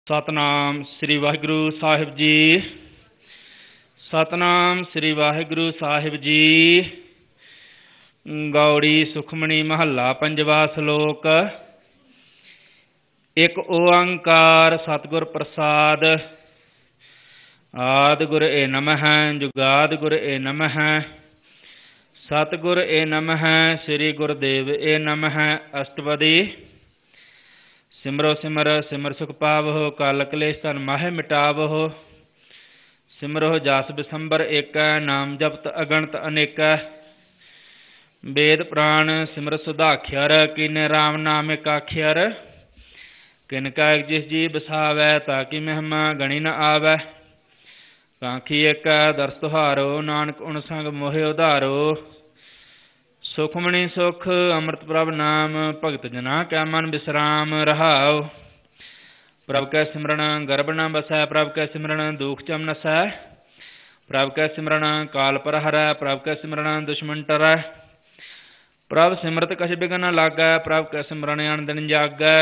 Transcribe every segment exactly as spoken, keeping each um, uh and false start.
ਸਤਨਾਮ ਸ੍ਰੀ ਵਾਹਿਗੁਰੂ ਸਾਹਿਬ ਜੀ। ਸਤਨਾਮ ਸ੍ਰੀ ਵਾਹਿਗੁਰੂ ਸਾਹਿਬ ਜੀ। ਗੌੜੀ ਸੁਖਮਣੀ ਮਹੱਲਾ ਪੰਜਵਾ ਸ਼ਲੋਕ। ਇੱਕ ਓੰਕਾਰ ਸਤਿਗੁਰ ਪ੍ਰਸਾਦ। ਆਦਿ ਗੁਰ ਏ ਨਮః ਜੁਗਾਦਿ ਗੁਰ ਏ ਨਮঃ ਸਤਿਗੁਰ ਏ ਨਮঃ ਸ੍ਰੀ ਗੁਰਦੇਵ ਏ ਨਮঃ। ਅਸ਼ਟਪਦੀ। ਸਿਮਰੋ ਸਿਮਰ ਸਿਮਰ ਸੁਖ ਪਾਵਹੁ ਕਾਲ ਕਲੇਸ਼ ਧਨ ਮਾਹਿ ਮਿਟਾਵਹੁ। ਸਿਮਰੋ ਜਸ ਬਿਸੰਬਰ ਏਕੈ ਨਾਮ ਜਪਤ ਅਗਣਤ ਅਨੇਕੈ। ਵੇਦ ਪ੍ਰਾਣ ਸਿਮਰ ਸੁਧਾਖਿਅਰ ਕੀਨੇ ਰਾਮ ਨਾਮ ਏਕ ਆਖਿਅਰ। ਕਿਨ ਕਾ ਜਿਸ ਜੀ ਬਸਾਵੈ ਤਾਕੀ ਮਹਿਮਾ ਗਣੀ ਨ ਆਵੈ। ਕਾਂਖੀ ਏਕ ਦਰਸ ਤੁਹਾਰੋ ਨਾਨਕ ਉਨ ਸੰਗ ਮੋਹਿ ਉਧਾਰੋ। ਸੁਖਮਣੀ ਸੁਖ ਅੰਮ੍ਰਿਤ ਪ੍ਰਭ ਨਾਮ ਭਗਤ ਜਨਾ ਕੈ ਮਨ ਬਿਸਰਾਮ ਰਹਾਉ। ਪ੍ਰਭ ਕੈ ਸਿਮਰਨ ਗਰਭ ਨ ਬਸੈ ਪ੍ਰਭ ਕੈ ਸਿਮਰਨ ਦੁਖ ਚਮ ਨਸੈ। ਪ੍ਰਭ ਕੈ ਸਿਮਰਨ ਕਾਲ ਪਰ ਹਰੈ ਪ੍ਰਭ ਕੈ ਸਿਮਰਨ ਦੁਸ਼ਮਨ ਟਰੈ। ਪ੍ਰਭ ਸਿਮਰਤ ਕਛ ਬਿਘਨ ਨ ਲਾਗੈ ਪ੍ਰਭ ਕੈ ਸਿਮਰਨ ਅਨ ਦਿਨ ਜਾਗੈ।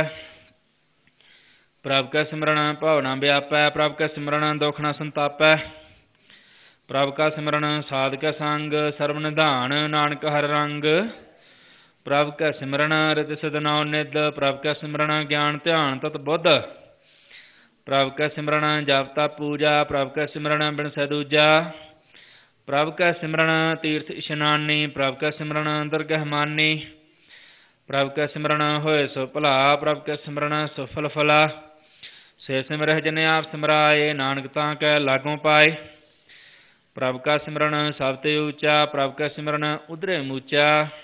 ਪ੍ਰਭ ਕੈ ਸਿਮਰਨ ਭਉ ਨ ਵਿਆਪੈ ਪ੍ਰਭ ਕੈ ਸਿਮਰਨ ਦੁਖ ਨ ਸੰਤਾਪੈ। ਪ੍ਰਭ ਕਾ ਸਿਮਰਨ ਸਾਧ ਕੈ ਸੰਗ ਸਰਬ ਨਿਧਾਨ ਨਾਨਕ ਹਰਿ ਰੰਗ। ਪ੍ਰਭ ਕੈ ਸਿਮਰਨ ਰਿਤ ਸਿਧ ਨਉ ਨਿਧ ਪ੍ਰਭ ਕੈ ਸਿਮਰਨ ਗਿਆਨ ਧਿਆਨ ਤਤ ਬੁੱਧ। ਪ੍ਰਭ ਕੈ ਸਿਮਰਨ ਜਪ ਤਪ ਪੂਜਾ ਪ੍ਰਭ ਕੈ ਸਿਮਰਨ ਬਿਨਸੈ ਦੂਜਾ। ਪ੍ਰਭ ਕੈ ਸਿਮਰਨ ਤੀਰਥ ਇਸ਼ਨਾਨੀ ਪ੍ਰਭ ਕੈ ਸਿਮਰਨ ਦਰਗਹਿ ਮਾਨੀ। ਪ੍ਰਭ ਕੈ ਸਿਮਰਨ ਹੋਏ ਸੋ ਭਲਾ ਪ੍ਰਭ ਕੈ ਸਿਮਰਨ ਸੋ ਫਲ ਫਲਾ। ਸੇ ਸਿਮਰਹਿ ਜਿਨੇ ਆਪ ਸਿਮਰਾਏ ਨਾਨਕ ਤਾਂ ਕੈ ਲਾਗੋਂ ਪਾਏ। ਪ੍ਰਭ ਕਾ ਸਿਮਰਨ ਸਭ ਤੇ ਉੱਚਾ ਪ੍ਰਭ ਕੈ ਸਿਮਰਨ ਉਧਰੇ ਮੂਚਾ।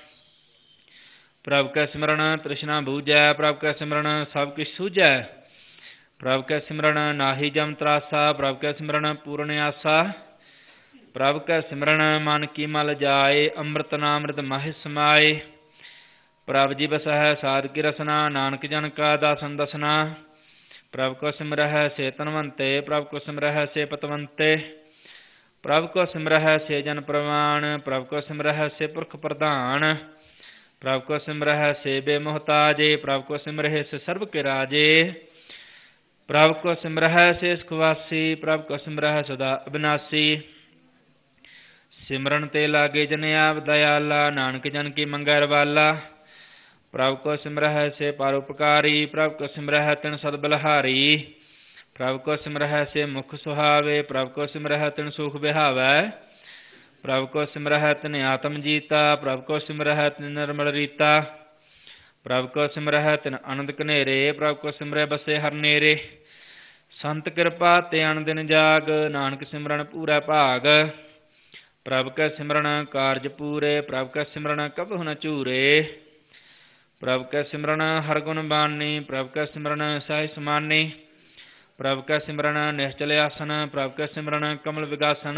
ਪ੍ਰਭ ਕੈ ਸਿਮਰਨ ਤ੍ਰਿਸ਼ਨਾ ਬੂਝੈ ਪ੍ਰਭ ਕੈ ਸਿਮਰਨ ਸਭ ਕਿਛ ਸੂਝੈ। ਪ੍ਰਭ ਕੈ ਸਿਮਰਨ ਨਾਹੀ ਜਮ ਤਰਾਸਾ ਪ੍ਰਭ ਕੈ ਸਿਮਰਨ ਪੂਰਨ ਆਸਾ। ਪ੍ਰਭ ਕੈ ਸਿਮਰਨ ਮਨ ਕੀ ਮਲ ਜਾਏ ਅੰਮ੍ਰਿਤ ਨਾਮ੍ਰਿਤ ਮਾਹਿ ਸਮਾਏ। ਪ੍ਰਭ ਜੀ ਬਸਹਿ ਸਾਧ ਕੀ ਰਸਨਾ ਨਾਨਕ ਜਨ ਕਾ ਦਾਸਨ ਦਸਨਾ। ਪ੍ਰਭ ਕੋ ਸਿਮਰਹਿ ਸੇ ਤਨਵੰਤੇ ਪ੍ਰਭ ਕੋ ਸਿਮਰਹਿ ਸੇ ਪਤਵੰਤੇ। ਪ੍ਰਭ ਕੋ ਸਿਮਰਹਿ ਸੇ ਜਨ ਪ੍ਰਵਾਣ ਪ੍ਰਭ ਕੋ ਸਿਮਰਹਿ ਸੇ ਪੁਰਖ ਪ੍ਰਧਾਨ। ਪ੍ਰਭ ਕੋ ਸਿਮਰਹਿ ਸੇ ਬੇਮੁਹਤਾਜੇ ਪ੍ਰਭ ਕੋ ਸਿਮਰਹਿ ਸੇ ਸਰਬ ਕੇ ਰਾਜੇ। ਪ੍ਰਭ ਕੋ ਸਿਮਰਹਿ ਸੇ ਸੁਖਵਾਸੀ ਪ੍ਰਭ ਕੋ ਸਿਮਰਹਿ ਸਦਾ ਅਬਿਨਾਸੀ। ਸਿਮਰਨ ਤੇ ਲਾਗੇ ਜਨ ਆਪ ਦਇਆਲਾ ਨਾਨਕ ਜਨ ਕੀ ਮੰਗੈ ਰਵਾਲਾ। ਪ੍ਰਭ ਕੋ ਸਿਮਰਹਿ ਸੇ ਪਰਉਪਕਾਰੀ ਪ੍ਰਭ ਕੋ ਸਿਮਰਹਿ ਤਿਨ ਸਦ ਬਲਿਹਾਰੀ। ਪ੍ਰਭ ਕੋ ਸਿਮਰਹਿ ਸੇ ਮੁਖ ਸੁਹਾਵੇ ਪ੍ਰਭ ਕੋ ਸਿਮਰਹਿ ਤਿਨ ਸੁਖ ਵਿਹਾਵੈ। ਪ੍ਰਭ ਕੋ ਸਿਮਰਹਿ ਤਿਨ ਆਤਮ ਜੀਤਾ ਪ੍ਰਭ ਕੋ ਸਿਮਰਹਿ ਤਿਨ ਨਿਰਮਲ ਰੀਤਾ। ਪ੍ਰਭ ਕੋ ਸਿਮਰਹਿ ਤਿਨ ਅਨੰਦ ਕਨੇਰੇ ਪ੍ਰਭ ਕੋ ਸਿਮਰਹਿ ਬਸੇ ਹਰ ਨੇਰੇ। ਸੰਤ ਕਿਰਪਾ ਤੇ ਅਨ ਦਿਨ ਜਾਗ ਨਾਨਕ ਸਿਮਰਨ ਪੂਰੈ ਭਾਗ। ਪ੍ਰਭ ਕੈ ਸਿਮਰਨ ਕਾਰਜ ਪੂਰੇ ਪ੍ਰਭ ਕੈ ਸਿਮਰਨ ਕਬਹੁ ਨ ਝੂਰੇ। ਪ੍ਰਭ ਕੈ ਸਿਮਰਨ ਹਰ ਗੁਣ ਬਾਨੀ ਪ੍ਰਭ ਕੈ ਸਿਮਰਨ ਸਾਹਿ ਸਮਾਨੀ। ਪ੍ਰਭ ਕੈ ਸਿਮਰਨ ਨਿਸ਼ਚਲ ਆਸਨ ਪ੍ਰਭ ਕੈ ਸਿਮਰਨ ਕਮਲ ਵਿਗਾਸਨ।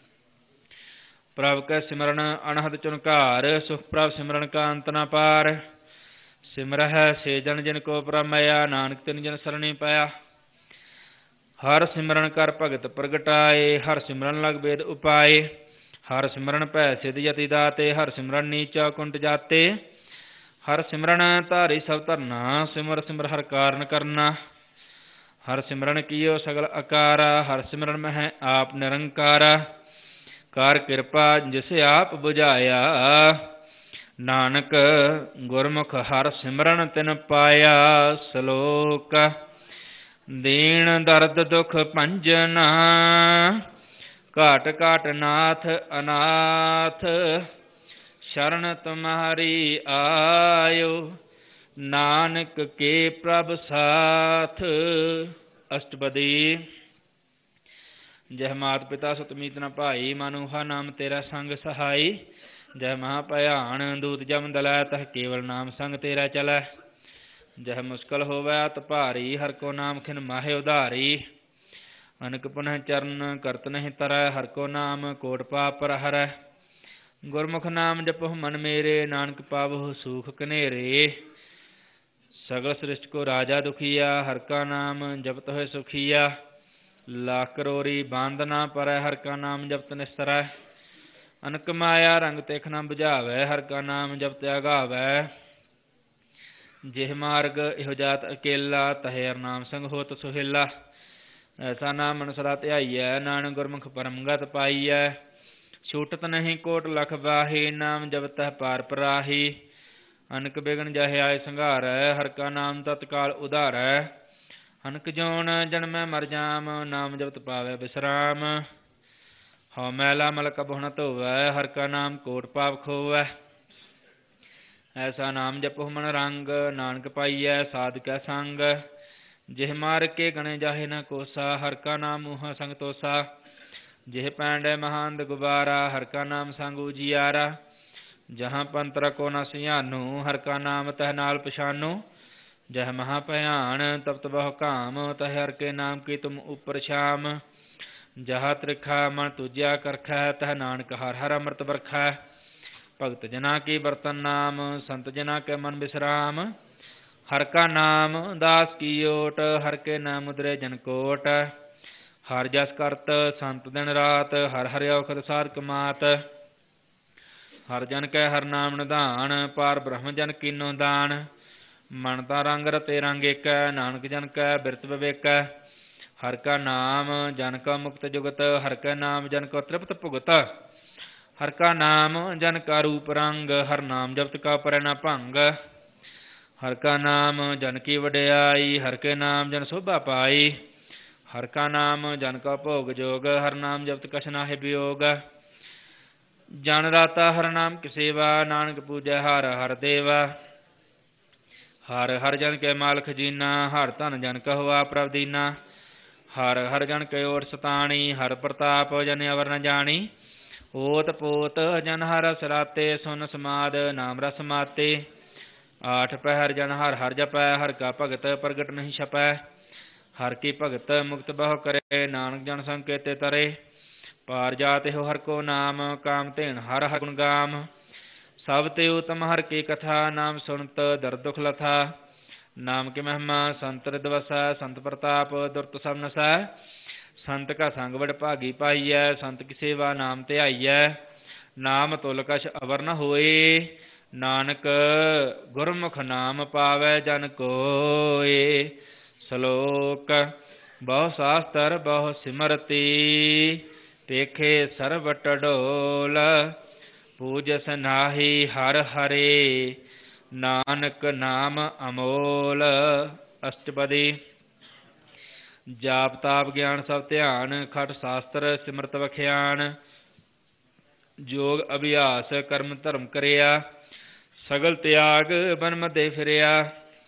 ਪ੍ਰਭ ਕੈ ਸਿਮਰਨ ਅਨਹਦ ਚੁਨਕਾਰ ਸੁਖ ਪ੍ਰਭ ਸਿਮਰਨ ਕਾ ਅੰਤ ਨ ਪਾਰ। ਸਿਮਰਹਿ ਸੇ ਜਨ ਜਿਨ ਕੋ ਪ੍ਰਮਇਆ ਨਾਨਕ ਤਿਨ ਜਨ ਸਰਣੀ ਪਾਇਆ। ਹਰ ਸਿਮਰਨ ਕਰ ਭਗਤ ਪ੍ਰਗਟਾਏ ਹਰ ਸਿਮਰਨ ਲਗ ਬੇਦ ਉਪਾਏ। ਹਰ ਸਿਮਰਨ ਭੈ ਸਿਧ ਯਤੀ ਦਾਤੇ ਹਰ ਸਿਮਰਨ ਨੀਚਾ ਕੁੰਟ ਜਾਤੇ। ਹਰ ਸਿਮਰਨ ਧਾਰੀ ਸਭ ਧਰਨਾ ਸਿਮਰ ਸਿਮਰ ਹਰ ਕਾਰਨ ਕਰਨਾ। ਹਰ ਸਿਮਰਨ ਕੀਓ ਸਗਲ ਅਕਾਰਾ ਹਰ ਸਿਮਰਨ ਮਹਿ ਆਪ ਨਿਰੰਕਾਰਾ। ਕਰ ਕਿਰਪਾ ਜਿਸ ਆਪ ਬੁਝਾਇਆ ਨਾਨਕ ਗੁਰਮੁਖ ਹਰ ਸਿਮਰਨ ਤਿਨ ਪਾਇਆ। ਸ਼ਲੋਕ। ਦੀਨ ਦਰਦ ਦੁਖ ਭੰਜਨ ਘਾਟ ਘਾਟ ਨਾਥ ਅਨਾਥ। ਸ਼ਰਨ ਤੁਮਹਾਰੀ ਆਇਓ ਨਾਨਕ ਕੇ ਪ੍ਰਭ ਸਾਥ। ਅਸ਼ਟਪਦੀ। ਜਹ ਮਾਤ ਪਿਤਾ ਸਤਮੀਤ ਨ ਭਾਈ ਮਨੁਹਾ ਨਾਮ ਤੇਰਾ ਸੰਗ ਸਹਾਈ। ਜਹ ਮਹਾ ਭਿਆਨ ਦੂਤ ਜਮ ਦਲੈ ਤਹ ਕੇਵਲ ਨਾਮ ਸੰਗ ਤੇਰਾ ਚਲੈ। ਜਹ ਮੁਸ਼ਕਲ ਹੋਵੈ ਅਤ ਭਾਰੀ ਹਰ ਕੋ ਨਾਮ ਖਿਨ ਮਾਹਿ ਉਧਾਰੀ। ਅਨਕ ਪੁਨਹ ਚਰਨ ਕਰਤ ਨਹੀਂ ਤਰੈ ਹਰ ਕੋ ਨਾਮ ਕੋਟ ਪਾਪ ਪਰ ਹਰੈ। ਗੁਰਮੁਖ ਨਾਮ ਜਪਹੁ ਮਨ ਮੇਰੇ ਨਾਨਕ ਪਾਵਹੁ ਸੂਖ ਕਨੇਰੇ। ਸਗਲ ਸ੍ਰਿਸ਼ਟ ਕੋ ਰਾਜਾ ਦੁਖੀਆ ਹਰ ਕਾ ਨਾਮ ਜਪਤ ਹੋਏ ਸੁਖੀਆ। ਲੱਖ ਕਰੋੜੀ ਬੰਦ ਨਾ ਪਰੈ ਹਰ ਕਾ ਨਾਮ ਜਪਤ ਨਿਸਰੈ। ਅਨਕ ਮਾਇਆ ਰੰਗ ਤਿਖ ਨ ਬੁਝਾਵੈ ਹਰ ਕਾ ਨਾਮ ਜਪਤ ਅਗਾਵੈ। ਜਿਹ ਮਾਰਗ ਇਹੋ ਜਾਤ ਅਕੇਲਾ, ਤਹੇ ਹਰਿ ਨਾਮ ਸੰਗ ਹੋਤ ਸੁਹੇਲਾ। ਐਸਾ ਨਾਮ ਮਨ ਸਦਾ ਧਿਆਈਐ, ਨਾਨਕ ਗੁਰਮੁਖ ਪਰਮਗਤ ਪਾਈਐ। ਛੂਟਤ ਨਹੀਂ ਕੋਟ ਲਖ ਬਾਹੀ, ਨਾਮ ਜਪਤਿ ਪਾਰ ਪਰਾਹੀ। ਅਨਕ ਬਿਗਨ ਜਹ ਆਏ ਸੰਘਾਰੈ, ਹਰਿ ਕਾ ਨਾਮ ਤਤਕਾਲ ਉਧਾਰੈ। ਅਨਕ ਜੋਨ ਜਨਮੈ ਮਰ ਜਾਮ, ਨਾਮ ਜਪਤ ਪਾਵੈ ਬਿਸਰਾਮ। ਹਉ ਮੈਲਾ ਮਲ ਕਬਹੁ ਨ ਧੋਵੈ, ਹਰਿ ਕਾ ਨਾਮ ਕੋਟ ਪਾਪ ਖੋਵੈ। ਐਸਾ ਨਾਮ ਜਪਹੁ ਮਨ ਰੰਗ, ਨਾਨਕ ਪਾਈਐ ਸਾਧ ਕੈ ਸੰਗ। ਜਿਹ ਮਾਰਗ ਕੇ ਗਣੇ ਜਾਹੇ ਨ ਕੋਸਾ, ਹਰਿ ਕਾ ਨਾਮ ਮੂਹਾ ਸੰਗ ਤੋਸਾ। ਜਿਹ ਪੈਂਡੈ ਮਹਾਂਦ ਗੁਬਾਰਾ, ਹਰਿ ਕਾ ਨਾਮ ਸੰਗ ਉਜੀਆਰਾ। ਜਹਾਂ ਪੰਤਰ ਕੋ ਨ ਸਿਆਨੂ, ਹਰਿ ਕਾ ਨਾਮ ਤਹ ਨਾਲ ਪਛਾਨੂ। ਜਹ ਮਹਾ ਭਿਆਨ ਤਪਤ ਬਹੁ ਕਾਮ, ਤਹ ਹਰਿ ਕੇ ਨਾਮ ਕੀ ਤੁਮ ਉਪਰ ਸ਼ਾਮ। ਜਹਾ ਤ੍ਰਿਖਾ ਮਨ ਤੁਜਿਆ ਕਰਖੈ, ਤਹ ਨਾਨਕ ਹਰਿ ਹਰਿ ਅੰਮ੍ਰਿਤ ਬਰਖੈ। ਭਗਤ ਜਨਾ ਕੀ ਬਰਤਨ ਨਾਮ, ਸੰਤ ਜਨਾ ਕੇ ਮਨ ਬਿਸਰਾਮ। ਹਰਿ ਕਾ ਨਾਮ ਦਾਸ ਕੀ ਓਟ, ਹਰਿ ਕੇ ਨਾਮ ਮੁਦਰੇ ਜਨ ਕੋਟ। ਹਰਿ ਜਸ ਕਰਤ ਸੰਤ ਦਿਨ ਰਾਤ, ਹਰਿ ਹਰਿ ਔਖਦ ਸਾਧਕ ਮਾਤ। ਹਰਿ ਜਨ ਕੈ ਹਰਿ ਨਾਮ ਨਿਧਾਨ, ਪਾਰ ਬ੍ਰਹਮ ਜਨ ਕੀਨੋ ਦਾਨ। ਮਨ ਤਾ ਰੰਗ ਰਤੇ ਰੰਗ ਏਕੈ, ਨਾਨਕ ਜਨ ਕੈ ਬਿਰਤ ਵਿਵੇਕੈ। ਹਰਿ ਕਾ ਨਾਮ ਜਨ ਕਾ ਮੁਕਤ ਜੁਗਤ, ਹਰਿ ਕਾ ਨਾਮ ਜਨ ਕਾ ਤ੍ਰਿਪਤ ਭੁਗਤ। ਹਰਿ ਕਾ ਨਾਮ ਜਨ ਕਾ ਰੂਪ ਰੰਗ, ਹਰਿ ਨਾਮ ਜਪਤ ਕਾ ਪਰੈ ਨ ਭੰਗ। ਹਰਿ ਕਾ ਨਾਮ ਜਨ ਕੀ ਵਡਿਆਈ, ਹਰਿ ਕੇ ਨਾਮ ਜਨ ਸੋਭਾ ਪਾਈ। ਹਰਿ ਕਾ ਨਾਮ ਜਨ ਕਾ ਭੋਗ ਜੋਗ, ਹਰਿ ਨਾਮ ਜਪਤ ਕਛ ਨਾਹਿ ਬਿਯੋਗ। ਜਨ ਰਾਤਾ ਹਰਿ ਨਾਮ ਕੀ ਸੇਵਾ, ਨਾਨਕ ਪੂਜੈ ਹਰਿ ਹਰਿ ਦੇਵਾ। ਹਰਿ ਹਰਿ ਜਨ ਕੇ ਮਾਲ ਖਜੀਨਾ, ਹਰਿ ਧਨ ਜਨ ਕਹੁ ਆਪ ਪ੍ਰਭ ਦੀਨਾ। ਹਰਿ ਹਰਿ ਜਨ ਕੇ ਓਟ ਸਤਾਣੀ, ਹਰਿ ਪ੍ਰਤਾਪ ਜਨ ਅਵਰ ਨ ਜਾਣੀ। ਓਤ ਪੋਤ ਜਨ ਹਰਿ ਸਰਾਤੇ, ਸੁਨ ਸਮਾਦ ਨਾਮ ਰਸ ਮਾਤੇ। ਆਠ ਪਹਿਰ ਜਨ ਹਰਿ ਹਰਿ ਜਪੈ, ਹਰਿ ਕਾ ਭਗਤ ਪ੍ਰਗਟ ਨਹੀਂ ਛਪੈ। ਹਰਿ ਕੀ ਭਗਤ ਮੁਕਤ ਬਹੁ ਕਰੇ, ਨਾਨਕ ਜਨ ਸੰਗ ਕੇਤੇ ਤਰੇ। ਪਾਰ ਜਾਤ ਇਹੋ ਹਰਿ ਕੋ ਨਾਮ, ਕਾਮ ਧੇਨ ਹਰਿ ਹਰਿ ਗੁਣ ਗਾਮ। ਸਭ ਤੇ ਉਤਮ ਹਰਿ ਕੀ ਕਥਾ, ਨਾਮ ਸੁਣਤ ਦਰਦ ਦੁਖ ਲਥਾ। ਨਾਮ ਕੀ ਮਹਿਮਾ ਸੰਤ ਰਿਦ ਵਸੈ, ਸੰਤ ਪ੍ਰਤਾਪ ਦੁਰਤ ਸਭ ਨਸੈ। ਸੰਤ ਕਾ ਸੰਗ ਵਡ ਭਾਗੀ ਪਾਈਐ, ਸੰਤ ਕੀ ਸੇਵਾ ਨਾਮ ਧਿਆਈਐ। ਨਾਮ ਤੁਲ ਕਛ ਅਵਰ ਨ ਹੋਏ, ਨਾਨਕ ਗੁਰਮੁਖ ਨਾਮ ਪਾਵੈ ਜਨ ਕੋਇ। ਸ਼ਲੋਕ ਬਹੁ ਸਾਸਤਰ ਬਹੁ ਸਿਮਰਤੀ, ਪੇਖੇ ਸਰਬ ਟਡੋਲ। ਪੂਜਸ ਨਾਹੀ ਹਰਿ ਹਰਿ, ਨਾਨਕ ਨਾਮ ਅਮੋਲ। ਅਸ਼ਟਪਦੀ। ਜਾਪ ਤਾਪ ਗਿਆਨ ਸਭ ਧਿਆਨ, ਖਟ ਸ਼ਾਸਤਰ ਸਿਮਰਤ ਵਖਿਆਨ। ਜੋਗ ਅਭਿਆਸ ਕਰਮ ਧਰਮ ਕਰਿਆ, ਸਗਲ ਤਿਆਗ ਬਨ ਮਧੇ ਫਿਰਿਆ।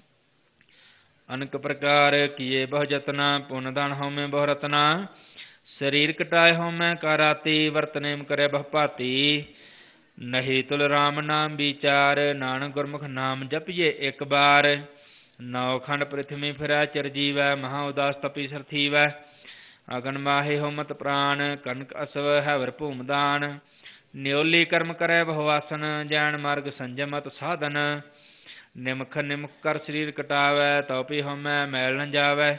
ਅਨਕ ਪ੍ਰਕਾਰ ਕੀਏ ਬਹੁ ਜਤਨਾ, ਪੁਨ ਦਾਨ ਹਉਮੈ ਬਹੁ ਰਤਨਾ। ਸਰੀਰ ਕਟਾਏ ਹਉਮੈ ਕਾ ਰਾਤੀ, ਵਰਤਨੇਮ ਕਰੇ ਬਹੁ ਭਾਤੀ। ਨਹੀਂ ਤੁਲ ਰਾਮ ਨਾਮ ਵਿਚਾਰ, ਨਾਨਕ ਗੁਰਮੁਖ ਨਾਮ ਜਪੀਏ ਇੱਕ ਬਾਰ। ਨੌ ਖੰਡ ਪ੍ਰਿਥਵੀ ਫਿਰੈ ਚਿਰ ਜੀਵੈ, ਮਹਾ ਉਦਾਸ ਤਪੀ ਸਰ ਥੀਵੈ। ਅਗਨ ਮਾਹੇ ਹੋਮਤ ਪ੍ਰਾਨ, ਕਨਕ ਅਸਵ ਹੈਵਰ ਭੂਮ ਦਾਨ। ਨਿਉਲੀ ਕਰਮ ਕਰੈ ਬਹੁ ਆਸਨ, ਜੈਨ ਮਾਰਗ ਸੰਜਮਤ ਸਾਧਨ। ਨਿਮਖ ਨਿਮਖ ਕਰ ਸਰੀਰ ਕਟਾਵੈ, ਤਉ ਹਉਮੈ ਮੈਲ ਨ ਜਾਵੈ।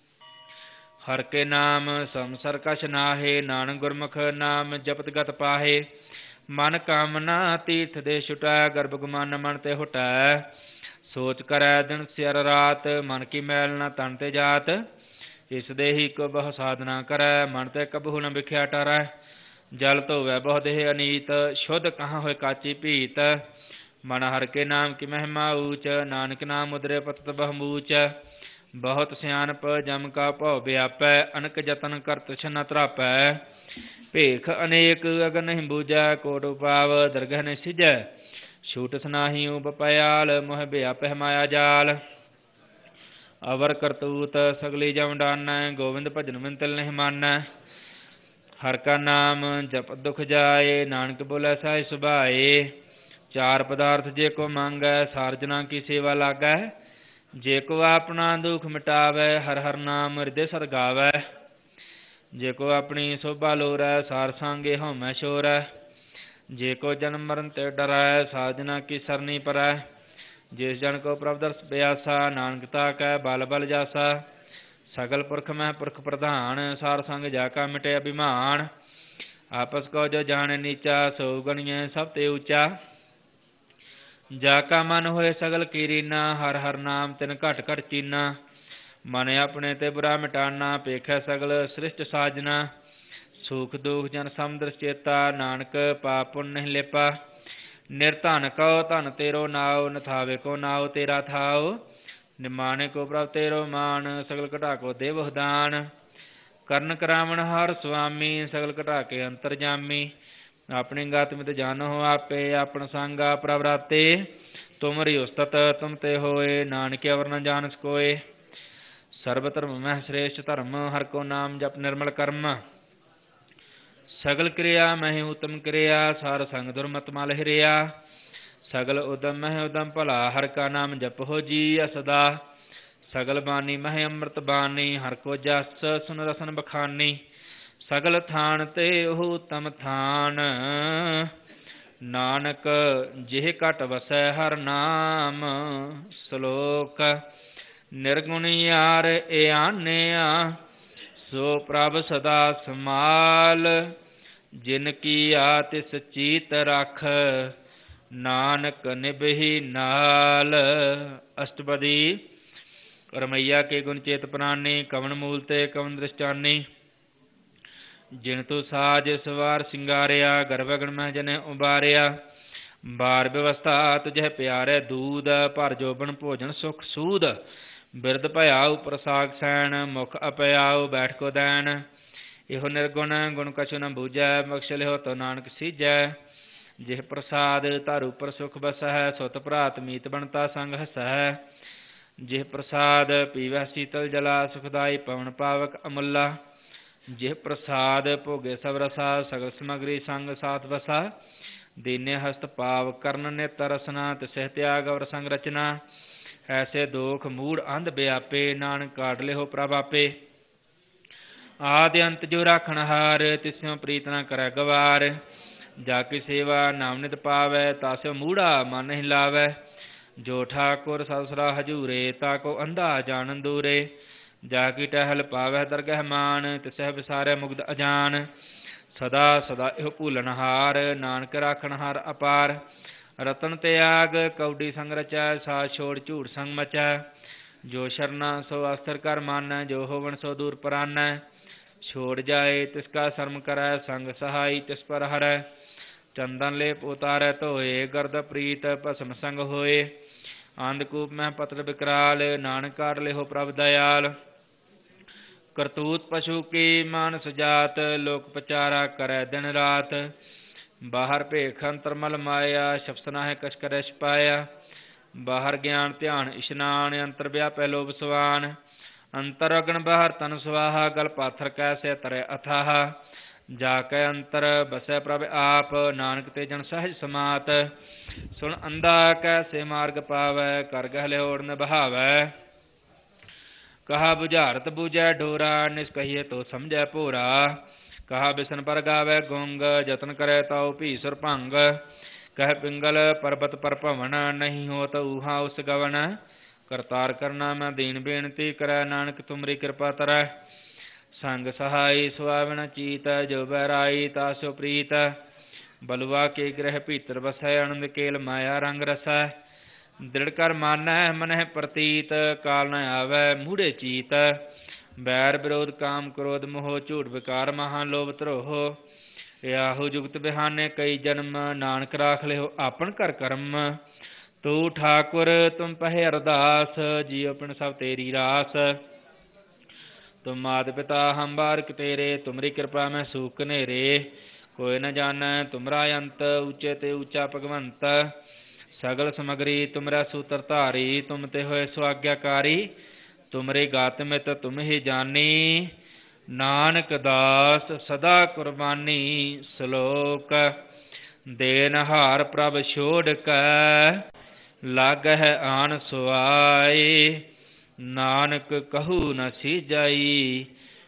ਹਰਿ ਕੇ ਨਾਮ ਸੰਸਰ ਕਛ ਨਾਹੇ, ਨਾਨਕ ਗੁਰਮੁਖ ਨਾਮ ਜਪਤ ਗਤ ਪਾਹੇ। ਮਨ ਕਾਮਨਾ ਤੀਰਥ ਦੇ ਛੁਟੈ, ਗਰਭ ਗੁਮਾਨ ਮਨ ਤੇ ਹੁਟੈ। ਸੋਚ ਕਰੈ ਦਿਨ ਸਿਰ ਰਾਤ, ਮਨ ਕੀ ਮੈਲ ਨ ਤਨ ਤੇ ਜਾਤ। ਇਸ ਦੇ ਹੀ ਕੋ ਬਹੁ ਸਾਧਨਾ ਕਰੈ, ਮਨ ਤੇ ਕਬਹੂ ਨ ਵਿਖਿਆ ਟਰੈ। ਜਲ ਧੋਵੈ ਬਹੁ ਦੇਹ ਅਨੀਤ, ਸ਼ੁੱਧ ਕਹਾਂ ਹੋਏ ਕਾਚੀ ਭੀਤ। ਮਨ ਹਰਿ ਕੇ ਨਾਮ ਕੀ ਮਹਿਮਾ ਊਚ, ਨਾਨਕ ਨਾਮ ਮੁਦਰੇ ਪਤਤ ਬਹੁ ਮੂਚ। ਬਹੁਤ ਸਿਆਣਪ ਜਮ ਕਾ ਭਉ ਵਿਆਪੈ, ਅਨਕ ਜਤਨ ਕਰ ਤੁਛ ਨ ਤਰਾਪੈ। ਭੇਖ ਅਨੇਕ ਅਗਨ ਨਹੀਂ ਬੂਝੈ, ਕੋਟ ਉਪਾਵ ਦਰਗਹ ਨ ਸਿਜੈ। ਛੂਟਸ ਨਾਹੀ ਊਬ ਪਿਆਲ, ਮੋਹ ਵਿਆਪੈ ਮਾਇਆ ਜਾਲ। ਅਵਰ ਕਰਤੂਤ ਸਗਲੀ ਜਮ ਡਾਨੈ, ਗੋਵਿੰਦ ਭਜਨ ਬਿਨ ਤਿਲ ਨਹੀਂ ਮਾਨੈ। ਹਰਿ ਕਾ ਨਾਮ ਜਪਤ ਦੁਖ ਜਾਏ, ਨਾਨਕ ਬੋਲੇ ਸਾਈ ਸੁਭਾਏ। ਚਾਰ ਪਦਾਰਥ ਜੇ ਕੋ ਮੰਗੈ, ਸਾਰਜਨਾ ਕੀ ਸੇਵਾ ਲਾਗੈ। ਜੇ ਕੋ ਆਪਣਾ ਦੁਖ ਮਿਟਾਵੈ, ਹਰਿ ਹਰਿ ਨਾਮ ਹਿਰਦੇ ਸਦ ਗਾਵੈ। ਜੇ ਕੋ ਆਪਣੀ ਸੋਭਾ ਲੋਰੈ, ਸਾਰ ਸੰਗੇ ਹਉਮੈ ਛੋਰੈ। ਜੇ ਕੋ ਜਨਮ ਮਰਨ ਤੇ ਡਰੈ, ਸਾਜਨਾ ਕੀ ਸਰਨੀ ਪਰੈ। ਜਿਸ ਜਨ ਕੋ ਪ੍ਰਭ ਦਰਸ ਪਿਆਸਾ, ਨਾਨਕ ਤਾ ਕੈ ਬਲ ਬਲ ਜਾਸਾ। ਸਗਲ ਪੁਰਖ ਮਹਿ ਪੁਰਖ ਪ੍ਰਧਾਨ, ਸਾਰ ਸੰਗ ਜਾ ਕਾ ਮਿਟੇ ਅਭਿਮਾਨ। ਆਪਸ ਕੋ ਜੋ ਜਾਣੈ ਨੀਚਾ, ਸੋ ਗਣੀਐ ਸਭ ਤੇ ਊਚਾ। ਜਾ ਕਾ ਮਨ ਹੋਏ ਸਗਲ ਕੀਰੀਨਾ, ਹਰ ਹਰ ਨਾਮ ਤਿਨ ਘਟ ਘਟ ਚੀਨਾ। ਮਨ ਆਪਣੇ ਤੇ ਬੁਰਾ ਮਿਟਾਨਾ, ਪੇਖੈ ਸਗਲ ਸ੍ਰਿਸ਼ਟ ਸਾਜਨਾ। ਸੁਖ ਦੁਖ ਜਨ ਸਮਦਰ ਚੇਤਾ, ਨਾਨਕ ਪਾਪ ਪੁਨ ਨਹੀਂ ਲੇਪਾ। ਨਿਰਧਨ ਕਉ ਧਨ ਤੇਰੋ ਨਾਉ, ਨਥਾਵੇ ਕੋ ਨਾਉ ਤੇਰਾ ਥਾਉ। ਨਿਮਾਣੇ ਕੋ ਪ੍ਰਭ ਤੇਰੋ ਮਾਨ, ਸਗਲ ਘਟਾ ਕੋ ਦੇਵਹੁ ਦਾਨ। ਕਰਨ ਕਰਾਵਣ ਹਰ ਸੁਆਮੀ, ਸਗਲ ਘਟਾ ਕੇ ਅੰਤਰ ਜਾਮੀ। ਆਪਣੀ ਗਤ ਮਿਤ ਜਾਨੋ ਆਪੇ, ਆਪਨ ਸੰਗ ਆਪ ਪ੍ਰਭ ਰਾਤੇ। ਤੁਮਰੀ ਉਸਤਤ ਤੁਮ ਤੇ ਹੋਏ, ਨਾਨਕ ਅਵਰ ਨ ਜਾਣਸ ਕੋਏ। ਸਰਬ ਧਰਮ ਮਹਿ ਸ੍ਰੇਸ਼ਟ ਧਰਮ, ਹਰ ਕੋ ਨਾਮ ਜਪ ਨਿਰਮਲ ਕਰਮ। ਸਗਲ ਕਿਰਿਆ ਮਹਿ ਉਤਮ ਕਿਰਿਆ, ਸਾਰ ਸੰਗ ਦੁਰਮਤ ਮਲ ਹਿਰਿਆ। ਸਗਲ ਉਦਮ ਮਹਿ ਉਦਮ ਭਲਾ, ਹਰ ਕਾ ਨਾਮ ਜਪੋ ਜੀ ਸਦਾ। ਸਗਲ ਬਾਣੀ ਮਹਿ ਅੰਮ੍ਰਿਤ ਬਾਣੀ, ਹਰ ਕੋ ਜਸ ਸੁਨ ਰਸਨ ਬਖਾਨੀ। ਸਗਲ ਥਾਨ ਤੇ ਉਹ ਉਤਮ ਥਾਨ, ਨਾਨਕ ਜਿਹ ਘਟ ਵਸੈ ਹਰ ਨਾਮ। ਸ਼ਲੋਕ ਨਿਰਗੁਣ ਯਾਰ ਏ ਆਨਿਆ, ਸੋ ਪ੍ਰਭ ਸਦਾ ਸਮਾਲ। ਜਿਨ ਕੀ ਆ ਤਿਸ ਚੀਤ ਰਖ, ਨਾਨਕ ਨਿਭੀ ਨਾਲ। ਅਸ਼ਟਪਦੀ। ਰਮਈਆ ਕੇ ਗੁਣ ਚੇਤ ਪ੍ਰਾਨੀ, ਕਵਨ ਮੂਲ ਤੇ ਕਵਨ ਦ੍ਰਿਸ਼ਟਾਨੀ। ਜਿਨ ਤੂੰ ਸਾਜ ਸਵਾਰ ਸਿੰਗਾਰਿਆ, ਗਰਭ ਗਣ ਮਹਿ ਜਨੇ ਉਬਾਰਿਆ। ਬਾਰ ਵਿਵਸਥਾ ਤੁਝੇ ਪਿਆਰੇ ਦੂਧ, ਭਰ ਜੋਬਨ ਭੋਜਨ ਸੁਖ ਸੂਦ। ਬਿਰਦ ਭਇਆਉ ਪ੍ਰਸਾਗ ਸੈਨ, ਮੁਖ ਅਪਿਆਉ ਬੈਠ ਕੋ ਦੈਨ। ਇਹੋ ਨਿਰਗੁਣ ਗੁਣ ਕਛੁ ਨ ਬੂਝੈ, ਬਖਸ਼ ਲਿਓ ਤੋ ਨਾਨਕ ਸੀਜੈ। ਜਿਹ ਪ੍ਰਸਾਦ ਧਰ ਉਪਰ ਸੁਖ ਬਸਹਿ, ਸੁਤ ਭਰਾਤ ਮੀਤ ਬਣਤਾ ਸੰਗ ਹਸਹਿ। ਜਿਹ ਪ੍ਰਸਾਦ ਪੀਵੈ ਸੀਤਲ ਜਲਾ, ਸੁਖਦਾਈ ਪਵਨ ਪਾਵਕ ਅਮੁੱਲਾ। ਜਿਹ ਪ੍ਰਸਾਦ ਭੋਗੇ ਸਭ ਰਸਾ, ਸਗਲ ਸਮਗਰੀ ਸੰਗ ਸਾਥ ਵਸਾ। ਦੀਨੇ ਹਸਤ ਪਾਵ ਕਰਨ ਨਿਤ ਰਸਨਾ, ਤਿਸਹਿ ਤਿਆਗ ਅਵਰ ਸੰਗ ਰਚਨਾ। ਐਸੇ ਦੋਖ ਮੂੜ ਅੰਧ ਵਿਆਪੇ, ਨਾਨਕ ਕਾਢ ਲਿਓ ਪ੍ਰਭ ਆਪੇ। ਆਦਿ ਅੰਤ ਜੋ ਰਾਖਣ ਹਾਰ, ਤਿਸਿਓ ਪ੍ਰੀਤ ਨ ਕਰੈ ਗਵਾਰ। ਜਾ ਕੀ ਸੇਵਾ ਨਾਮ ਨਿਤ ਪਾਵੈ, ਤਾਸਿਓ ਮੂੜਾ ਮਨ ਨਹੀਂ ਲਾਵੈ। ਜੋ ਠਾਕੁਰ ਸਤਿਸਰਾ ਹਜੂਰੇ, ਤਾ ਕੋ ਅੰਧਾ ਜਾਣਨ ਦੂਰੇ। ਜਾ ਕੀ ਟਹਿਲ ਪਾਵੈ ਦਰਗਹਿ ਮਾਨ, ਤਿਸਹਿ ਵਿਸਾਰੈ ਮੁਗਧ ਅਜਾਨ। ਸਦਾ ਸਦਾ ਇਹੋ ਭੂਲਣ ਹਾਰ, ਨਾਨਕ ਰਾਖਣ ਹਾਰ ਅਪਾਰ। ਰਤਨ ਤਿਆਗ ਕਉਡੀ ਸੰਗ ਰਚੈ, ਸਾਥ ਛੋੜ ਝੂਠ ਸੰਗ ਮਚੈ। ਜੋ ਸ਼ਰਨਾ ਸੋ ਅਸਥਿਰ ਕਰ ਮਾਨੈ, ਜੋ ਹੋਵਨ ਸੋ ਦੂਰ ਪਰਾਨੈ। ਛੋੜ ਜਾਏ ਤਿਸ ਕਾ ਸ਼ਰਮ ਕਰੈ, ਸੰਗ ਸਹਾਈ ਤਿਸ ਪਰ ਹਰੈ। ਚੰਦਨ ਲੇਪ ਉਤਾਰੈ ਧੋਏ, ਗਰਦ ਪ੍ਰੀਤ ਭਸਮ ਸੰਗ ਹੋਏ। ਅੰਧਕੂਪ ਮਹਿ ਪਤਰ ਵਿਕਰਾਲ, ਨਾਨਕ ਕਾਢ ਲਿਓ ਪ੍ਰਭ ਦਇਆਲ। ਕਰਤੂਤ ਪਸ਼ੂ ਕੀ ਮਾਨਸ ਜਾਤ, ਲੋਕ ਪਚਾਰਾ ਕਰੈ ਦਿਨ ਰਾਤ। ਬਾਹਰ ਭੇਖ ਅੰਤਰ ਮਲ ਮਾਇਆ, ਸ਼ਬਦ ਨਾਹਿ ਕਛ ਕਰੈ ਛਪਾਇਆ। ਬਾਹਰ ਗਿਆਨ ਧਿਆਨ ਇਸ਼ਨਾਨ, ਅੰਤਰ ਵਿਆਪੈ ਲੋਭ ਸਵਾਨ। ਅੰਤਰ ਅਗਨ ਬਾਹਰ ਤਨ ਸੁਆਹਾ, ਗਲ ਪਾਥਰ ਕੈਸੇ ਤਰੈ ਅਥਾਹ। ਜਾ ਕੈ ਅੰਤਰ ਬਸੈ ਪ੍ਰਭ ਆਪ, ਨਾਨਕ ਤੇ ਜਨ ਸਹਿਜ ਸਮਾਤ। ਸੁਣ ਅੰਧਾ ਕੈਸੇ ਮਾਰਗ ਪਾਵੈ, ਕਰ ਗਹਿ ਲਿਓੜ ਨਿਭਾਵੈ। ਕਹਾ ਬੁਝਾਰਤ ਬੂਝੈ ਡੋਰਾ, ਨਿਸ ਕਹੀਏ ਤੋ ਸਮਝੈ ਭੋਰਾ। ਕਹਾ ਬਿਸਨ ਪਰ ਗਾਵੈ ਗੁੰਗ, ਜਤਨ ਕਰੈ ਤਾਉ ਭੀ ਸੁਰ ਭੰਗ। ਕਹਿ ਪਿੰਗਲ ਪਰਬਤ ਪਰ ਭਵਨ, ਨਹੀਂ ਹੋਤ ਊਹਾ ਉਸ ਗਵਨ। ਕਰਤਾਰ ਕਰਨਾ ਮੈਂ ਦੀਨ ਬੇਨਤੀ ਕਰੈ, ਨਾਨਕ ਤੁਮਰੀ ਕਿਰਪਾ ਤਰੈ। ਸੰਗ ਸਹਾਈ ਸੁਆਵਣ ਚੀਤ, ਜੋ ਬਹਿਰਾਈ ਤਾਸੋ ਪ੍ਰੀਤ। ਬਲਵਾ ਕੇ ਗ੍ਰਹਿ ਭੀਤਰ ਵਸੈ, ਆਨੰਦ ਕੇਲ ਮਾਇਆ ਰੰਗ ਰਸੈ। ਦ੍ਰਿੜ ਕਰ ਮਾਨੈ ਮਨਹਿ ਪ੍ਰਤੀਤ, ਕਾਲ ਨ ਆਵੈ ਮੂੜੇ ਚੀਤ। ਬੈਰ ਵਿਰੋਧ ਕਾਮ ਕ੍ਰੋਧ ਮੋਹ, ਝੂਠ ਵਿਕਾਰ ਮਹਾ ਲੋਭ ਧਰੋਹ। ਆਹੋ ਜੁਗਤ ਬਿਹਾਨੇ ਕਈ ਜਨਮ, ਨਾਨਕ ਰਾਖ ਲਿਓ ਆਪਨ ਕਰ ਕਰਮ। ਤੂੰ ਠਾਕੁਰ ਤੁਮ ਪਹਿ ਅਰਦਾਸ, ਜੀਉ ਪਿਣ ਸਭ ਤੇਰੀ ਰਾਸ। ਤੁਮ ਮਾਤ ਪਿਤਾ ਹਮ ਬਾਰਿਕ ਤੇਰੇ, ਤੁਮਰੀ ਕਿਰਪਾ ਮੈਂ ਸੂਖ ਨੇਰੇ। ਕੋਈ ਨ ਜਾਣੈ ਤੁਮਰਾ ਅੰਤ, ਉੱਚੇ ਤੇ ਉੱਚਾ ਭਗਵੰਤ। ਸਗਲ ਸਮਗਰੀ ਤੁਮਰਾ ਸੂਤਰ ਧਾਰੀ, ਤੁਮ ਤੇ ਹੋਏ ਸੁਆਗਿਆਕਾਰੀ। ਤੁਮਰੇ ਗਾਤ ਮਿਤ ਤੁਮ ਹੀ ਜਾਨੀ, ਨਾਨਕ ਦਾਸ ਸਦਾ ਕੁਰਬਾਨੀ। ਸ਼ਲੋਕ ਦੇਨਹਾਰ ਪ੍ਰਭ ਛੋੜ ਕੈ, ਲਾਗਹਿ ਆਨ ਸੁਆਏ। ਨਾਨਕ ਕਹੂ ਨ ਸੀਜਾਈ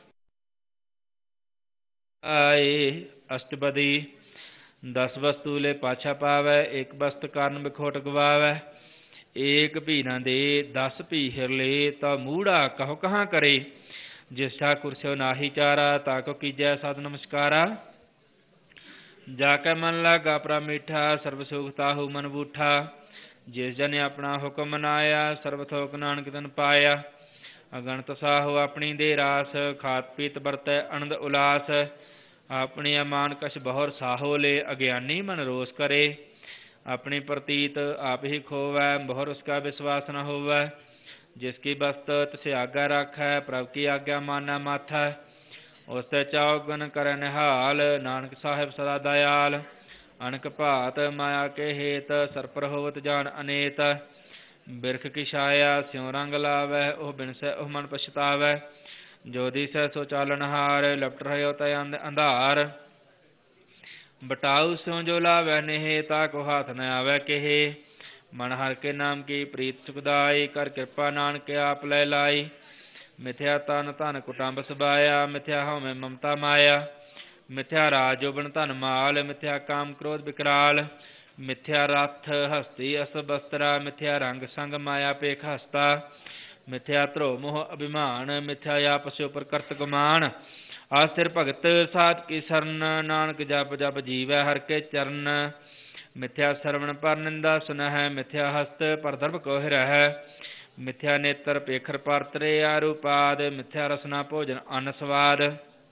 ਆਏ। ਅਸ਼ਟਪਦੀ। ਦਸ ਵਸਤੂ ਲੈ ਪਾਛਾ ਪਾਵੈ, ਇੱਕ ਵਸਤ ਕਾਰਨ ਬਿਖੋਟ ਗਵਾਵੈ। ਏਕ ਭੀ ਨ ਦੇ ਦਸ ਭੀ ਹਿਰ ਲੇ, ਤਾ ਮੂੜਾ ਕਹੋ ਕਹਾਂ ਕਰੇ। ਜਿਸ ਠਾਕੁਰ ਸਿਓ ਨਾਹੀ ਚਾਰਾ, ਤਾ ਕੋ ਕੀਜੈ ਸਾਧ ਨਮਸਕਾਰਾ। ਜਾ ਕੈ ਮਨ ਲਾਗਾ ਪ੍ਰਭ ਮੀਠਾ, ਸਰਬ ਸੁਖ ਤਾਹੂ ਮਨ ਬੂਠਾ। ਜਿਸ ਜਨ ਆਪਣਾ ਹੁਕਮ ਮਨਾਇਆ, ਸਰਬ ਥੋਕ ਨਾਨਕ ਤਨ ਪਾਇਆ। ਅਗਣਤ ਸਾਹੋ ਆਪਣੀ ਦੇ ਰਾਸ, ਖਾਤ ਪੀਤ ਵਰਤੈ ਅਨੰਦ ਉਲਾਸ। ਆਪਣੀ ਅਮਾਨ ਕਛ ਬਹੁਰ ਸਾਹੋ ਲੈ, ਅਗਿਆਨੀ ਮਨ ਰੋਸ ਕਰੇ। ਆਪਣੀ ਪ੍ਰਤੀਤ ਆਪ ਹੀ ਖੋਵੈ, ਬਹੁਰ ਉਸਕਾ ਵਿਸ਼ਵਾਸ ਨ ਹੋਵੈ। ਜਿਸ ਕੀ ਬਸਤ ਤਿਸੇ ਆਗਾ ਰਾਖੈ, ਪ੍ਰਭ ਕੀ ਆਗਿਆ ਮਾਨੈ ਮਾਥੈ। ਉਸੇ ਚੌਗਨ ਕਰੈ ਨਿਹਾਲ, ਨਾਨਕ ਸਾਹਿਬ ਸਦਾ ਦਇਆਲ। ਅਨਕ ਭਾਤ ਮਾਇਆ ਕੇ ਹੇਤ, ਸਰਪਰ ਹੋਵਤ ਜਾਨ ਅਨੇਤ। ਬਿਰਖ ਕੀ ਛਾਇਆ ਸਿਉ ਰੰਗ ਲਾਵੈ, ਉਹ ਬਿਨਸੈ ਉਹ ਮਨ ਪਛਤਾਵੈ। ਜੋ ਦਿਸੈ ਸੋ ਚਾਲਨਹਾਰ, ਲਪਟ ਰਹਿਓ ਤੈ ਅੰਧਾਰ। ਬਟਾਉ ਸਿਉ ਜੋ ਲਾਵੈ ਨੇਹ, ਤਾ ਕੋ ਹਾਥ ਨ ਆਵੈ ਕੇਹ। ਮਨ ਹਰਿ ਕੇ ਨਾਮ ਕੀ ਪ੍ਰੀਤ ਸੁਖਦਾਈ, ਕਰ ਕਿਰਪਾ ਨਾਨਕ ਆਪ ਲੈ ਲਾਈ। ਮਿਥਿਆ ਤਨ ਧਨ ਕੁਟੰਬ ਸਬਾਇਆ, ਮਿਥਿਆ ਹਉਮੈ ਮਮਤਾ ਮਾਇਆ। ਮਿਥਿਆ ਰਾਜ ਜੋਬਨ ਧਨ ਮਾਲ, ਮਿਥਿਆ ਕਾਮ ਕ੍ਰੋਧ ਵਿਕਰਾਲ। ਮਿਥਿਆ ਰਥ ਹਸਤੀ ਅਸ ਬਸਤਰਾ, ਮਿਥਿਆ ਰੰਗ ਸੰਗ ਮਾਇਆ ਪੇਖ ਹਸਤਾ। ਮਿਥਿਆ ਧਰੋ ਮੋਹ ਅਭਿਮਾਨ, ਮਿਥਿਆ ਆਪਸ ਉਪਰ ਕਰਤ ਗੁਮਾਨ। ਆਸਿਰ ਭਗਤ ਸਾਧ ਕੀ ਸਰਨ, ਨਾਨਕ ਜਪ ਜਪ ਜੀਵੈ ਹਰਿ ਕੇ ਚਰਨ। ਮਿਥਿਆ ਸਰਵਣ ਪਰ ਨਿੰਦਾ ਸੁਨਹਿ, ਮਿਥਿਆ ਹਸਤ ਪਰ ਦਰਬ ਕੋ ਹਿਰਹਿ। ਮਿਥਿਆ ਨੇਤਰ ਪੇਖਰ ਪਰ ਤਰੇ ਆਰੂਪਾਦ, ਮਿਥਿਆ ਰਸਨਾ ਭੋਜਨ ਅੰਨ ਸਵਾਦ।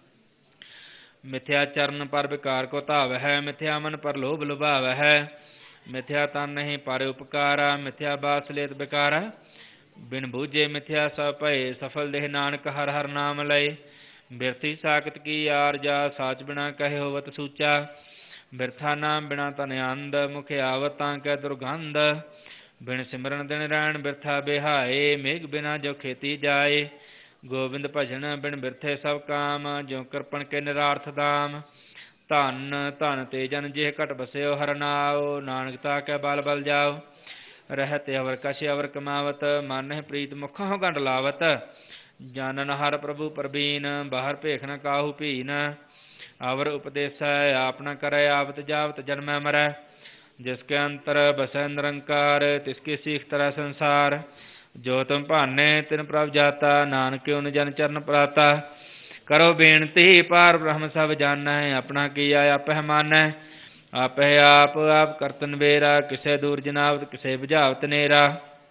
ਮਿਥਿਆ ਚਰਨ ਪਰ ਵਿਕਾਰ ਕੋ ਧਾਵਹਿ, ਮਿਥਿਆ ਮਨ ਪਰ ਲੋਭ ਲੁਭਾਵਹਿ। ਮਿਥਿਆ ਤਨ ਨਹੀਂ ਪਰ ਉਪਕਾਰਾ, ਮਿਥਿਆ ਬਾਸ ਲੇਤ ਬਿਕਾਰਾ। ਬਿਨ ਬੂਝੇ ਮਿਥਿਆ ਸਭ ਭਏ, ਸਫਲ ਦੇਹ ਨਾਨਕ ਹਰਿ ਹਰਿ ਨਾਮ ਲਏ। ਬਿਰਥੀ ਸਾਖਤ ਕੀ ਆਰਜਾ, ਸਾਚ ਬਿਨਾ ਕਹੇ ਹੋਵਤ ਸੂਚਾ। ਬਿਰਥਾ ਨਾਮ ਬਿਨਾ ਤਨ ਅੰਧ, ਮੁਖ ਆਵਤ ਤਾਂ ਕੈ ਦੁਰਗੰਧ। ਬਿਨ ਸਿਮਰਨ ਦਿਨ ਰੈਣ ਬਿਰਥਾ ਬਿਹਾਏ, ਮੇਘ ਬਿਨਾ ਜੋ ਖੇਤੀ ਜਾਏ। ਗੋਬਿੰਦ ਭਜਨ ਬਿਨ ਬਿਰਥੇ ਸਭ ਕਾਮ, ਜੋ ਕਰਪਣ ਕੇ ਨਿਰਾਰਥ ਦਾਮ। ਧਨ ਧਨ ਤੇ ਜਨ ਜਿਹ ਘਟ ਬਸਿਓ ਹਰਿ ਨਾਉ, ਨਾਨਕ ਤਾ ਕੈ ਬਲ ਬਲ ਜਾਓ। ਰਹਿਤ ਅਵਰ ਕਛ ਅਵਰ ਕਮਾਵਤ, ਮਨ ਪ੍ਰੀਤ ਮੁਖੋਂ ਗੰਢ ਲਾਵਤ। ਜਾਨਨ ਹਰਿ ਪ੍ਰਭੂ ਪਰਬੀਨ, ਬਾਹਰ ਭੇਖ ਨ ਕਾਹੂ ਭੀਨ। ਅਵਰ ਉਪਦੇਸੈ ਆਪ ਨ ਕਰੈ, ਆਵਤ ਜਾਵਤ ਜਨਮੈ ਮਰੈ। ਜਿਸ ਕੇ ਅੰਤਰ ਬਸੈ ਨਿਰੰਕਾਰ, ਤਿਸ ਕੀ ਸੀਖ ਤਰੈ ਸੰਸਾਰ। ਜੋ ਤੁਮ ਭਾਨੇ ਤਿਨ ਪ੍ਰਭ ਜਾਤਾ, ਨਾਨਕ ਉਨ ਜਨ ਚਰਨ ਪ੍ਰਾਤਾ। ਕਰੋ ਬੇਨਤੀ ਪਾਰ ਬ੍ਰਹਮ ਸਭ ਜਾਣੈ, ਆਪਣਾ ਕੀਆ ਆਪਹਿ ਮਾਨੈ। ਆਪਹਿ ਆਪ ਆਪ ਕਰਤ ਨਬੇਰਾ, ਕਿਸੇ ਦੂਰ ਜਨਾਵਤ ਕਿਸੇ ਬੁਝਾਵਤ ਨੇਰਾ।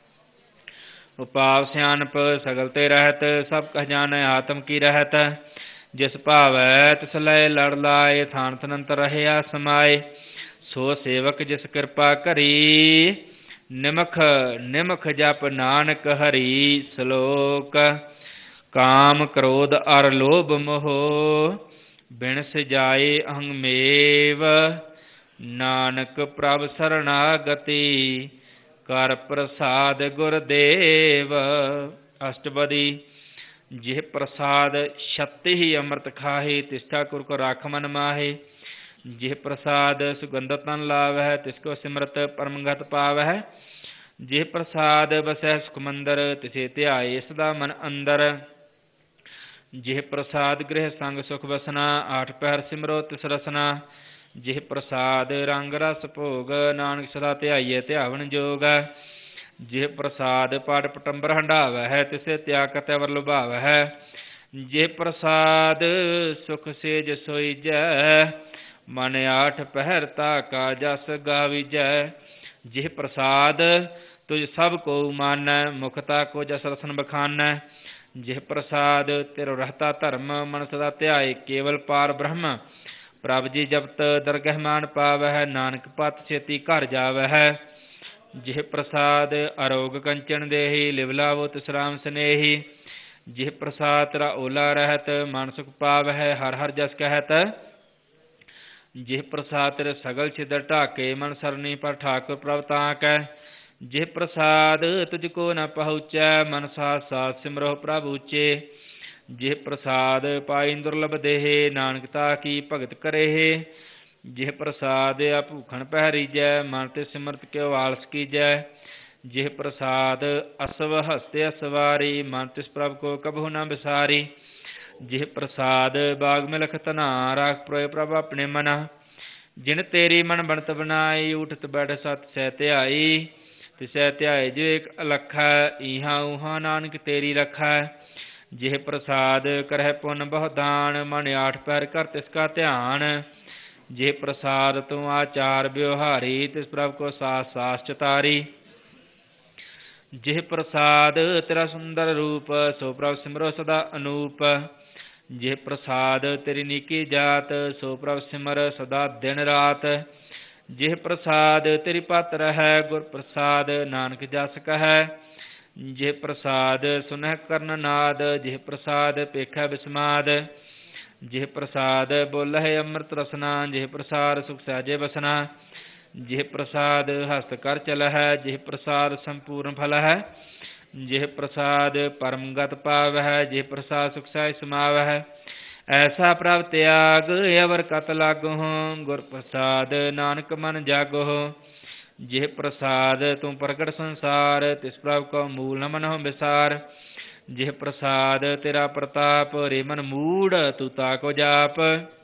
ਉਪਾਵ ਸਿਆਣਪ ਸਗਲ ਤੇ ਰਹਿਤ, ਸਭ ਕਹ ਜਾਣੈ ਆਤਮ ਕੀ ਰਹਿਤ। ਜਿਸ ਭਾਵੈ ਤਿਸ ਲੈ ਲੜ ਲਾਏ, ਥਾਨ ਤਨੰਤਰ ਰਹਿਆ ਸਮਾਏ। ਸੋ ਸੇਵਕ ਜਿਸ ਕਿਰਪਾ ਕਰੀ, ਨਿਮਖ ਨਿਮਖ ਜਪ ਨਾਨਕ ਹਰੀ। ਸਲੋਕ ਕਾਮ ਕ੍ਰੋਧ ਅਰ ਲੋਭ ਮੋਹ, ਬਿਨ ਸਜਾਏ ਅਹੰ ਮੇਵ। ਨਾਨਕ ਪ੍ਰਭ ਸਰਣਾਗਤੀ, ਕਰ ਪ੍ਰਸਾਦ ਗੁਰਦੇਵ। ਅਸ਼ਟਪਦੀ। ਜਿਹ ਪ੍ਰਸਾਦ ਛਤੀ ਹੀ ਅੰਮ੍ਰਿਤ ਖਾਹੇ, ਤਿਸ ਠਾਕੁਰ ਕੋ ਰਾਖ ਮਨ ਮਾਹੇ। ਜਿਹ ਪ੍ਰਸਾਦ ਸੁਗੰਧਿ ਤਨ ਲਾਵਹਿ, ਤਿਸ ਕੋ ਸਿਮਰਤ ਪਰਮਗਤ ਪਾਵਹਿ। ਜਿਹ ਪ੍ਰਸਾਦ ਬਸੈ ਸੁਖ ਮੰਦਰ, ਤਿਸੇ ਧਿਆਏ ਸਦਾ ਮਨ ਅੰਦਰ। ਜਿਹ ਪ੍ਰਸਾਦ ਗ੍ਰਹਿ ਸੰਗ ਸੁਖ ਵਸਨਾ, ਆਠ ਪਹਿਰ ਸਿਮਰੋ ਤਿਸ ਰਸਨਾ। ਜਿਹ ਪ੍ਰਸਾਦ ਰੰਗ ਰਸ ਭੋਗ, ਨਾਨਕ ਸਦਾ ਧਿਆਈਏ ਧਿਆਵਨ ਜੋਗ। ਜਿਹ ਪ੍ਰਸਾਦ ਪਾਠ ਪਟੰਬਰ ਹੰਢਾਵਹਿ, ਤਿਸੇ ਤਿਆਗ ਕਤਿ ਅਵਰ ਲੁਭਾਵਹਿ। ਜਿਹ ਪ੍ਰਸਾਦ ਸੁਖ ਸੇਜ ਸੋਈਜੈ, ਮਨ ਆਠ ਪਹਿਰ ਤਾ ਕਾ ਜਸ ਗਾਵੀਜੈ। ਜਿਹ ਪ੍ਰਸਾਦ ਤੁਝ ਸਭ ਕੋ ਮਾਨੈ, ਮੁਖਤਾ ਕੋ ਜਸ ਰਸਨ ਬਖਾਨੈ। ਜਿਹ ਪ੍ਰਸਾਦ ਤਿਰੁ ਰਹਤਾ ਧਰਮ, ਮਨ ਸਦਾ ਧਿਆਏ ਕੇਵਲ ਪਾਰ ਬ੍ਰਹਮ। ਪ੍ਰਭ ਜੀ ਜਪਤ ਦਰਗਹਿ ਮਾਨ ਪਾਵਹਿ, ਨਾਨਕ ਪਤ ਛੇਤੀ ਘਰ ਜਾਵਹਿ। ਜਿਹ ਪ੍ਰਸਾਦ ਅਰੋਗ ਕੰਚਨ ਦੇਹੀ, ਲਿਵ ਲਾਵੋ ਤਿਸ ਰਾਮ ਸਨੇਹੀ। ਜਿਹ ਪ੍ਰਸਾਦ ਤੇਰਾ ਓਲਾ ਰਹਿਤ, ਮਨ ਸੁਖ ਪਾਵਹਿ ਹਰ ਹਰ ਜਸ ਕਹਿਤ। ਜਿਹ ਪ੍ਰਸਾਦ ਤੇਰੇ ਸਗਲ ਛਿਦਰ ਢਾਕੇ, ਮਨ ਸਰਨੀ ਪਰ ਠਾਕੁਰ ਪ੍ਰਭ ਤਾਂ ਕੈ। ਜਿਹ ਪ੍ਰਸਾਦ ਤੁਝ ਕੋ ਨ ਪਹੁੰਚੈ, ਮਨ ਸਾਥ ਸਾਥ ਸਿਮਰੋ ਪ੍ਰਭ ਉੱਚੇ। ਜਿਹ ਪ੍ਰਸਾਦ ਪਾਈ ਦੁਰਲਭ ਦੇਹ, ਨਾਨਕ ਤਾ ਕੀ ਭਗਤ ਕਰੇਹ। ਜਿਹ ਪ੍ਰਸਾਦ ਭੂਖਣ ਪਹਿਰੀਜੈ, ਮਨ ਤੇ ਸਿਮਰਤ ਕਿਉ ਆਲਸ ਕੀਜੈ। ਜਿਹ ਪ੍ਰਸਾਦ ਅਸਵ ਹਸਤੇ ਅਸਵਾਰੀ, ਮਨ ਤਿਸ ਪ੍ਰਭ ਕੋ ਕਬਹੁ ਨ ਵਿਸਾਰੀ। ਜਿਹ ਪ੍ਰਸਾਦ ਬਾਗ ਮਿ ਲਖ ਧਨਾ, ਰਾਖ ਪ੍ਰੋਏ ਪ੍ਰਭ ਆਪਣੇ ਮਨਾ। ਜਿਨ ਤੇਰੀ ਮਨ ਬਣਤ ਬਣਾਈ, ਉਠਤ ਬੈਠ ਸਤ ਸਹਿ ਧਿਆਈ। ਤਿਸੈ ਧਿਆਏ ਜੋ ਇੱਕ ਅਲਖੈ, ਈਹਾ ਊਹਾ ਨਾਨਕ ਤੇਰੀ ਰਖੈ। ਜਿਹ ਪ੍ਰਸਾਦ ਕਰਹਿ ਪੁੰਨ ਬਹੁ ਦਾਨ, ਮਨ ਆਠ ਪੈਰ ਕਰ ਤਿਸ ਕਾ ਧਿਆਨ। ਜਿਹ ਪ੍ਰਸਾਦ ਤੂੰ ਆਚਾਰ ਵਿਵਹਾਰੀ, ਤਿਸ ਪ੍ਰਭ ਕੋ ਸਾਸ ਸਾਸ ਚਤਾਰੀ। ਜਿਹ ਪ੍ਰਸਾਦ ਤੇਰਾ ਸੁੰਦਰ ਰੂਪ, ਸੋ ਪ੍ਰਭ ਸਿਮਰੋ ਸਦਾ ਅਨੂਪ। ਜਿਹ ਪ੍ਰਸਾਦ ਤੇਰੀ ਨੀਕੀ ਜਾਤ, ਸੋ ਪ੍ਰਭ ਸਿਮਰ ਸਦਾ ਦਿਨ ਰਾਤ। ਜਿਹ ਪ੍ਰਸਾਦ ਤੇਰੀ ਪਤ ਰਹੈ, ਗੁਰ ਪ੍ਰਸਾਦ ਨਾਨਕ ਜਸ ਕਹੈ। ਜਿਹ ਪ੍ਰਸਾਦ ਸੁਨਹਿ ਕਰਨ ਨਾਦ, ਜਿਹ ਪ੍ਰਸਾਦ ਪੇਖੈ ਬਿਸਮਾਦ। ਜਿਹ ਪ੍ਰਸਾਦ ਬੋਲਹਿ ਅੰਮ੍ਰਿਤ ਰਸਨਾ, ਜਿਹ ਪ੍ਰਸਾਦ ਸੁਖ ਸਹਿਜੇ ਬਸਨਾ। ਜਿਹ ਪ੍ਰਸਾਦ ਹਸਤ ਕਰ ਚਲਹਿ, ਜਿਹ ਪ੍ਰਸਾਦ ਸੰਪੂਰਨ ਫਲ ਹੈ। ਜਿਹ ਪ੍ਰਸਾਦ ਪਰਮ ਗਤ ਪਾਵਹਿ, ਜਿਹ ਪ੍ਰਸਾਦ ਸੁਖ ਸਹਿਜ ਸਮਾਵਹਿ। ਐਸਾ ਪ੍ਰਭ ਤਿਆਗ ਅਵਰ ਕਤ ਲਾਗਹੁ, ਗੁਰ ਪ੍ਰਸਾਦ ਨਾਨਕ ਮਨ ਜਾਗਹੁ। ਜਿਹ ਪ੍ਰਸਾਦ ਤੂੰ ਪ੍ਰਗਟ ਸੰਸਾਰ, ਤਿਸ ਪ੍ਰਭ ਕੋ ਮੂਲ ਨ ਮਨਹੁ ਵਿਸਾਰ। ਜਿਹ ਪ੍ਰਸਾਦ ਤੇਰਾ ਪ੍ਰਤਾਪ, ਰੇ ਮਨ ਮੂੜ ਤੂੰ ਤਾਕੋ ਜਾਪ।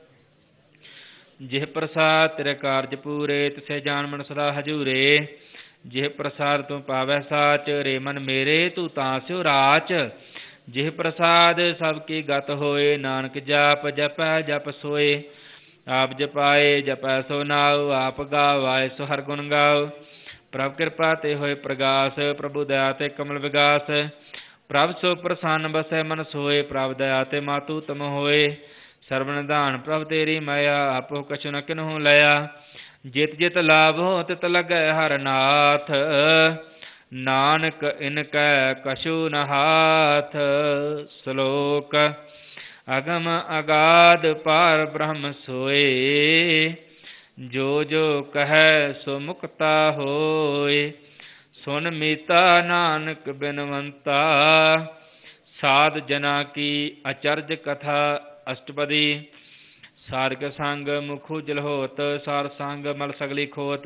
ਜਿਹ ਪ੍ਰਸਾਦ ਤੇਰੇ ਕਾਰਜ ਪੂਰੇ, ਤਿਸੇ ਜਾਨ ਮਨ ਸਦਾ ਹਜੂਰੇ। ਜਿਹ ਪ੍ਰਸਾਦ ਤੂੰ ਪਾਵੈ ਸਾਚ, ਰੇ ਮਨ ਮੇਰੇ ਤੂੰ ਤਾਂ ਸਿਉ ਰਾਚ। ਜਿਹ ਪ੍ਰਸਾਦ ਸਭ ਕੀ ਗਤ ਹੋਏ, ਨਾਨਕ ਜਾਪ ਜਪੈ ਜਪ ਸੋਏ। ਆਪ ਜਪਾਏ ਜਪੈ ਸੋ ਨਾਉ, ਆਪ ਗਾਵਾਏ ਸੋ ਹਰਿ ਗੁਣ ਗਾਉ। ਪ੍ਰਭ ਕਿਰਪਾ ਤੇ ਹੋਏ ਪ੍ਰਗਾਸ, ਪ੍ਰਭੂ ਦਇਆ ਤੇ ਕਮਲ ਵਿਗਾਸ। ਪ੍ਰਭ ਸੋ ਪ੍ਰਸੰਨ ਬਸੈ ਮਨ ਸੋਏ, ਪ੍ਰਭ ਦਇਆ ਤੇ ਮਾਤੂ ਤਮ ਹੋਏ। ਸਰਬ ਨਿਧਾਨ ਪ੍ਰਭ ਤੇਰੀ ਮਾਇਆ, ਆਪੋ ਕਛੁ ਨ ਕਿਨਹੂ ਲਿਆ। ਜਿਤ ਜਿਤ ਲਾਭੋ ਤਿਤ ਲੱਗੈ ਹਰਿ ਨਾਥ, ਨਾਨਕ ਇਨ ਕੈ ਕਛੁ ਨ ਹਾਥ। ਸ਼ਲੋਕ ਅਗਮ ਅਗਾਧ ਪਾਰ ਬ੍ਰਹਮ ਸੋਏ, ਜੋ ਜੋ ਕਹੈ ਸੋ ਮੁਕਤਾ ਹੋਏ। ਸੁਨ ਮੀਤਾ ਨਾਨਕ ਬਿਨਵੰਤਾ, ਸਾਧ ਜਨਾ ਕੀ ਅਚਰਜ ਕਥਾ ਅਸ਼ਟਪਦੀ। ਸਾਰਗ ਸੰਗ ਮੁਖੁ ਜਲਹੋਤ, ਸਾਰ ਸੰਗ ਮਲ ਸਗਲੀ ਖੋਤ।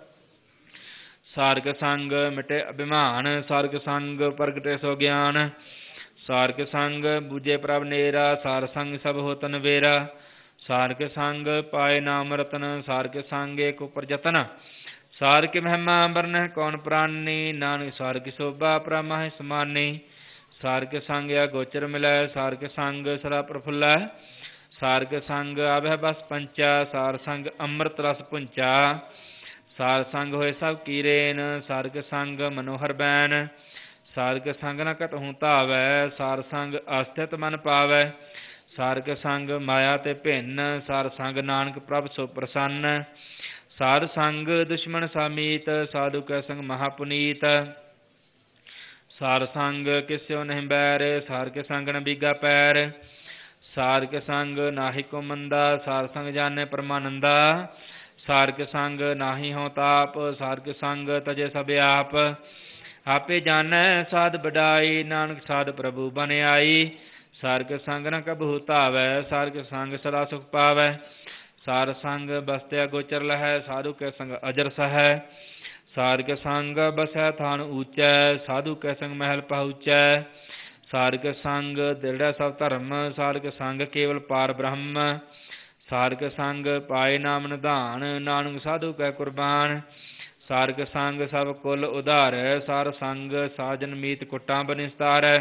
ਸਾਰਗ ਸੰਗ ਮਿਟੇ ਅਭਿਮਾਨ, ਸਾਰਗ ਸੰਗ ਪ੍ਰਗਟੇ ਸੋ ਗਿਆਨ। ਸਾਰਗ ਸੰਗ ਬੂਝੇ ਪ੍ਰਭ ਨੇਰਾ, ਸਾਰ ਸੰਗ ਸਭ ਹੋਤ ਨਵੇਰਾ। ਸਾਰਗ ਸੰਗ ਪਾਏ ਨਾਮ ਰਤਨ, ਸਾਰਗ ਸੰਗ ਏਕ ਉਪਰ ਜਤਨ। ਸਾਰ ਕੀ ਮਹਿਮਾ ਬਰਨਹਿ ਕੌਣ ਪ੍ਰਾਨੀ, ਨਾਨਕ ਸਾਰ ਕੀ ਸੋਭਾ ਪ੍ਰਮਾਹਿ ਸਮਾਨੀ। ਸਾਰ ਕੇ ਸੰਗ ਆ ਗੋਚਰ ਮਿਲੈ, ਸਾਰ ਕੇ ਸੰਗ ਸਦਾ ਪ੍ਰਫੁੱਲੈ। ਸਾਰ ਕੇ ਸੰਗ ਆਵਹਿ ਬਸ ਪੰਚਾ, ਸਾਰ ਸੰਗ ਅੰਮ੍ਰਿਤ ਰਸ ਪੁੰਚਾ। ਸਾਰ ਸੰਗ ਹੋਏ ਸਭ ਕੀਰੇਨ, ਸਾਰ ਕੇ ਸੰਗ ਮਨੋਹਰ ਬੈਨ। ਸਾਰ ਕੇ ਸੰਗ ਨ ਘਟਹੁ ਧਾਵੈ, ਸਾਰ ਸੰਗ ਅਸਥਿਤ ਮਨ ਪਾਵੈ। ਸਾਰ ਕੇ ਸੰਗ ਮਾਇਆ ਤੇ ਭਿੰਨ, ਸਾਰ ਸੰਗ ਨਾਨਕ ਪ੍ਰਭ ਸੋ ਪ੍ਰਸੰਨ। ਸਾਰ ਸੰਗ ਦੁਸ਼ਮਣ ਸਾਮੀਤ, ਸਾਧੂ ਕੈ ਸੰਗ ਮਹਾ ਪੁਨੀਤ। ਸਾਰ ਸੰਗ ਕਿਸਿਓ ਨਹੀਂ ਬੈਰ, ਸਾਰ ਕੇ ਸੰਗ ਨ ਬੀਗਾ ਪੈਰ। ਸਾਰ ਕੇ ਸੰਗ ਨਾਹੀ ਕੋ ਮੰਦਾ, ਸਾਰ ਸੰਗ ਜਾਣੈ ਪਰਮਾਨੰਦਾ। ਸਾਰ ਕੇ ਸੰਗ ਨਾਹੀ ਹੋ ਤਾਪ, ਸਾਰ ਕੇ ਸੰਗ ਤਜੇ ਸਭ ਆਪ। ਆਪੇ ਜਾਣੈ ਸਾਧ ਬਡਾਈ, ਨਾਨਕ ਸਾਧ ਪ੍ਰਭੂ ਬਨ ਆਈ। ਸਾਰ ਕੇ ਸੰਗ ਨ ਕਬਹੂ ਧਾਵੈ, ਸਾਰ ਕੇ ਸੰਗ ਸਦਾ ਸੁਖ ਪਾਵੈ। ਸਾਰ ਸੰਗ ਬਸਤਿਆ ਗੋਚਰ ਲਹੈ, ਸਾਧੂ ਕੇ ਸੰਗ ਅਜਰ ਸਹੈ। ਸਾਰ ਕੇ ਸੰਗ ਬਸੈ ਥਾਨ ਊਚੈ, ਸਾਧੂ ਕੇ ਸੰਗ ਮਹਿਲ ਪਹੁੰਚੈ। ਸਾਰ ਕੇ ਸੰਗ ਦਿਰੜੈ ਸਭ ਧਰਮ, ਸਾਰ ਕੇ ਸੰਗ ਕੇਵਲ ਪਾਰ ਬ੍ਰਹਮ। ਸਾਰ ਕੇ ਸੰਗ ਪਾਏ ਨਾਮ ਨਿਧਾਨ, ਨਾਨਕ ਸਾਧੂ ਕੈ ਕੁਰਬਾਨ। ਸਾਰ ਕੇ ਸੰਗ ਸਭ ਕੁਲ ਉਧਾਰੈ, ਸਾਰ ਸੰਗ ਸਾਜਨ ਮੀਤ ਕੁਟਾਂ ਬਨਿਸਤਾਰੈ।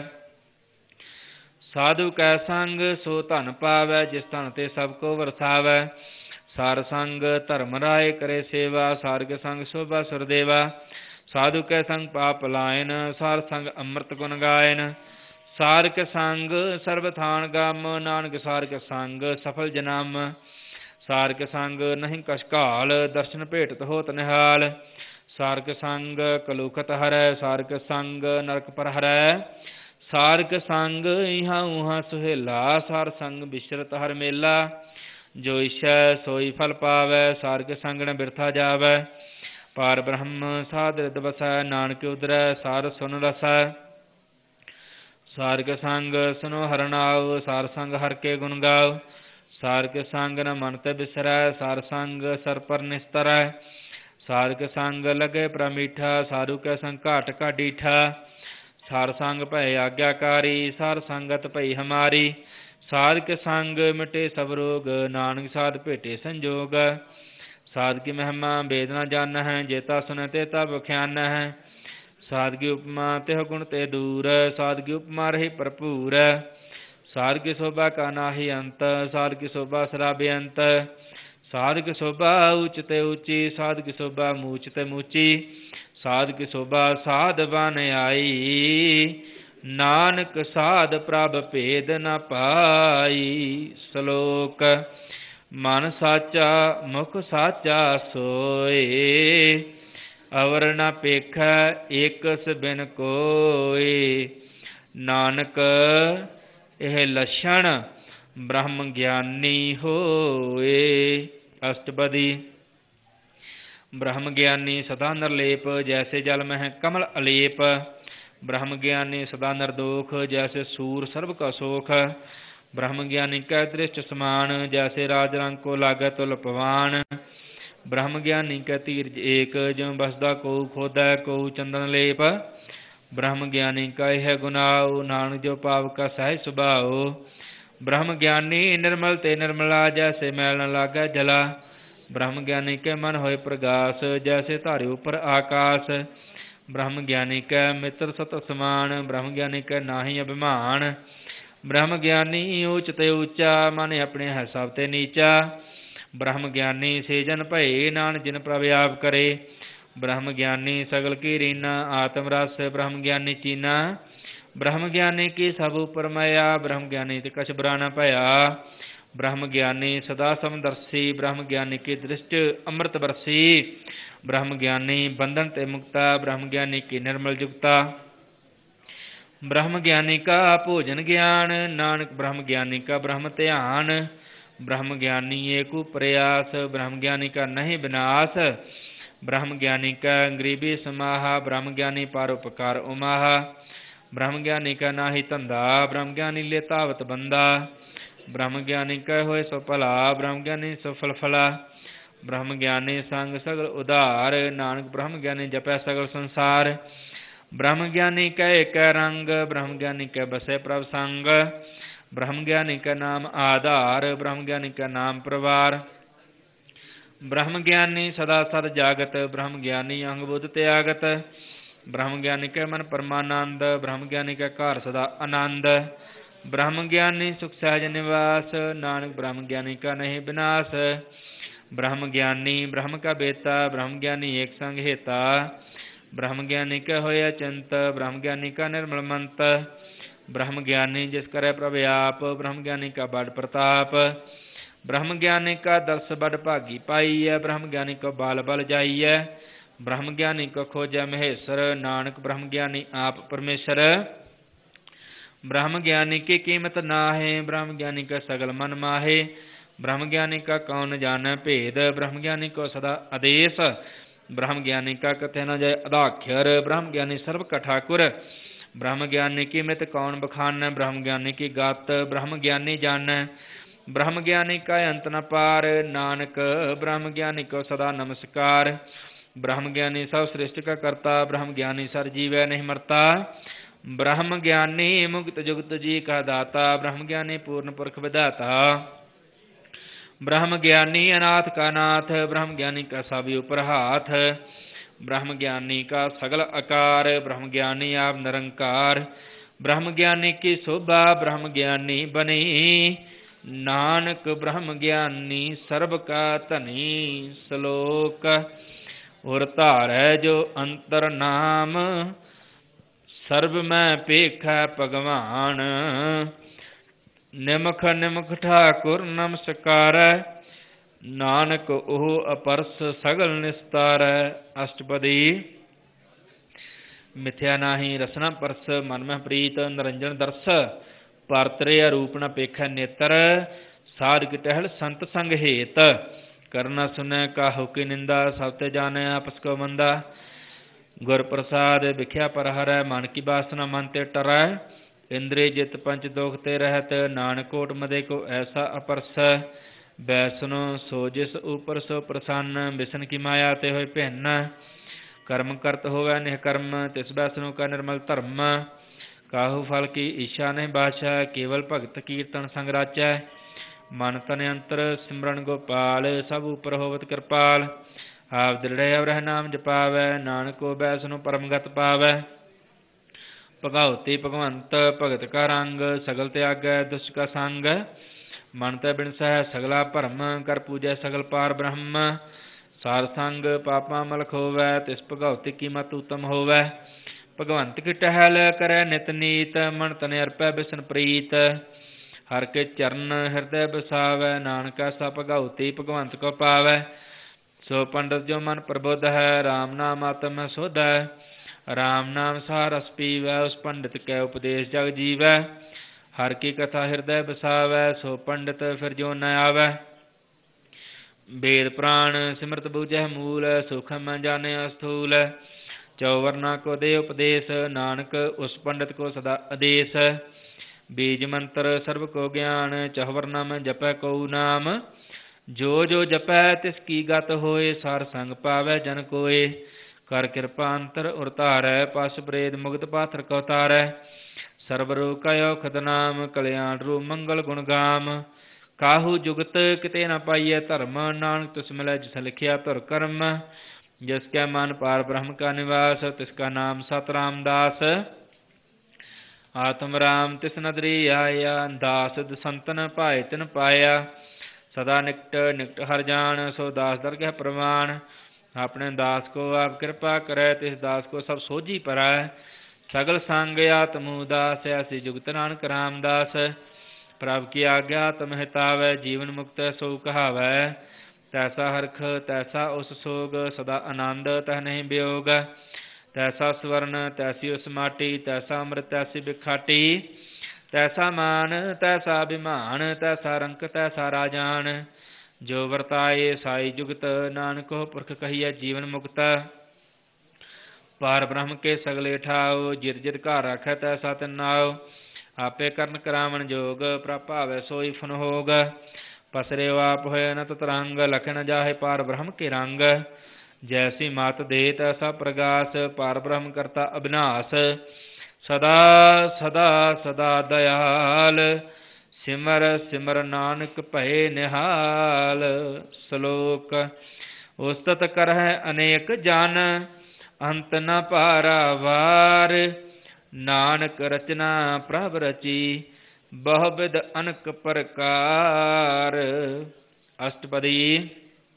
ਸਾਧੂ ਕੈ ਸੰਗ ਸੋ ਧਨ ਪਾਵੈ, ਜਿਸ ਧਨ ਤੇ ਸਭ ਕੋ ਵਰਸਾਵੈ। ਸਾਰ ਸੰਗ ਧਰਮ ਰਾਏ ਕਰੇ ਸੇਵਾ, ਸਾਰ ਕੇ ਸੰਗ ਸ਼ੋਭਾ ਸੁਰਦੇਵਾ। ਸਾਧੂ ਕੈ ਸੰਗ ਪਾਪ ਲਾਇਨ, ਸਾਰ ਸੰਗ ਅੰਮ੍ਰਿਤ ਗੁਣ ਗਾਇਨ। ਸਾਰ ਕੇ ਸੰਗ ਸਰਬ ਥਾਨ ਗਮ, ਨਾਨਕ ਸਾਰ ਕੇ ਸੰਗ ਸਫਲ ਜਨਮ। ਸਾਰ ਕੇ ਸੰਗ ਨਹੀਂ ਕਛ ਘਾਲ, ਦਰਸ਼ਨ ਭੇਟਤ ਹੋਤ ਨਿਹਾਲ। ਸਾਰ ਕੇ ਸੰਗ ਕਲੂਖਤ ਹਰੈ, ਸਾਰ ਕੇ ਸੰਗ ਨਰਕ ਪਰ ਹਰੈ। ਸਾਰ ਕੇ ਸੰਗ ਇਹਾਂ ਉਹਾਂ ਸੁਹੇਲਾ, ਸਾਰ ਸੰਗ ਬਿਸ਼ਰਤ ਹਰ ਮੇਲਾ। ਜੋ ਇਛੈ ਸੋਈ ਫਲ ਪਾਵੈ, ਸਾਰ ਕੇ ਸੰਗ ਨ ਬਿਰਥਾ ਜਾਵੈ। ਪਾਰ ਬ੍ਰਹਮ ਸਾਧ ਰਿਦ ਵਸੈ, ਨਾਨਕ ਉਦਰੈ ਸਾਰ ਸੁਨ ਰਸੈ। ਸਾਰ ਕੇ ਸੰਗ ਸੁਨੋ ਹਰਿ ਨਾਉ, ਸਾਰ ਸੰਗ ਹਰਿ ਕੇ ਗੁਣ ਗਾਉ। ਸਾਰ ਕੇ ਸੰਗ ਨ ਮਨ ਤੇ ਬਿਸਰੈ, ਸਾਰ ਸੰਗ ਸਰ ਪਰ ਨਿਸਤਰੈ। ਸਾਰ ਕੇ ਸੰਗ ਲਗੇ ਪ੍ਰਮੀਠਾ, ਸਾਧੂ ਕੈ ਸੰਗ ਘਾਟ ਕਾ ਡੀਠਾ। ਸਾਰ ਸੰਗ ਭਏ ਆਗਿਆਕਾਰੀ, ਸਾਰ ਸੰਗਤ ਭਈ ਹਮਾਰੀ। ਸਾਧ ਕੇ ਸੰਗ ਮਿਟੇ ਸਭ ਰੋਗ, ਨਾਨਕ ਸਾਧ ਭੇਟੇ ਸੰਜੋਗ। ਸਾਧ ਕੀ ਮਹਿਮਾ ਬੇਦ ਨ ਜਾਣਹਿ, ਜੇਤਾ ਸੁਨੈ ਤੇਤਾ ਬਖਿਆਨਹਿ। ਸਾਧ ਕੀ ਉਪਮਾ ਤਿਹੁ ਗੁਣ ਤੇ ਦੂਰ, ਸਾਧ ਕੀ ਉਪਮਾ ਰਹੀ ਭਰਪੂਰ। ਸਾਧ ਕੀ ਸ਼ੋਭਾ ਕਾ ਨਾਹੀ ਅੰਤ, ਸਾਧ ਕੀ ਸ਼ੋਭਾ ਸਦਾ ਬੇਅੰਤ। ਸਾਧ ਕੀ ਸ਼ੋਭਾ ਉੱਚ ਤੇ ਉੱਚੀ, ਸਾਧ ਕੀ ਸ਼ੋਭਾ ਮੂਚ ਤੇ ਮੂਚੀ। ਸਾਧ ਕੀ ਸੋਭਾ ਸਾਧ ਬਨ ਆਈ, ਨਾਨਕ ਸਾਧ ਪ੍ਰਭ ਭੇਦ ਨ ਪਾਈ। ਸ਼ਲੋਕ ਮਨ ਸਾਚਾ ਮੁਖ ਸਾਚਾ ਸੋਏ, ਅਵਰ ਨ ਪੇਖੈ ਏਕਸ ਬਿਨ ਕੋਇ। ਨਾਨਕ ਇਹ ਲੱਛਣ ਬ੍ਰਹਮ ਗਿਆਨੀ ਹੋਏ। ਅਸ਼ਟਪਦੀ। ਬ੍ਰਹਮ ਗਿਆਨੀ ਸਦਾ ਨਿਰਲੇਪ, ਜੈਸੇ ਜਲ ਮਹਿ ਕਮਲ ਅਲੇਪ। ਬ੍ਰਹਮ ਗਿਆਨੀ ਸਦਾ ਨਿਰਦੋਖ, ਜੈਸੇ ਸੂਰ ਸਰਬ ਕਾ ਸੋਖ। ਬ੍ਰਹਮ ਗਿਆਨੀ ਕੈ ਦ੍ਰਿਸ਼ਟ ਸਮਾਨ, ਜੈਸੇ ਰਾਜ ਰੰਗ ਕੋ ਲਾਗੈ ਤੁਲ ਪਵਾਨ। ਬ੍ਰਹਮ ਗਿਆਨੀ ਕੈ ਧੀਰਜ ਏਕ, ਜਿਉ ਬਸਦਾ ਕੋ ਖੋਦੈ ਕੋ ਚੰਦਨ ਲੇਪ। ਬ੍ਰਹਮ ਗਿਆਨੀ ਕਾ ਇਹ ਗੁਨਾਉ, ਨਾਨਕ ਜੋ ਪਾਵ ਕਾ ਸਹਿਜ ਸੁਭਾਉ। ਬ੍ਰਹਮ ਗਿਆਨੀ ਨਿਰਮਲ ਤੇ ਨਿਰਮਲਾ, ਜੈਸੇ ਮੈਲ ਨ ਲਾਗੈ ਜਲਾ। ਬ੍ਰਹਮ ਗਿਆਨੀ ਕੈ ਮਨ ਹੋਏ ਪ੍ਰਗਾਸ, ਜੈਸੇ ਧਾਰੇ ਉਪਰ ਆਕਾਸ। ਬ੍ਰਹਮ ਗਿਆਨੀ ਕੈ ਮਿੱਤਰ ਸਤ ਸਮਾਨ, ਬ੍ਰਹਮ ਗਿਆਨੀ ਕੈ ਨਾਹੀ ਅਭਿਮਾਨ। ਬ੍ਰਹਮ ਗਿਆਨੀ ਊਚ ਤੇ ਊਚਾ, ਮਨ ਆਪਣੇ ਹੈ ਸਭ ਤੇ ਨੀਚਾ। ਬ੍ਰਹਮ ਗਿਆਨੀ ਸੇ ਜਨ ਭਏ, ਨਾਨਕ ਜਿਨ ਪ੍ਰਭ ਆਪ ਕਰੇ। ਬ੍ਰਹਮ ਗਿਆਨੀ ਸਗਲ ਕੀ ਰੀਨਾ, ਆਤਮ ਰਸ ਬ੍ਰਹਮ ਗਿਆਨੀ ਚੀਨਾ। ਬ੍ਰਹਮ ਗਿਆਨੀ ਕੀ ਸਭ ਉਪਰ ਮਾਇਆ, ਬ੍ਰਹਮ ਗਿਆਨੀ ਤੇ ਕਛ ਬੁਰਾ ਨ ਭਇਆ। ਬ੍ਰਹਮ ਗਿਆਨੀ ਸਦਾ ਸਮਦਰਸੀ, ਬ੍ਰਹਮ ਗਿਆਨੀ ਕੀ ਦ੍ਰਿਸ਼ਟ ਅੰਮ੍ਰਿਤ ਬਰਸੀ। ਬ੍ਰਹਮ ਗਿਆਨੀ ਬੰਧਨ ਤੇ ਮੁਕਤਾ, ਬ੍ਰਹਮ ਗਿਆਨੀ ਕੀ ਨਿਰਮਲ ਜੁਗਤਾ। ਬ੍ਰਹਮ ਗਿਆਨੀ ਕਾ ਭੋਜਨ ਗਿਆਨ, ਨਾਨਕ ਬ੍ਰਹਮ ਗਿਆਨੀ ਕਾ ਬ੍ਰਹਮ ਧਿਆਨ। ਬ੍ਰਹਮ ਗਿਆਨੀ ਏਕੁ ਪ੍ਰਯਾਸ, ਬ੍ਰਹਮ ਗਿਆਨੀ ਕਾ ਨਹੀਂ ਵਿਨਾਸ਼। ਬ੍ਰਹਮ ਗਿਆਨੀ ਕਾ ਗਰੀਬੀ ਸਮਾਹਾ, ਬ੍ਰਹਮ ਗਿਆਨੀ ਪਰਉਪਕਾਰ ਉਮਾਹਾ। ਬ੍ਰਹਮ ਗਿਆਨੀ ਕਾ ਨਾਹੀ ਧੰਦਾ, ਬ੍ਰਹਮ ਗਿਆਨੀ ਲੈ ਧਾਵਤ ਬੰਦਾ। ਬ੍ਰਹਮ ਗਿਆਨੀ ਕੈ ਹੋਏ ਸੋ ਭਲਾ, ਬ੍ਰਹਮ ਗਿਆਨੀ ਸੋ ਫਲ ਫਲਾ। ਬ੍ਰਹਮ ਗਿਆਨੀ ਸੰਗ ਸਗਲ ਉਧਾਰ, ਨਾਨਕ ਬ੍ਰਹਮ ਗਿਆਨੀ ਜਪੈ ਸਗਲ ਸੰਸਾਰ। ਬ੍ਰਹਮ ਗਿਆਨੀ ਕੈ ਏਕੈ ਰੰਗ, ਬ੍ਰਹਮ ਗਿਆਨੀ ਕੈ ਬਸੈ ਪ੍ਰਭ ਸੰਗ। ਬ੍ਰਹਮ ਗਿਆਨੀ ਕੈ ਨਾਮ ਆਧਾਰ, ਬ੍ਰਹਮ ਗਿਆਨੀ ਕੈ ਨਾਮ ਪਰਵਾਰ। ਬ੍ਰਹਮ ਗਿਆਨੀ ਸਦਾ ਸਦ ਜਾਗਤ, ਬ੍ਰਹਮ ਗਿਆਨੀ ਅੰਗ ਬੁੱਧ ਤਿਆਗਤ। ਬ੍ਰਹਮ ਗਿਆਨੀ ਕੈ ਮਨ ਪਰਮਾਨੰਦ, ਬ੍ਰਹਮ ਗਿਆਨੀ ਕੈ ਘਰ ਸਦਾ ਆਨੰਦ। ਬ੍ਰਹਮ ਗਿਆਨੀ ਸੁਖ ਸਹਿਜ ਨਿਵਾਸ, ਨਾਨਕ ਬ੍ਰਹਮ ਗਿਆਨੀ ਕਾ ਨਹੀਂ ਵਿਨਾਸ਼। ਬ੍ਰਹਮ ਗਿਆਨੀ ਬ੍ਰਹਮ ਕਾ ਬੇਤਾ, ਬ੍ਰਹਮ ਗਿਆਨੀ ਏਕ ਸੰਗ ਹੇਤਾ। ਬ੍ਰਹਮ ਗਿਆਨੀ ਕੈ ਹੋਏ ਅਚਿੰਤ, ਬ੍ਰਹਮ ਗਿਆਨੀ ਕਾ ਨਿਰਮਲ ਮੰਤ। ਬ੍ਰਹਮ ਗਿਆਨੀ ਜਿਸ ਕਰੈ ਪ੍ਰਭ ਆਪ, ਬ੍ਰਹਮ ਗਿਆਨੀ ਕਾ ਬੜ ਪ੍ਰਤਾਪ। ਬ੍ਰਹਮ ਗਿਆਨੀ ਕਾ ਦਰਸ ਬੜ ਭਾਗੀ ਪਾਈਐ, ਬ੍ਰਹਮ ਗਿਆਨੀ ਕੋ ਬਾਲ ਬਲ ਜਾਈਐ। ਬ੍ਰਹਮ ਗਿਆਨੀ ਕੋ ਖੋਜੈ ਮਹੇਸ਼ਰ, ਨਾਨਕ ਬ੍ਰਹਮ ਗਿਆਨੀ ਆਪ ਪਰਮੇਸ਼ਰ। ਬ੍ਰਹਮ ਗਿਆਨੀ ਕੀ ਕੀਮਤ ਨਾਹੇ, ਬ੍ਰਹਮ ਗਿਆਨੀ ਕਾ ਸਗਲ ਮਨ ਮਾਹੇ। ਬ੍ਰਹਮ ਗਿਆਨੀ ਕਾ ਕੌਣ ਜਾਣੈ ਭੇਦ, ਬ੍ਰਹਮ ਗਿਆਨੀ ਕੋ ਸਦਾ ਆਦੇਸ਼। ਬ੍ਰਹਮ ਗਿਆਨੀ ਕਾ ਕਥੈ ਨ ਜਾਇ ਅਦਾਖਿਅਰ, ਬ੍ਰਹਮ ਗਿਆਨੀ ਸਰਬ ਕਾ ਠਾਕੁਰ। ਬ੍ਰਹਮ ਗਿਆਨੀ ਕੀ ਮਿਤ ਕੌਣ ਬਖਾਨੈ, ਬ੍ਰਹਮ ਗਿਆਨੀ ਕੀ ਗਤ ਬ੍ਰਹਮ ਗਿਆਨੀ ਜਾਣੈ। ਬ੍ਰਹਮ ਗਿਆਨੀ ਕਾ ਅੰਤ ਨ ਪਾਰ, ਨਾਨਕ ਬ੍ਰਹਮ ਗਿਆਨੀ ਕੋ ਸਦਾ ਨਮਸਕਾਰ। ਬ੍ਰਹਮ ਗਿਆਨੀ ਸਭ ਸ੍ਰਿਸ਼ਟ ਕਾ ਕਰਤਾ, ਬ੍ਰਹਮ ਗਿਆਨੀ ਸਰ ਜੀਵੈ ਨਹੀਂ ਮਰਤਾ। ਬ੍ਰਹਮ ਗਿਆਨੀ ਮੁਕਤ ਜੁਗਤ ਜੀ ਕਾ ਦਾਤਾ, ਬ੍ਰਹਮ ਗਿਆਨੀ ਪੂਰਨ ਪੁਰਖ ਵਿਧਾਤਾ। ਬ੍ਰਹਮ ਗਿਆਨੀ ਅਨਾਥ ਕਾ ਨਾਥ, ਬ੍ਰਹਮ ਗਿਆਨੀ ਕਾ ਸਭ ਉਪਰ ਹਾਥ। ਬ੍ਰਹਮ ਗਿਆਨੀ ਕਾ ਸਗਲ ਆਕਾਰ, ਬ੍ਰਹਮ ਗਿਆਨੀ ਆਪ ਨਿਰੰਕਾਰ। ਬ੍ਰਹਮ ਗਿਆਨੀ ਕੀ ਸੋਭਾ ਬ੍ਰਹਮ ਗਿਆਨੀ ਬਨੀ, ਨਾਨਕ ਬ੍ਰਹਮ ਗਿਆਨੀ ਸਰਬ ਕਾ ਧਨੀ। ਸ਼ਲੋਕ ਉਰ ਧਾਰੈ ਜੋ ਅੰਤਰ ਨਾਮ, ਸਰਬ ਮੈਂ ਭੇਖੈ ਭਗਵਾਨ। ਨਿਮਖ ਨਿਮਖ ਠਾਕੁਰ ਨਮਸਕਾਰੈ, ਨਾਨਕ ਉਹ ਅਪਰਸ ਸਗਲ ਨਿਸਤਾਰੈ। ਅਸ਼ਟਪਦੀ। ਮਿਥਿਆ ਨਾਹੀ ਰਸਨਾ ਪਰਸ, ਮਨ ਮਹਿ ਪ੍ਰੀਤ ਨਿਰੰਜਨ ਦਰਸ। ਪਰਤਰੇ ਅਰੂਪ ਨ ਪੇਖੈ ਨੇਤਰ, ਸਾਧਕ ਟਹਿਲ ਸੰਤ ਸੰਗ ਹੇਤ। ਕਰਨਾ ਸੁਨੈ ਕਾਹੂ ਕੀ ਨਿੰਦਾ, ਸਭ ਤੇ ਜਾਣੈ ਆਪਸ ਕੋ ਮੰਦਾ। ਗੁਰ ਪ੍ਰਸਾਦ ਵਿਖਿਆ ਪਰ ਹਰੈ, ਮਨ ਕੀ ਬਾਸਨਾ ਮਨ ਤੇ ਟਰੈ। ਇੰਦਰੀ ਜਿਤ ਪੰਚ ਦੋਖ ਤੇ ਰਹਿਤ, ਨਾਨਕ ਕੋਟ ਮਦੇ ਕੋ ਐਸਾ ਅਪਰਸ। ਬੈਸਨੋ ਸੋ ਜਿਸ ਉਪਰ ਸੋ ਪ੍ਰਸੰਨ, ਬਿਸਨ ਕੀ ਮਾਇਆ ਤੇ ਹੋਏ ਭਿੰਨ। ਕਰਮ ਕਰਤ ਹੋਵੈ ਨਿਹਕਰਮ, ਤਿਸ ਬੈਸਨੋ ਕਾ ਨਿਰਮਲ ਧਰਮ। ਕਾਹੂ ਫਲ ਕੀ ਇੱਛਾ ਨਹੀਂ ਬਾਛੈ, ਕੇਵਲ ਭਗਤ ਕੀਰਤਨ ਸੰਗ ਰਾਚੈ। ਮਨ ਤਨ ਅੰਤਰ ਸਿਮਰਨ ਗੋਪਾਲ, ਸਭ ਉਪਰ ਹੋਵਤ ਕਿਰਪਾਲ। ਆਪ ਦ੍ਰਿੜ੍ਹ ਅਵਰਹਿ ਨਾਮ ਜਪਾਵੈ, ਨਾਨਕ ਕੋ ਬੈਸਨੋ ਪਰਮ ਗਤ ਪਾਵੈ। ਭਗਉਤੀ ਭਗਵੰਤ ਭਗਤ ਕਾ ਰੰਗ, ਸਗਲ ਤਿਆਗੈ ਦੁਸ਼ਟ ਕਾ ਸੰਗ। ਮਨ ਤੈ ਬਿਨਸੈ ਸਗਲਾ ਭਰਮ, ਕਰ ਪੂਜੈ ਸਗਲ ਪਾਰ ਬ੍ਰਹਮ। ਸਾਧ ਸੰਗ ਪਾਪਾ ਮਲਖ ਹੋਵੈ, ਤਿਸ ਭਗਉਤੀ ਕੀਮਤ ਉਤਮ ਹੋਵੈ। ਭਗਵੰਤ ਕੀ ਟਹਿਲ ਕਰੈ ਨਿਤ ਨੀਤ, ਮਨ ਤਨ ਅਰਪੈ ਬਿਸਨ ਪ੍ਰੀਤ। ਹਰ ਕੇ ਚਰਨ ਹਿਰਦੈ ਬਸਾਵੈ, ਨਾਨਕਾ ਸਾ ਭਗਉਤੀ ਭਗਵੰਤ ਕੋ ਪਾਵੈ। ਸੋ ਪੰਡਤ ਜੋ ਮਨ ਪ੍ਰਬੁੱਧ ਹੈ, ਰਾਮ ਨਾਮ ਆਤਮ ਸੁਧ ਹੈ। ਰਾਮ ਨਾਮ ਸਾ ਰਸ ਪੀਵੈ, ਉਸ ਪੰਡਿਤ ਕੈ ਉਪਦੇਸ਼ ਜਗ ਜੀਵੈ। ਹਰ ਕੀ ਕਥਾ ਹਿਰਦੈ ਬਸਾਵੈ, ਸੋ ਪੰਡਿਤ ਫਿਰ ਜੋ ਨ ਆਵੈ। ਵੇਦ ਪ੍ਰਾਣ ਸਿਮਰਤ ਬੂਝੈ ਮੂਲ, ਸੂਖਮ ਜਾਣਿ ਸਥੂਲ। ਚੌਵਰਨਾ ਕੋ ਦੇ ਉਪਦੇਸ਼, ਨਾਨਕ ਉਸ ਪੰਡਿਤ ਕੋ ਸਦਾ ਆਦੇਸ਼। ਬੀਜ ਮੰਤਰ ਸਰਬ ਕੋ ਗਿਆਨ, ਚਹੁਵਰਨਾ ਮੈਂ ਜਪੈ ਕਉ ਨਾਮ। ਜੋ ਜੋ ਜਪੈ ਤਿਸ ਕੀ ਗਤ ਹੋਏ, ਸਾਰ ਸੰਗ ਪਾਵੈ ਜਨ ਕੋਏ। ਕਰ ਕਿਰਪਾ ਅੰਤਰ ਉਰ ਧਾਰੈ, ਪਸ ਪ੍ਰੇਤ ਮੁਕਤ ਪਾਤਰ ਕਉ ਤਾਰੈ। ਸਰਬ ਰੋਗ ਕੈ ਔਖਦ ਨਾਮ, ਕਲਿਆਣ ਰੂਪ ਮੰਗਲ ਗੁਣ ਗਾਮ। ਕਾਹੂ ਜੁਗਤ ਕਿਤੇ ਨ ਪਾਈਐ ਧਰਮ, ਨਾਨਕ ਤਿਸ ਮਿਲੈ ਜਿਸ ਲਿਖਿਆ ਧੁਰ ਕਰਮ। ਜਿਸ ਕੈ ਮਨ ਪਾਰ ਬ੍ਰਹਮ ਕਾ ਨਿਵਾਸ, ਤਿਸ ਕਾ ਨਾਮ ਸਤ ਰਾਮਦਾਸ। ਆਤਮ ਰਾਮ ਤਿਸ ਨਦਰੀ ਆਇਆ, ਦਾਸ ਦਸੰਤਨ ਭਾਏ ਤਿਨ ਪਾਇਆ। ਸਦਾ ਨਿਕਟ ਨਿਕਟ ਹਰ ਜਾਣ, ਸੋ ਦਾਸ ਦਰਗਹਿ ਪ੍ਰਵਾਨ। ਆਪਣੇ ਦਾਸ ਕੋ ਆਪ ਕਿਰਪਾ ਕਰੈ, ਤਿਸ ਦਾਸ ਕੋ ਸਭ ਸੋਝੀ ਪਰੈ। ਸਗਲ ਸੰਗ ਆਤਮ ਉਦਾਸ, ਐਸੀ ਜੁਗਤ ਨਾਨਕ ਰਾਮਦਾਸ। ਪ੍ਰਭ ਕੀ ਆਗਿਆ ਤਮ ਹਿਤਾਵੈ, ਜੀਵਨ ਮੁਕਤ ਸੋ ਕਹਾਵੈ। ਤੈਸਾ ਹਰਖ ਤੈਸਾ ਉਸ ਸੋਗ, ਸਦਾ ਆਨੰਦ ਤਹ ਨਹੀਂ ਵਿਯੋਗ। ਤੈਸਾ ਸਵਰਨ ਤੈਸੀ ਉਸ ਮਾਟੀ, ਤੈਸਾ ਅੰਮ੍ਰਿਤ ਤੈਸੀ ਬਿਖਾਟੀ। ਤੈਸਾ ਮਾਨ ਤੈਸਾ ਅਭਿਮਾਨ, ਤੈਸਾ ਰੰਕ ਤੈਸਾ ਰਾਜਾਨ। ਜੋ ਵਰਤਾਏ ਸਾਈ ਜੁਗਤ, ਨਾਨਕੋ ਪੁਰਖ ਕਹੀਐ ਜੀਵਨ ਮੁਕਤ। ਪਾਰ ਬ੍ਰਹਮ ਕੇ ਸਗਲੇ ਠਾਓ, ਜਿਤ ਜਿਤ ਘਰ ਰਾਖੈ ਤੈਸਾ ਤਿਨ ਨਾਉ। ਆਪੇ ਕਰਨ ਕਰਾਵਣ ਜੋਗ, ਪ੍ਰਭ ਭਾਵੈ ਸੋਈ ਫਨਹੋਗ। ਪਸਰੇ ਆਪ ਹੋਏ ਅਨੰਤ ਤਰੰਗ, ਲਖਿ ਨ ਜਾਹੇ ਪਾਰ ਬ੍ਰਹਮ ਕੇ ਰੰਗ। ਜੈਸੀ ਮਤ ਦੇ ਤੈਸਾ ਪ੍ਰਗਾਸ, ਪਾਰ ਬ੍ਰਹਮ ਕਰਤਾ ਅਬਿਨਾਸ਼। ਸਦਾ ਸਦਾ ਸਦਾ ਦਇਆਲ, ਸਿਮਰ ਸਿਮਰ ਨਾਨਕ ਭਏ ਨਿਹਾਲ। ਸ਼ਲੋਕ। ਉਸਤਤ ਕਰਹਿ ਅਨੇਕ ਜਨ, ਅੰਤ ਨ ਪਾਰਾਵਾਰ। ਨਾਨਕ ਰਚਨਾ ਪ੍ਰਭ ਰਚੀ, ਬਹੁ ਬਿਧ ਅਨਕ ਪ੍ਰਕਾਰ। ਅਸ਼ਟਪਦੀ।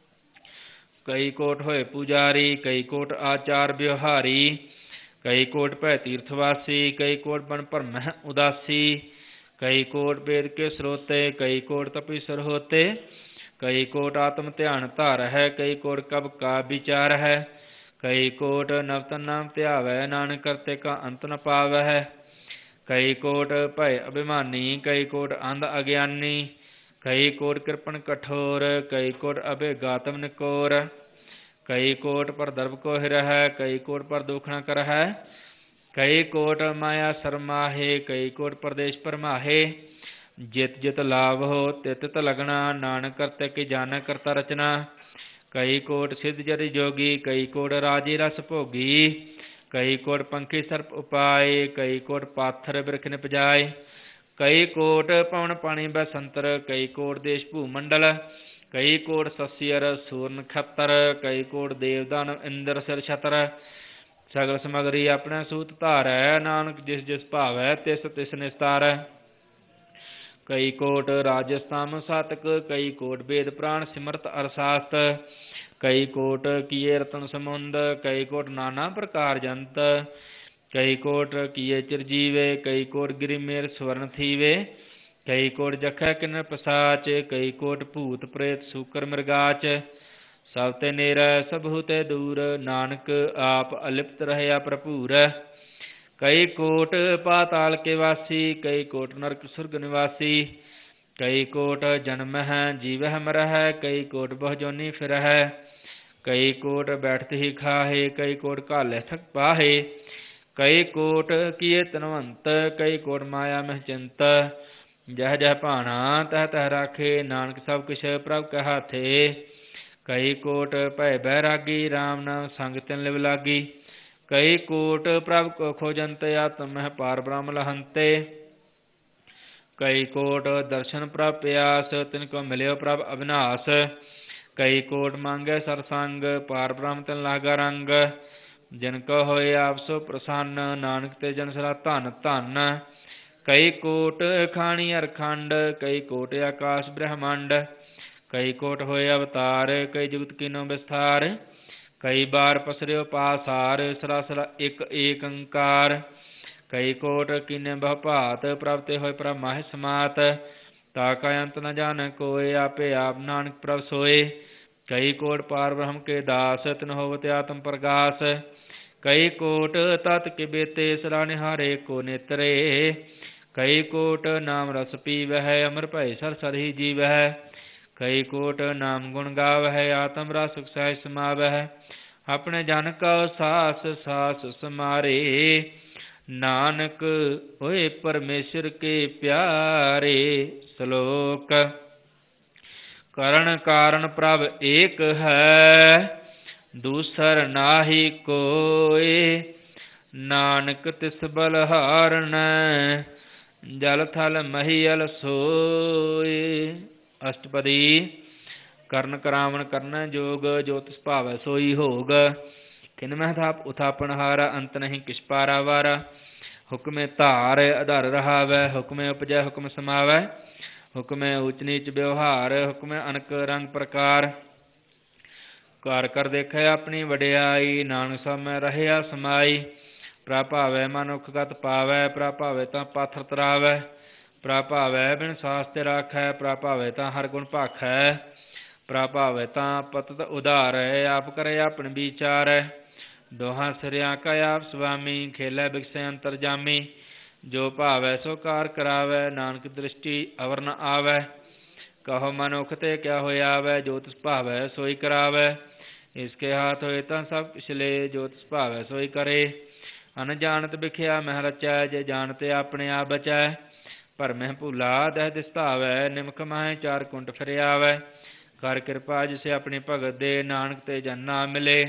ਕਈ ਕੋਟ ਹੋਏ ਪੁਜਾਰੀ, ਕਈ ਕੋਟ ਆਚਾਰ ਵਿਵਹਾਰੀ। ਕਈ ਕੋਟ ਭੈ ਤੀਰਥਵਾਸੀ, ਕਈ ਕੋਟ ਬਨ ਭਰਮਹਿ ਉਦਾਸੀ। ਕਈ ਕੋਟ ਵੇਦ ਕੇ ਸਰੋਤੇ, ਕਈ ਕੋਟ ਤਪੀਸਰ ਹੋਤੇ। ਕਈ ਕੋਟ ਆਤਮ ਧਿਆਨ ਧਾਰ ਹੈ, ਕਈ ਕੋਟ ਕਬ ਕਾ ਵਿਚਾਰ ਹੈ। ਕਈ ਕੋਟ ਨਵਤਨ ਨਾਮ ਧਿਆਵੈ, ਨਾਨਕ ਕਰਤੇ ਕਾ ਅੰਤ ਨ ਪਾਵੈ। ਕਈ ਕੋਟ ਭੈ ਅਭਿਮਾਨੀ, ਕਈ ਕੋਟ ਅੰਧ ਅਗਿਆਨੀ। ਕਈ ਕੋਟ ਕਿਰਪਨ ਕਠੋਰ, ਕਈ ਕੋਟ ਅਭਿਗਾਤਮ ਨਿਕੋਰ। ਕਈ ਕੋਟ ਪਰ ਦਰਬ ਕੋ ਹਿਰਹਿ, ਕਈ ਕੋਟ ਪਰ ਦੁਖ ਨ ਕਰਹਿ। ਕਈ ਕੋਟ ਮਾਇਆ ਸਰਮਾਹੇ, ਕਈ ਕੋਟ ਪਰਦੇਸ਼ ਪਰਮਾਹੇ। ਜਿਤ ਜਿਤ ਲਾਭ ਹੋ ਤਿਤ ਤਿਤ ਲਗਣਾ, ਨਾਨਕ ਕਰਤੇ ਕੀ ਜਾਣੈ ਕਰਤਾ ਰਚਨਾ। ਕਈ ਕੋਟ ਸਿੱਧ ਜਰੀ ਜੋਗੀ, ਕਈ ਕੋਟ ਰਾਜੀ ਰਸ ਭੋਗੀ। ਕਈ ਕੋਟ ਪੰਖੀ ਸਰਪ ਉਪਾਏ, ਕਈ ਕੋਟ ਪਾਥਰ ਬਿਰਖ ਨਿਪਜਾਏ। ਕਈ ਕੋਟ ਪਵਨ ਪਾਣੀ ਬੈਸੰਤਰ, ਕਈ ਕੋਟ ਦੇਸ਼ ਭੂ ਮੰਡਲ। ਕਈ ਕੋਟ ਸਸੀਅਰ ਸੂਰ ਨਖੱਤਰ, ਕਈ ਕੋਟ ਦੇਵ ਦਾਨਵ ਇੰਦਰ ਸਿਰ ਛਤਰ। ਸਗਲ ਸਮਗਰੀ ਆਪਣੇ ਸੂਤ ਧਾਰੈ, ਨਾਨਕ ਜਿਸ ਜਿਸ ਭਾਵੈ ਤਿਸ ਤਿਸ ਨਿਸਤਾਰੈ। ਕਈ ਕੋਟ ਰਾਜਸਥਾਨ ਸਾਤਕ, ਕਈ ਕੋਟ ਵੇਦ ਪ੍ਰਾਣ ਸਿਮਰਤ ਅਰਸਾਸਤ। ਕਈ ਕੋਟ ਕੀਏ ਰਤਨ ਸਮੁੰਦ, ਕਈ ਕੋਟ ਨਾਨਾ ਪ੍ਰਕਾਰ ਜੰਤ। ਕਈ ਕੋਟ ਕੀਏ ਚਿਰਜੀਵੇ, ਕਈ ਕੋਟ ਗਿਰੀ ਮੇਰ ਸਵਰਨ ਥੀਵੇ। ਕਈ ਕੋਟ ਜਖੈ ਕਿਨਰ ਪਸਾਚ, ਕਈ ਕੋਟ ਭੂਤ ਪ੍ਰੇਤ ਸੂਕਰ ਮਿਰਗਾਚ। ਸਭ ਤੇ ਨੇਰੈ ਸਭੂ ਤੇ ਦੂਰ, ਨਾਨਕ ਆਪ ਅਲਿਪਤ ਰਹਿਆ ਭਰਪੂਰ। ਕਈ ਕੋਟ ਪਾਤਾਲ ਕੇ ਵਾਸੀ, ਕਈ ਕੋਟ ਨਰਕ ਸੁਰਗ ਨਿਵਾਸੀ। ਕਈ ਕੋਟ ਜਨਮਹਿ ਜੀਵਹਿ ਮਰਹਿ, ਕਈ ਕੋਟ ਬਹੁ ਜੋਨੀ ਫਿਰਹਿ। ਕਈ ਕੋਟ ਬੈਠਤ ਹੀ ਖਾਹੇ, ਕਈ ਕੋਟ ਘਾਲੇ ਥਕ ਪਾਹੇ। ਕਈ ਕੋਟ ਕੀਏ ਤਨਵੰਤ, ਕਈ ਕੋਟ ਮਾਇਆ ਮਹਿ ਚਿੰਤ। ਜਹ ਜਹ ਭਾਣਾ ਤਹ ਤਹ ਰਾਖੇ, ਨਾਨਕ ਸਭ ਕੁਛ ਪ੍ਰਭ ਕੈ ਹਾਥੇ। ਕਈ ਕੋਟ ਭੈ ਬੈਰਾਗੀ, ਰਾਮ ਨਾਮ ਸੰਗ ਤਿਨ ਲਿਵ ਲਾਗੀ। ਕਈ ਕੋਟ ਪ੍ਰਭ ਕੋ ਖੋਜੰਤ, ਆਤਮ ਮਹਿ ਪਾਰ ਬ੍ਰਹਮ ਲਹੰਤੇ। ਕਈ ਕੋਟ ਦਰਸ਼ਨ ਪ੍ਰਭ ਪਿਆਸ, ਤਿਨ ਕੋ ਮਿਲਿਓ ਪ੍ਰਭ ਅਬਿਨਾਸ। ਕਈ ਕੋਟ ਮੰਗੈ ਸਰਸੰਗ, ਪਾਰ ਬ੍ਰਹਮ ਤਿਨ ਲਾਗਾ ਰੰਗ। ਜਿਨ ਕੋ ਹੋਏ ਆਪ ਸੋ ਪ੍ਰਸੰਨ, ਨਾਨਕ ਤੇ ਜਨ ਸਦਾ ਧਨ ਧਨ। ਕਈ ਕੋਟ ਖਾਣੀ ਅਰਖੰਡ, ਕਈ ਕੋਟ ਆਕਾਸ਼ ਬ੍ਰਹਮੰਡ। ਕਈ ਕੋਟ ਹੋਏ ਅਵਤਾਰ, ਕਈ ਜੁਗਤ ਕੀਨੋ ਵਿਸਥਾਰ। ਕਈ ਬਾਰ ਪਸਰਿਓ ਪਾਸਾਰ, ਸਰਾਸਰਾ ਇੱਕ ਏਕ ਅੰਕਾਰ। ਕਈ ਕੋਟ ਕੀਨੇ ਬਹੁ ਭਾਤ, ਪ੍ਰਭ ਤੇ ਹੋਏ ਪ੍ਰਭ ਮਾਹਿ ਸਮਾਤ। ਤਾ ਕਾ ਅੰਤ ਨ ਜਾਣੈ ਕੋਇ, ਆਪੇ ਆਪ ਨਾਨਕ ਪ੍ਰਭ ਸੋਏ। ਕਈ ਕੋਟ ਪਾਰ ਬ੍ਰਹਮ ਕੇ ਦਾਸ, ਤਿਨ ਹੋਵਤ ਆਤਮ ਪ੍ਰਗਾਸ। ਕਈ ਕੋਟ ਤਤ ਕੇ ਬੇਤੇ, ਸਦਾ ਨਿਹਾਰੇ ਕੋ ਨੇਤਰੇ। ਕਈ ਕੋਟ ਨਾਮ ਰਸ ਪੀਵਹਿ, ਅਮਰ ਭਇ ਸਰ ਸਰ ਹੀ ਜੀਵਹਿ। ਕਈ ਕੋਟ ਨਾਮ ਗੁਣ ਗਾਵਹਿ, ਆਤਮ ਰਸ ਸਹਿਜ ਸਮਾਵਹਿ। ਆਪਣੇ ਜਨ ਕਉ ਸਾਸ ਸਾਸ ਸਮਾਰੇ, ਨਾਨਕ ਹੋਏ ਪਰਮੇਸ਼ਰ ਕੇ ਪਿਆਰੇ। ਸ਼ਲੋਕ। ਕਰਨ ਕਾਰਨ ਪ੍ਰਭ ਏਕ ਹੈ, ਦੂਸਰ ਨਾਹੀ ਕੋਇ। ਨਾਨਕ ਤਿਸ ਬਲਹਾਰਣੈ, ਜਲ ਥਲ ਮਹੀਅਲ ਸੋਇ। ਅਸ਼ਟਪਦੀ। ਕਰਨ ਕਰਾਵਣ ਕਰਨਾ ਜੋਗ, ਜੋ ਤਿਸ ਭਾਵੈ ਸੋਈ ਹੋਗ। ਕਿਨ ਮਹਿ ਥਾਪ ਉਥਾਪਨ ਹਾਰਾ, ਅੰਤ ਨਹੀਂ ਕਿਛ ਪਾਰਾ ਵਾਰਾ। ਹੁਕਮੇ ਧਾਰ ਆਧਾਰ ਰਹਾਵੈ, ਹੁਕਮੇ ਉਪਜੈ ਹੁਕਮ ਸਮਾਵੈ। ਹੁਕਮੇ ਊਚ ਨੀਚ ਵਿਵਹਾਰ, ਹੁਕਮੇ ਅਨਕ ਰੰਗ ਪ੍ਰਕਾਰ। ਘਰ ਕਰ ਦੇਖੈ ਆਪਣੀ ਵਡਿਆਈ, ਨਾਨਕ ਸਭ ਮੈਂ ਰਹਿਆ ਸਮਾਈ। ਪ੍ਰਭ ਭਾਵੈ ਮਨੁੱਖ ਗਤ ਪਾਵੈ, ਪ੍ਰਭ ਭਾਵੈ ਤਾਂ ਪਾਥਰ ਤਰਾਵੈ। ਪ੍ਰਭ ਭਾਵੈ ਬਿਨ ਸਾਸ ਤੇ ਰਾਖੈ, ਪ੍ਰਭ ਭਾਵੈ ਤਾਂ ਹਰ ਗੁਣ ਭਾਖੈ। ਪ੍ਰਭ ਭਾਵੈ ਤਾਂ ਪਤਿਤ ਉਧਾਰੈ, ਆਪ ਕਰੇ ਆਪਣ ਵਿਚਾਰੈ। ਦੋਹਾਂ ਸਿਰਿਆਂ ਕਾ ਆਪ ਸੁਆਮੀ, ਖੇਲੈ ਬਿਕਸੈ ਅੰਤਰ ਜਾਮੀ। ਜੋ ਭਾਵੈ ਸੋ ਕਾਰ ਕਰਾਵੈ, ਨਾਨਕ ਦ੍ਰਿਸ਼ਟੀ ਅਵਰ ਨ ਆਵੈ। ਕਹੋ ਮਨੁੱਖ ਤੇ ਕਿਆ ਹੋਇਆਵੈ, ਜੋ ਤਿਸ ਭਾਵੈ ਸੋਈ ਕਰਾਵੈ। ਇਸਕੇ ਹਾਥ ਹੋਏ ਤਾਂ ਸਭ ਕਿਛ ਲੇ, ਜੋ ਤਿਸ ਭਾਵੈ ਸੋਈ ਕਰੇ। ਅਨਜਾਨਤ ਬਿਖਿਆ ਮਹਿ ਰਚੈ, ਜੇ ਜਾਣਤੇ ਆਪਣੇ ਆਪ ਬਚੈ। ਭਰਮਹਿ ਭੂਲਾ ਦਹਿ ਦਿਸ ਧਾਵੈ, ਨਿਮਕ ਮਾਹੇ ਚਾਰ ਕੁੰਟ ਫਿਰ ਆਵੈ। ਕਰ ਕਿਰਪਾ ਜਿਸੇ ਆਪਣੀ ਭਗਤ ਦੇ, ਨਾਨਕ ਤੇ ਜਨ ਨਾ ਮਿਲੇ।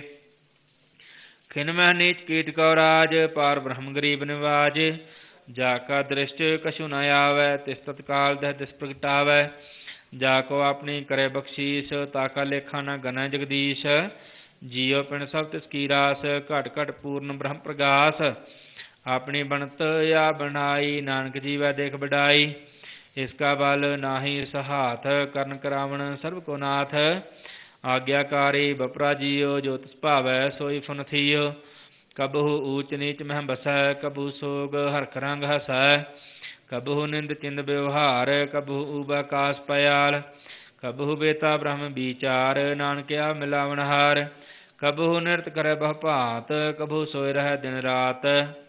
ਖਿਨ ਮਹਿ ਨੀਚ ਕੀਟ ਕਉ ਰਾਜ, ਪਾਰ ਬ੍ਰਹਮ ਗਰੀਬ ਨਿਵਾਜ। ਜਾ ਕਾ ਦ੍ਰਿਸ਼ਟ ਕਛੁ ਨ ਆਵੈ, ਤਿਸ ਤਤਕਾਲ ਦਹਿ ਦਿਸ ਪ੍ਰਗਟਾਵੈ। ਜਾ ਕੋ ਆਪਣੀ ਕਰੇ ਬਖਸ਼ੀਸ, ਤਾ ਕਾ ਲੇਖਾ ਨ ਗਣੈ ਜਗਦੀਸ਼। ਜੀਉ ਪਿੰਡ ਸਭ ਤਿਸ ਕੀ ਰਾਸ, ਘਟ ਘਟ ਪੂਰਨ ਬ੍ਰਹਮ ਪ੍ਰਗਾਸ। ਆਪਣੀ ਬਣਤ ਆ ਬਣਾਈ, ਨਾਨਕ ਜੀਵੈ ਦੇਖ ਵਡਾਈ। ਇਸ ਕਾ ਬਲ ਨਾਹੀ ਸਹਾਥ, ਕਰਨ ਕਰਾਵਣ ਸਰਬ ਕੋ ਨਾਥ। ਆਗਿਆਕਾਰੀ ਬਪਰਾ ਜੀਉ, ਜੋ ਤਿਸ ਭਾਵੈ ਸੋਈ ਫੁਨ ਥੀਉ। ਕਬਹੂ ਊਚ ਨੀਚ ਮਹਿ ਬਸੈ, ਕਬਹੂ ਸੋਗ ਹਰਖ ਰੰਗ ਹਸੈ। ਕਬਹੂ ਨਿੰਦ ਚਿੰਦ ਵਿਵਹਾਰ, ਕਬਹੂ ਊਬ ਆਕਾਸ ਪਇਆਲ। ਕਬਹੂ ਬੇਤਾ ਬ੍ਰਹਮ ਵਿਚਾਰ, ਨਾਨਕਿਆ ਮਿਲਾਵਣ ਹਾਰ। ਕਬਹੂ ਨਿਰਤ ਕਰੈ ਬਹੁ ਭਾਤ, ਕਬਹੂ ਸੋਇ ਰਹਿ ਦਿਨ ਰਾਤ।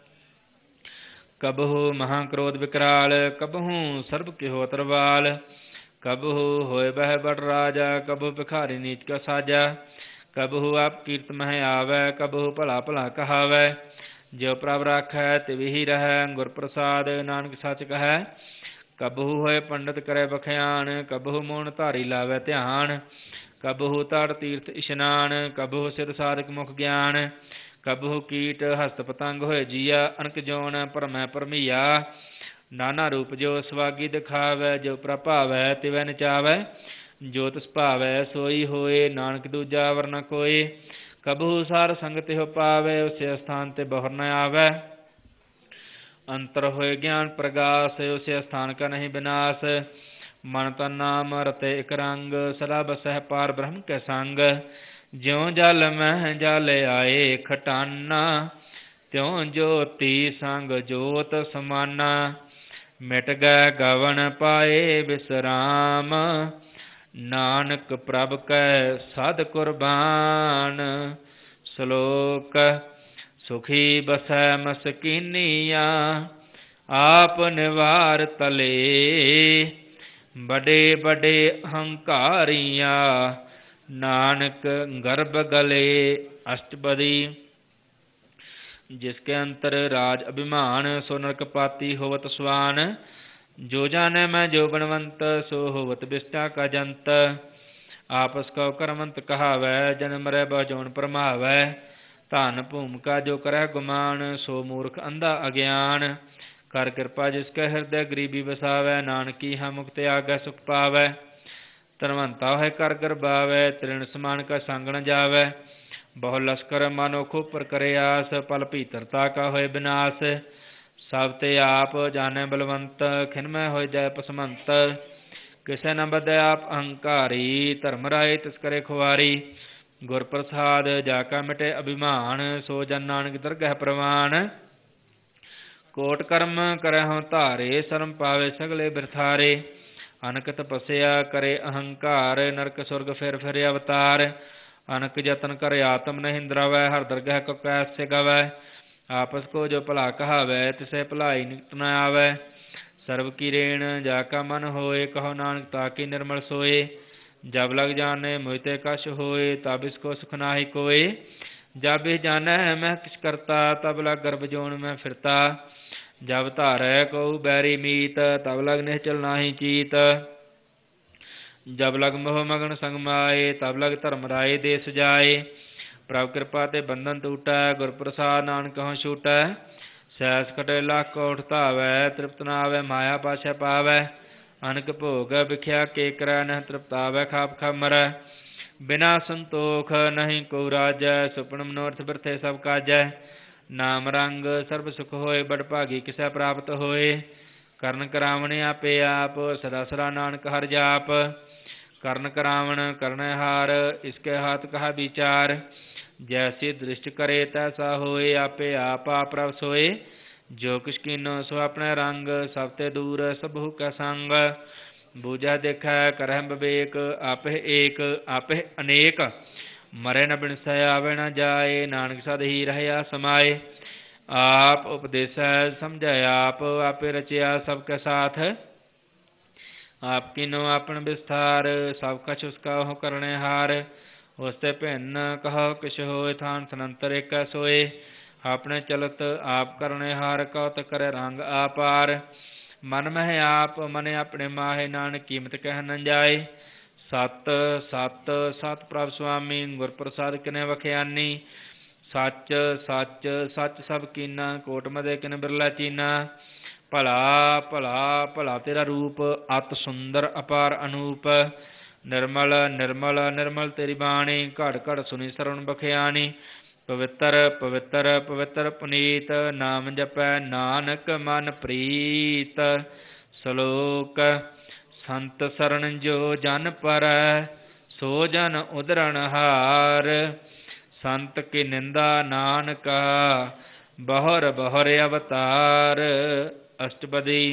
ਕਬਹੂ ਮਹਾ ਕ੍ਰੋਧ ਵਿਕਰਾਲ, ਕਬਹੂ ਸਰਬ ਕਿਹੋ ਤਰਵਾਲ। ਕਬਹੂ ਹੋਏ ਬਹਿ ਬੜ ਰਾਜਾ, ਕਬਹੂ ਭਿਖਾਰੀ ਨੀਚ ਕਾ ਸਾਜਾ। ਕਬਹੂ ਆਪ ਕੀਰਤ ਮਹਿ ਆਵੈ, ਕਬਹੂ ਭਲਾ ਭਲਾ ਕਹਾਵੈ। ਜਿਉ ਪ੍ਰਭ ਰਾਖੈ ਤਿਵਹਿ ਰਹੈ, ਗੁਰ ਪ੍ਰਸਾਦ ਨਾਨਕ ਸੱਚ ਕਹੈ। ਕਬਹੂ ਹੋਏ ਪੰਡਿਤ ਕਰੈ ਬਖਿਆਨ, ਕਬਹੂ ਮੋਨ ਧਾਰੀ ਲਾਵੈ ਧਿਆਨ। ਕਬਹੂ ਤੜ ਤੀਰਥ ਇਸ਼ਨਾਨ, ਕਬਹੂ ਸਿਧ ਸਾਧਕ ਮੁਖ ਗਿਆਨ। ਕਬਹੂ ਕੀਟ ਹਸਤ ਪਤੰਗ ਹੋਏ ਜੀਆ, ਅਨਕ ਜੋਨ ਭਰਮੈ ਭਰਮੀਆ। ਨਾਨਾ ਰੂਪ ਜੋ ਸਵਾਗੀ ਦਿਖਾਵੈ, ਜੋ ਪ੍ਰਭ ਭਾਵੈ ਤਿਵੈ ਨਚਾਵੈ। ਜੋ ਤਿਸ ਭਾਵੈ ਸੋਈ ਹੋਏ, ਨਾਨਕ ਦੂਜਾ ਵਰ ਨ ਕੋਇ। ਕਬਹੂ ਸਾਰ ਸੰਗ ਤਿਹੁ ਪਾਵੈ, ਉਸੇ ਅਸਥਾਨ ਤੇ ਬਹੁਰ ਨ ਆਵੈ। ਅੰਤਰ ਹੋਏ ਗਿਆਨ ਪ੍ਰਗਾਸ, ਉਸੇ ਅਸਥਾਨ ਕਾ ਨਹੀਂ ਬਿਨਾਸ਼। ਮਨ ਤਨ ਨਾਮ ਰਤੇ ਇਕ ਰੰਗ, ਸਦਾ ਬਸਹਿ ਪਾਰ ਬ੍ਰਹਮ ਕੈ ਸੰਗ। ਜਿਉ ਜਲ ਮਹਿ ਜਲ ਆਏ ਖਟਾਨਾ, ਤਿਉ ਜੋਤੀ ਸੰਗ ਜੋਤ ਸਮਾਨਾ। ਮਿਟ ਗਏ ਗਵਨ ਪਾਏ ਬਿਸਰਾਮ, ਨਾਨਕ ਪ੍ਰਭ ਕੈ ਸਦ ਕੁਰਬਾਨ। ਸ਼ਲੋਕ। ਸੁਖੀ ਬਸੈ ਮਸਕੀਨੀਆ, ਆਪ ਨਿਵਾਰ ਤਲੇ। ਬੜੇ ਬੜੇ ਅਹੰਕਾਰੀਆਂ, ਨਾਨਕ ਗਰਭ ਗਲੇ। ਅਸ਼ਟਪਦੀ। ਜਿਸਕੇ ਅੰਤਰ ਰਾਜ ਅਭਿਮਾਨ, ਸੋ ਨਰਕ ਪਾਤੀ ਹੋਵਤ ਸਵਾਨ। ਜੋ ਜਾਣੈ ਮੈਂ ਜੋ ਬਨਵੰਤ, ਸੋ ਹੋਵਤ ਬਿਸਟਾ ਕਾ ਜੰਤ। ਆਪਸ ਕਉ ਕਰਮੰਤ ਕਹਾਵੈ, ਜਨਮ ਮਰੈ ਬਹੁ ਜੋਨ ਭਰਮਾਵੈ। ਧਨ ਭੂਮਿਕਾ ਜੋ ਕਰੈ ਗੁਮਾਨ, ਸੋ ਮੂਰਖ ਅੰਧਾ ਅਗਿਆਨ। ਕਰ ਕਿਰਪਾ ਜਿਸਕੇ ਹਿਰਦੈ ਗਰੀਬੀ ਵਸਾਵੈ, ਨਾਨਕੀ ਹਾਂ ਮੁਕਤ ਆਗੈ ਸੁਖ ਪਾਵੈ। ਧਨਵੰਤਾ ਹੋਇ ਕਰ ਗਰਬਾਵੈ, ਤ੍ਰਿਣ ਸਮਾਨ ਕਾ ਸੰਗ ਨ ਜਾਵੈ। ਬਹੁ ਲਸਕਰ ਮਾਨੋ ਖੋਪਰ ਕਰੇ ਆਸ, ਪਲ ਭੀਤਰਤਾ ਕਾ ਹੋਏ ਬਿਨਾਸ਼। ਸਭ ਤੇ ਆਪ ਜਾਣੈ ਬਲਵੰਤ, ਖਿਨਮੈ ਹੋਇ ਜੈ ਪਸਮੰਤ। ਕਿਸੇ ਨ ਬਦੈ ਆਪ ਅਹੰਕਾਰੀ, ਧਰਮ ਰਾਏ ਤਿਸ ਕਰੇ ਖੁਆਰੀ। ਗੁਰ ਪ੍ਰਸਾਦ ਜਾ ਕਾ ਮਿਟੇ ਅਭਿਮਾਨ, ਸੋ ਜਨ ਨਾਨਕ ਦਰਗਹਿ ਪ੍ਰਵਾਨ। ਕੋਟ ਕਰਮ ਕਰਹੁ ਧਾਰੇ, ਸ਼ਰਮ ਪਾਵੇ ਸਗਲੇ ਬਿਰਥਾਰੇ। ਅਨਕ ਤਪੱਸਿਆ ਕਰੇ ਅਹੰਕਾਰ, ਨਰਕ ਸੁਰਗ ਫਿਰ ਫਿਰ ਅਵਤਾਰ। ਅਨਕ ਯਤਨ ਕਰ ਆਤਮ ਨਹੀਂ ਦਰਵੈ, ਹਰ ਦਰਗਹਿ ਕੋ ਕੈਸੇ ਗਵੈ। ਆਪਸ ਕੋ ਜੋ ਭਲਾ ਕਹਾਵੈ, ਤਿਸੈ ਭਲਾਈ ਨਿਕਟ ਨ ਆਵੈ। ਸਰਬ ਕੀ ਰੇਣ ਜਾ ਕਾ ਮਨ ਹੋਏ, ਕਹੋ ਨਾਨਕ ਤਾਕੀ ਨਿਰਮਲ ਸੋਏ। ਜਬ ਲਗ ਜਾਣੇ ਮੋਹਿ ਕਛ ਹੋਏ, ਤਬ ਇਸ ਕੋ ਸੁਖ ਨਾਹੀ ਕੋਏ। ਜਬ ਇਹ ਜਾਣੈ ਮੈਂ ਕਿਛ ਕਰਤਾ, ਤਬ ਲਗ ਗਰਭ ਜੋਨ ਮੈਂ ਫਿਰਤਾ। ਜਬ ਧਾਰੈ ਕਉ ਬੈਰੀ ਮੀਤ, ਤਬ ਲਗ ਨਿਹਚਲ ਨਾਹੀ ਚੀਤ। ਜਬ ਲਗ ਮੋਹ ਮਗਨ ਸੰਗ ਮਾਏ, ਤਬ ਲਗ ਧਰਮ ਰਾਏ ਦੇ ਸਜਾਏ। ਪ੍ਰਭ ਕਿਰਪਾ ਤੇ ਬੰਧਨ ਟੂਟੈ, ਗੁਰ ਪ੍ਰਸਾਦ ਨਾਨਕ ਕਹਉ ਛੂਟੈ। ਸੈਸ ਕਟੇ ਲੱਖ ਕੋਟ ਧਾਵੈ, ਤ੍ਰਿਪਤ ਨ ਆਵੈ ਮਾਇਆ ਪਾਛੈ ਪਾਵੈ। ਅਨਕ ਭੋਗ ਵਿਖਿਆ ਕੇ ਕਰੈ, ਨਹਿ ਤ੍ਰਿਪਤਾਵੈ ਖਾਪ ਖਾਪ ਮਰੈ। ਬਿਨਾ ਸੰਤੋਖ ਨਹੀਂ ਕੋ ਰਾਜੈ, ਸੁਪਨ ਮਨੋਰਥ ਬਿਰਥੇ ਸਭ ਕਾਜੈ। ਨਾਮ ਰੰਗ ਸਰਬ ਸੁਖ ਹੋਏ, ਬੜ ਭਾਗੀ ਕਿਸੈ ਪ੍ਰਾਪਤ ਹੋਏ। ਕਰਨ ਕਰਾਵਣ ਆਪੇ ਆਪ, ਸਦਾ ਸਦਾ ਨਾਨਕ ਹਰਿ ਜਾਪ। ਕਰਨ ਕਰਾਵਣ ਕਰਨੈ ਹਾਰ, ਇਸਕੇ ਹਾਥ ਕਹਾ ਵਿਚਾਰ। ਜੈਸੀ ਦ੍ਰਿਸ਼ਟ ਕਰੇ ਤੈਸਾ ਹੋਏ, ਆਪੇ ਆਪ ਆਪ ਪ੍ਰਭ ਸੋਏ। ਜੋ ਕਿਛ ਕੀਨੋ ਸੋ ਆਪਣੇ ਰੰਗ, ਸਭ ਤੇ ਦੂਰ ਸਭੂ ਕੈ ਸੰਗ। ਬੂਝੈ ਦੇਖੈ ਕਰਹਿ ਵਿਵੇਕ, ਆਪੇ ਏਕ ਆਪੇ ਅਨੇਕ। ਮਰੇ ਨ ਬਿਨਸੈ ਆਵੇ ਨ ਜਾਏ, ਨਾਨਕ ਸਦ ਹੀ ਰਹਿਆ ਸਮਾਏ। ਆਪ ਉਪਦੇਸੈ ਸਮਝੈ ਆਪ, ਆਪੇ ਰਚਿਆ ਸਭ ਕੈ ਸਾਥ। ਆਪ ਕੀਨੋ ਆਪਨ ਵਿਸਥਾਰ, ਸਭ ਕਛ ਉਸਕਾ ਉਹ ਕਰਣੇ ਹਾਰ। ਉਸ ਤੇ ਭਿੰਨ ਕਹੋ ਕਿਛ ਹੋਏ, ਥਾਨ ਸਨੰਤਰ ਏਕੈ ਸੋਏ। ਆਪਣੇ ਚਲਤ ਆਪ ਕਰਨੇ ਹਾਰ, ਕਉਤ ਕਰੇ ਰੰਗ ਆਪਾਰ। ਮਨ ਮਹਿ ਆਪ ਮਨ ਆਪਣੇ ਮਾਹੇ, ਨਾਨਕ ਕੀਮਤ ਕਹਿ ਨ ਜਾਏ। ਸਤ ਸਤ ਸਤ ਪ੍ਰਭ ਸੁਆਮੀ, ਗੁਰ ਪ੍ਰਸਾਦ ਕਿਨੇ ਵਖਿਆਨੀ। ਸੱਚ ਸੱਚ ਸੱਚ ਸਭ ਕੀਨਾ, ਕੋਟ ਮਦੇ ਕਿਨ ਬਿਰਲਾ ਚੀਨਾ। ਭਲਾ ਭਲਾ ਭਲਾ ਤੇਰਾ ਰੂਪ, ਅਤ ਸੁੰਦਰ ਅਪਾਰ ਅਨੂਪ। ਨਿਰਮਲ ਨਿਰਮਲ ਨਿਰਮਲ ਤੇਰੀ ਬਾਣੀ, ਘੜ ਘੜ ਸੁਣੀ ਸਰਵਣ ਬਖਿਆਣੀ। ਪਵਿੱਤਰ ਪਵਿੱਤਰ ਪਵਿੱਤਰ ਪੁਨੀਤ, ਨਾਮ ਜਪੈ ਨਾਨਕ ਮਨ ਪ੍ਰੀਤ। ਸਲੋਕ ਸੰਤ ਸਰਣ ਜੋ ਜਨ ਪਰੈ, ਸੋ ਜਨ ਉਦਰਣ ਹਾਰ। ਸੰਤ ਕੀ ਨਿੰਦਾ ਨਾਨਕਾ, ਬਹੁਰ ਬਹੁਰ ਅਵਤਾਰ। ਅਸ਼ਟਪਦੀ।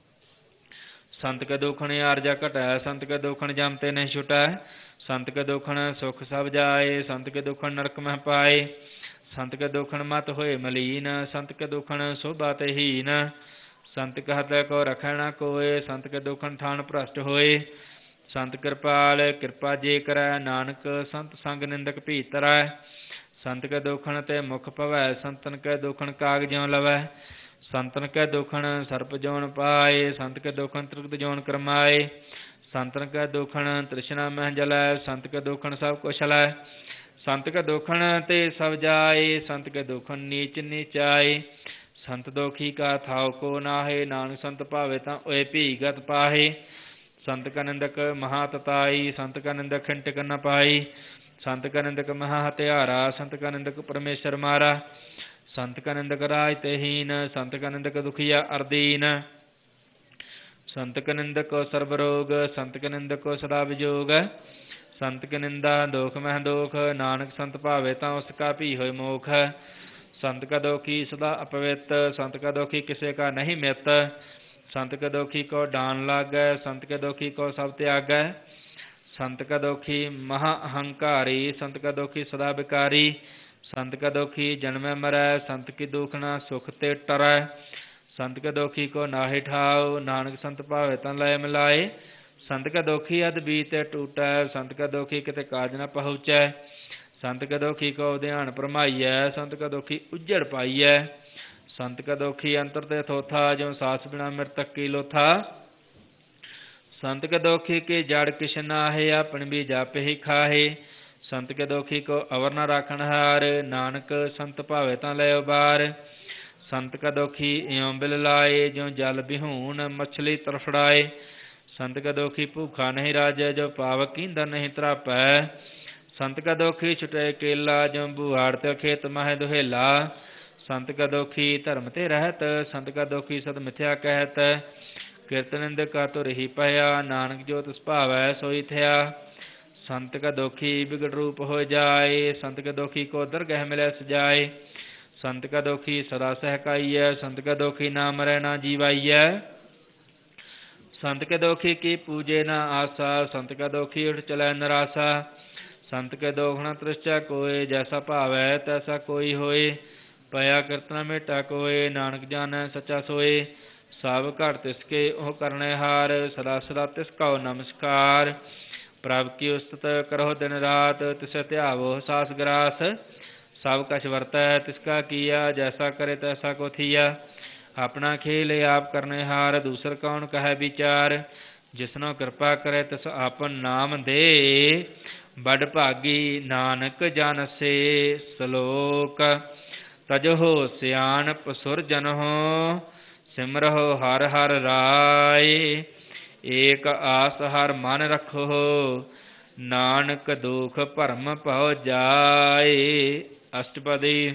ਸੰਤ ਕੇ ਦੁਖਣ ਆਰਜਾ ਘਟੈ, ਸੰਤ ਕੇ ਦੁਖਣ ਜਮ ਤੇ ਨਹੀਂ ਛੁਟੈ। ਸੰਤ ਕੇ ਦੁਖਣ ਸੁਖ ਸਭ ਜਾਏ, ਸੰਤ ਕੇ ਦੁਖਣ ਨਰਕ ਮਹਿ ਪਾਏ। ਸੰਤ ਕੇ ਦੁਖਣ ਮਤ ਹੋਏ ਮਲੀਨ, ਸੰਤ ਕੇ ਦੁਖਣ ਸੋਭਾ ਤੇ ਹੀਨ। ਸੰਤ ਕਹਤੈ ਕੋ ਰਖੈ ਨ ਕੋਏ, ਸੰਤ ਕੇ ਦੁਖਣ ਠਾਣ ਭ੍ਰਸ਼ਟ ਹੋਏ। ਸੰਤ ਕਿਰਪਾਲ ਕਿਰਪਾ ਜੇ ਕਰੈ, ਨਾਨਕ ਸੰਤ ਸੰਗ ਨਿੰਦਕ ਭੀ ਤਰੈ। ਸੰਤ ਕੇ ਦੁਖਣ ਤੇ ਮੁਖ ਭਵੈ, ਸੰਤਨ ਕੇ ਦੁਖਣ ਕਾਗ ਜਿਉ ਲਵੈ। ਸੰਤਨ ਕੇ ਦੁਖਣ ਸਰਪ ਜੋਨ ਪਾਏ, ਸੰਤ ਕੇ ਦੁਖਣ ਤ੍ਰਿਕਤ ਜੋਨ ਕਰਮਾਏ। ਸੰਤਨ ਕੇ ਦੁਖਣ ਤ੍ਰਿਸ਼ਨਾ ਮਹਿ ਜਲੈ, ਸੰਤ ਕੇ ਦੁਖਣ ਸਭ ਕੁਛ ਲੈ। ਸੰਤ ਕੇ ਦੁਖਣ ਤੇ ਸਭ ਜਾਏ, ਸੰਤ ਕੇ ਦੁਖਣ ਨੀਚ ਨੀਚਾਏ। ਸੰਤ ਦੋਖੀ ਕਾ ਥਾਉ ਕੋ ਨਾਹੇ, ਨਾਨਕ ਸੰਤ ਭਾਵੇ ਤਾਂ ਓਏ ਭੀਗਤ ਪਾਹੇ। ਸੰਤ ਕਾ ਨਿੰਦਕ ਮਹਾ ਤਤਾਈ, ਸੰਤ ਕਾ ਨਿੰਦਕ ਖਿੰਟਕ ਨ ਪਾਈ। ਸੰਤ ਕਾ ਨਿੰਦਕ ਮਹਾ ਹਤਿਆਰਾ, ਸੰਤ ਕਾ ਨਿੰਦਕ ਪਰਮੇਸ਼ਰ ਮਾਰਾ। ਸੰਤ ਕਾ ਨਿੰਦਕ ਰਾਜ ਤੇ ਹੀਨ, ਸੰਤ ਕਾ ਨਿੰਦਕ ਦੁਖੀਆ ਅਰਦੀਨ। ਸੰਤ ਕਾ ਨਿੰਦਕ ਸਰਬ ਰੋਗ, ਸੰਤ ਕਾ ਨਿੰਦਕ ਸਦਾ ਵਿਜੋਗ। ਸੰਤ ਕੀ ਨਿੰਦਾ ਦੋਖ ਮਹਿ ਦੋਖ, ਨਾਨਕ ਸੰਤ ਭਾਵੇ ਤਾਂ ਉਸ ਕਾ ਭੀ ਹੋਏ ਮੋਖ। ਸੰਤ ਕਾ ਦੋਖੀ ਸਦਾ ਅਪਵਿੱਤ, ਸੰਤ ਕਾ ਦੋਖੀ ਕਿਸੇ ਕਾ ਨਹੀਂ ਮਿੱਤ। ਸੰਤ ਕਾ ਦੋਖੀ ਕੋ ਡਾਨ ਲਾਗੈ, ਸੰਤ ਕਾ ਦੋਖੀ ਕੋ ਸਭ ਤਿਆਗੈ। ਸੰਤ ਕਾ ਦੋਖੀ ਮਹਾ ਅਹੰਕਾਰੀ, ਸੰਤ ਕਾ ਦੋਖੀ ਸਦਾ ਵਿਕਾਰੀ। ਸੰਤ ਕਾ ਦੋਖੀ ਜਨਮੈ ਮਰੈ, ਸੰਤ ਕੀ ਦੁਖਣਾ ਸੁਖ ਤੇ ਟਰੈ। ਸੰਤ ਕਾ ਦੋਖੀ ਕੋ ਨਾਹੀ ਠਾਉ, ਨਾਨਕ ਸੰਤ ਭਾਵੇ ਤਾਂ ਲੈ ਮਿਲਾਏ। ਸੰਤ ਕਾ ਦੋਖੀ ਅਦ ਬੀਤੇ ਟੂਟੈ, ਸੰਤ ਕਾ ਦੋਖੀ ਕਿਤੇ ਕਾਜ ਨ ਪਹੁੰਚੈ। ਸੰਤ ਕਾ ਦੋਖੀ ਕੋ ਧਿਆਨ ਭਰਮਾਈਐ, ਸੰਤ ਕਾ ਦੋਖੀ ਉੱਜੜ ਪਾਈਐ। ਸੰਤ ਕਾ ਦੋਖੀ ਅੰਤਰ ਤੇ ਥੋਥਾ, ਜਿਉ ਸਾਸ ਬਿਨਾ ਮਿਰਤਕ ਕੀ ਲੋਥਾ। ਸੰਤ ਕਾ ਦੋਖੀ ਕੀ ਜੜ ਕਿਛ ਨਾਹੇ, ਆਪਨ ਵੀ ਜਪ ਹੀ ਖਾਹੇ। ਸੰਤ ਕੇ ਦੋਖੀ ਕੋ ਅਵਰ ਨ ਰਾਖਣ ਹਾਰ, ਨਾਨਕ ਸੰਤ ਭਾਵੇ ਤਾਂ ਲੈ ਉਬਾਰ। ਸੰਤ ਕਾ ਦੋਖੀ ਇਉਂ ਬਿਲ ਲਾਏ, ਜਿਉ ਜਲ ਬਿਹੂਣ ਮਛਲੀ ਤਰਫੜਾਏ। ਸੰਤ ਕਾ ਦੋਖੀ ਭੂਖਾ ਨਹੀਂ ਰਾਜੈ, ਜੋ ਪਾਵਕ ਕੀਂਦਾ ਨਹੀਂ ਤਰਾਪੈ। ਸੰਤ ਕਾ ਦੋਖੀ ਛੁਟੇ ਕੇਲਾ, ਜਿਉ ਬੁਹਾੜ ਤੇ ਖੇਤ ਮਾਹੇ ਦੁਹੇਲਾ। ਸੰਤ ਕਾ ਦੋਖੀ ਧਰਮ ਤੇ ਰਹਿਤ, ਸੰਤ ਕਾ ਦੋਖੀ ਸਦ ਮਿਥਿਆ ਕਹਿਤ। ਕੀਰਤਨਿੰਦ ਕਾ ਤੁਰ ਹੀ ਪਿਆ, ਨਾਨਕ ਜੋ ਤਿਸ ਭਾਵੈ ਸੋਈ ਥਿਆ। ਸੰਤ ਕਾ ਦੋਖੀ ਬਿਗੜ ਰੂਪ ਹੋ ਜਾਏ, ਸੰਤ ਕਾ ਦੋਖੀ ਕੋ ਦਰਗਹਿ ਮਿਲੈ ਸਜਾਏ। ਸੰਤ ਕਾ ਦੋਖੀ ਸਦਾ ਸਹਿਕਾਈਐ, ਸੰਤ ਕਾ ਦੋਖੀ ਨਾ ਮਰੈ ਨਾ ਜੀਵਾਈਐ। ਸੰਤ ਕੇ ਦੋਖੀ ਕੀ ਪੂਜੇ ਨਾ ਆਸਾ, ਸੰਤ ਕਾ ਦੋਖੀ ਉਠ ਚਲੈ ਨਰਾਸਾ। ਸੰਤ ਕੇ ਦੋਖ ਨ ਤ੍ਰਿਸ਼ਟੈ ਕੋਇ, ਜੈਸਾ ਭਾਵੈ ਤੈਸਾ ਕੋਈ ਹੋਏ। ਪਿਆ ਕੀਰਤਨ ਮੇਟਾ ਕੋਇ, ਨਾਨਕ ਜਾਣੈ ਸੱਚਾ ਸੋਏ। ਸਭ ਘਟ ਤਿਸਕੇ ਉਹ ਕਰਨੇ ਹਾਰ, ਸਦਾ ਸਦਾ ਤਿਸ ਕਉ ਨਮਸਕਾਰ। ਪ੍ਰਭ ਕੀ ਉਸਤਤ ਕਰੋ ਦਿਨ ਰਾਤ, ਤਿਸੈ ਧਿਆਵੋ ਸਾਸ ਗਰਾਸ। ਸਭ ਕਛ ਵਰਤੈ ਤਿਸਕਾ ਕੀਆ, ਜੈਸਾ ਕਰੇ ਤੈਸਾ ਕੋ ਥੀਆ। ਆਪਣਾ ਖੇਲ ਆਪ ਕਰਨੇ ਹਾਰ, ਦੂਸਰ ਕੌਣ ਕਹੈ ਵਿਚਾਰ। ਜਿਸਨੋ ਕਿਰਪਾ ਕਰੇ ਤਿਸ ਆਪਨ ਨਾਮ ਦੇ, ਬੜ ਭਾਗੀ ਨਾਨਕ ਜਨ ਸੇ। ਸਲੋਕ ਤਜਹੁ ਸਿਆਣਪ ਸੁਰ ਜਨਹੁ, ਸਿਮਰਹੁ ਹਰਿ ਹਰਿ ਰਾਇ। ਏਕ ਆਸ ਹਰਿ ਮਨ ਰਖੋ, ਨਾਨਕ ਦੁਖ ਭਰਮ ਭਉ ਜਾਏ। ਅਸ਼ਟਪਦੀ।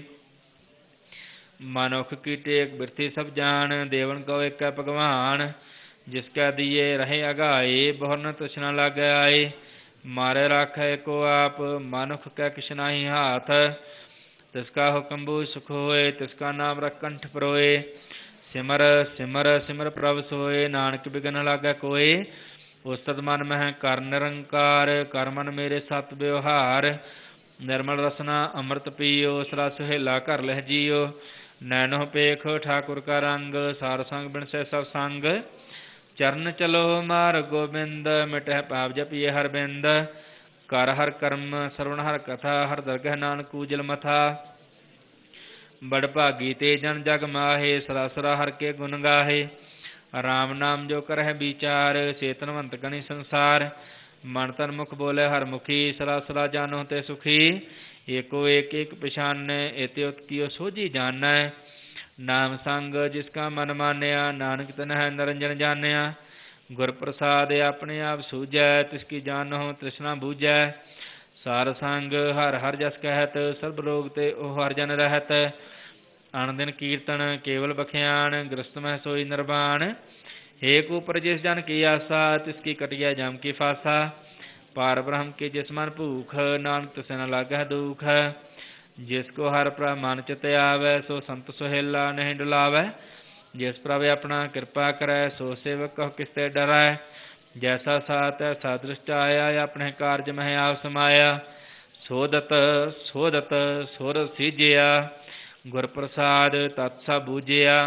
ਮਨੁਖ ਕੀ ਟੇਕ ਬਿਰਥੀ ਸਭ ਜਾਣ, ਦੇਵਨ ਕਉ ਏਕੈ ਭਗਵਾਨ। ਜਿਸ ਕੈ ਦੀਏ ਰਹੇ ਅਗਾਏ, ਬਹੁਰ ਨ ਤੁਛ ਨ ਲਾਗੈ ਆਏ। ਮਾਰੇ ਰਾਖੈ ਕੋ ਆਪ, ਮਨੁਖ ਕੈ ਕਿਛ ਨਾਹੀ ਹਾਥ। ਤਿਸ ਕਾ ਹੁਕਮ ਬੂਝ ਸੁਖ ਹੋਏ, ਤਿਸ ਕਾ ਨਾਮ ਰਖ ਕੰਠ ਪਰੋਏ। ਸਿਮਰ ਸਿਮਰ ਸਿਮਰ ਪ੍ਰਭ ਸੋਏ, ਨਾਨਕ ਬਿਗਨ ਲਾਗੈ ਕੋਏ। ਉਸਤਤ ਮਨ ਮਹਿ ਕਰ ਨਿਰੰਕਾਰ, ਕਰ ਮਨ ਮੇਰੇ ਸਤ ਵਿਵਹਾਰ। ਨਿਰਮਲ ਰਸਨਾ ਅੰਮ੍ਰਿਤ ਪੀਓ, ਸਦਾ ਸੁਹੇਲਾ ਘਰ ਲਹਿ ਜੀਓ। ਨੈਣੋ ਪੇਖ ਠਾਕੁਰ ਕਾ ਰੰਗ, ਸਾਰ ਸੰਗ ਬਿਨਸੈ ਸਭ ਸੰਗ। ਚਰਨ ਚਲੋ ਮਾਰ ਗੋਬਿੰਦ, ਮਿਟਹਿ ਪਾਪ ਜਪੀਏ ਹਰ ਬਿੰਦ। ਕਰ ਹਰ ਕਰਮ ਸਰਵਣ ਹਰ ਕਥਾ, ਹਰ ਦਰਗਹਿ ਨਾਨਕ ਊਜਲ ਮਥਾ। ਬੜ ਭਾਗੀ ਤੇ ਜਨ ਜਗ ਮਾਹੇ, ਸਦਾ ਸਦਾ ਹਰ ਕੇ ਗੁਣ ਗਾਹੇ। ਰਾਮ ਨਾਮ ਜੋ ਕਰਹਿ ਵਿਚਾਰ, ਚੇਤਨਵੰਤ ਗਣੀ ਸੰਸਾਰ। ਮਨ ਤਨ ਮੁਖ ਬੋਲੇ ਹਰ ਮੁਖੀ, ਸਦਾ ਸਦਾ ਜਾਨੋ ਤੇ ਸੁਖੀ। ਏਕੋ ਏਕ ਏਕ ਪਛਾਨੈ, ਏਤੇ ਉਤ ਕੀਓ ਸੋਝੀ ਜਾਣੈ। ਨਾਮ ਸੰਗ ਜਿਸ ਕਾ ਮਨ ਮਾਨਿਆ, ਨਾਨਕ ਤਨਹਿ ਨਿਰੰਜਨ ਜਾਣਿਆ। ਗੁਰ ਪ੍ਰਸਾਦ ਆਪਣੇ ਆਪ ਸੂਝੈ, ਤਿਸ ਕੀ ਜਾਨਹੁ ਤ੍ਰਿਸ਼ਨਾ ਬੂਝੈ। ਸਾਰ ਸੰਗ ਹਰ ਹਰ ਜਸ ਕਹਿਤ, ਸਰਬ ਲੋਕ ਤੇ ਉਹ ਹਰ ਜਨ ਰਹਿਤ। ਅਣ ਦਿਨ ਕੀਰਤਨ ਕੇਵਲ ਬਖਿਆਣ, ਗ੍ਰਸਤ ਮਹਿ ਸੋਈ ਨਿਰਵਾਣ। ਏਕ ਉਪਰ ਜਿਸ ਜਨ ਕੀ ਆਸਾ, ਤਿਸ ਕੀ ਕਟਿਆ ਜਮ ਕੀ ਫਾਸਾ। ਪਾਰ ਬ੍ਰਹਮ ਕੇ ਜਿਸ ਮਨ ਭੂਖ, ਨਾਨਕ ਤਿਸੈ ਨ ਲਾਗਹਿ ਦੁਖ। ਜਿਸ ਕੋ ਹਰ ਪ੍ਰਭ ਮਨ ਚਿਤ ਆਵੈ, ਸੋ ਸੰਤ ਸੁਹੇਲਾ ਨਹੀਂ ਡੁਲਾਵੈ। ਜਿਸ ਪ੍ਰਭ ਆਪਣਾ ਕਿਰਪਾ ਕਰੈ, ਸੋ ਸੇਵਕ ਕਹੁ ਕਿਸ ਤੇ ਡਰੈ। ਜੈਸਾ ਸਾ ਤੈਸਾ ਦ੍ਰਿਸ਼ਟ ਆਇਆ, ਆਪਣੇ ਕਾਰਜ ਮਹਿ ਆਪ ਸਮਾਇਆ। ਸੋਧਤ ਸੋਧਤ ਸੋਧ ਸੀਜਿਆ, ਗੁਰ ਪ੍ਰਸਾਦ ਤਤ ਸਭ ਬੂਝਿਆ।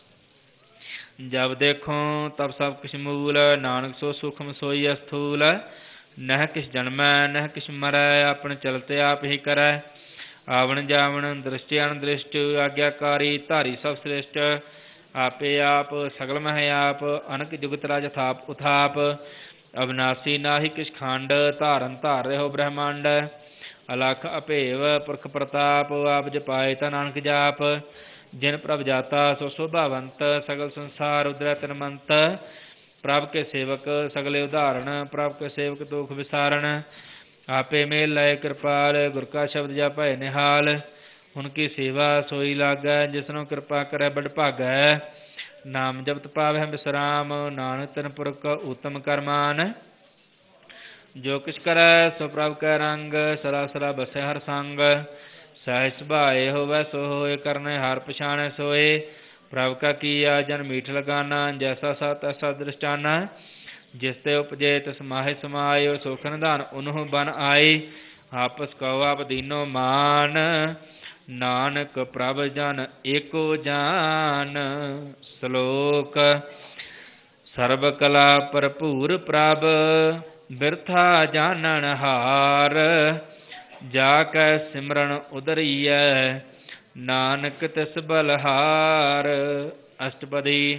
ਜਬ ਦੇਖੋ ਤਬ ਸਭ ਕਿਛ ਮੂਲ, ਨਾਨਕ ਸੋ ਸੂਖਮ ਸੋਈ ਅਸਥੂਲ। ਨਹਿ ਕਿਛ ਜਨਮੈ ਨਹਿ ਕਿਛ ਮਰੈ, ਆਪਣ ਚਲਤੇ ਆਪ ਹੀ ਕਰੈ। ਆਵਣ ਜਾਵਣ ਦ੍ਰਿਸ਼ਟ ਅਣਦ੍ਰਿਸ਼ਟ, ਆਗਿਆਕਾਰੀ ਧਾਰੀ ਸਭ ਸ੍ਰਿਸ਼ਟ। ਆਪੇ ਆਪ ਸਗਲ ਮਹਿ ਆਪ, ਅਨਕ ਜੁਗਤ ਰਾਜ ਥਾਪ ਉਥਾਪ। ਅਬਨਾਸੀ ਨਾਹੀ ਕਿਛ ਖੰਡ, ਧਾਰਨ ਧਾਰ ਰਹਿਓ ਬ੍ਰਹਮੰਡ। ਅਲਖ ਅਭੇਵ ਪੁਰਖ ਪ੍ਰਤਾਪ, ਆਪ ਜਪਾਏ ਤਾ ਨਾਨਕ ਜਾਪ। ਜਿਨ ਪ੍ਰਭ ਜਾਤਾ ਸੋ ਸੋਭਾਵੰਤ, ਸਗਲ ਸੰਸਾਰ ਉਦਰੈ ਤਿਨਮੰਤ। ਪ੍ਰਭ ਕੇ ਸੇਵਕ ਸਗਲੇ ਉਦਾਹਰਣ, ਪ੍ਰਭ ਕੇ ਸੇਵਕ ਦੁਖ ਵਿਸਾਰਣ। ਆਪੇ ਮੇਲ ਲਏ ਕਿਰਪਾਲ, ਗੁਰ ਕਾ ਸ਼ਬਦ ਜਪੈ ਨਿਹਾਲ। ਹੁਣ ਕੀ ਸੇਵਾ ਸੋਈ ਲਾਗੈ, ਜਿਸਨੋ ਕਿਰਪਾ ਕਰੈ ਬੜ ਭਾਗੈ। ਨਾਮ ਜਪਤ ਪਾਵਹਿ ਬਿਸਰਾਮ, ਨਾਨਕ ਤਿਨ ਪੁਰਖ ਊਤਮ ਕਰਮਾਨ। ਜੋ ਕਿਛ ਕਰੈ ਸੋ ਪ੍ਰਭ ਕੈ ਰੰਗ, ਸਦਾ ਸਦਾ ਬਸੈ ਹਰ ਸੰਗ। ਸਹਿਜ ਸੁਭਾਏ ਹੋਵੈ ਸੋ ਹੋਏ, ਕਰਨੇ ਹਰ ਪਛਾਣੈ ਸੋਏ। ਪ੍ਰਭ ਕਾ ਕੀਆ ਜਨ ਮੀਠ ਲਗਾਨਾ, ਜੈਸਾ ਸਾ ਤੈਸਾ ਦ੍ਰਿਸ਼ਟਾਨਾ। ਜਿਸ ਤੇ ਉਪਜੇ ਤਿਸ ਮਾਹਿ ਸਮਾਇ, ਸੁਖ ਨਿਧਾਨ ਉਨਹੁ ਬਨ ਆਏ। ਆਪਸ ਕਉ ਆਪ ਦੀਨੋ ਮਾਨ, ਨਾਨਕ ਪ੍ਰਭ ਜਨ ਏਕੋ ਜਾਨ। ਸ਼ਲੋਕ ਸਰਬ ਕਲਾ ਭਰਪੂਰ ਪ੍ਰਭ, ਬਿਰਥਾ ਜਾਣਨ ਹਾਰ। ਜਾ ਕੈ ਸਿਮਰਨ ਉਦਰੀਐ, ਨਾਨਕ ਤਿਸ ਬਲਹਾਰ। ਅਸ਼ਟਪਦੀ।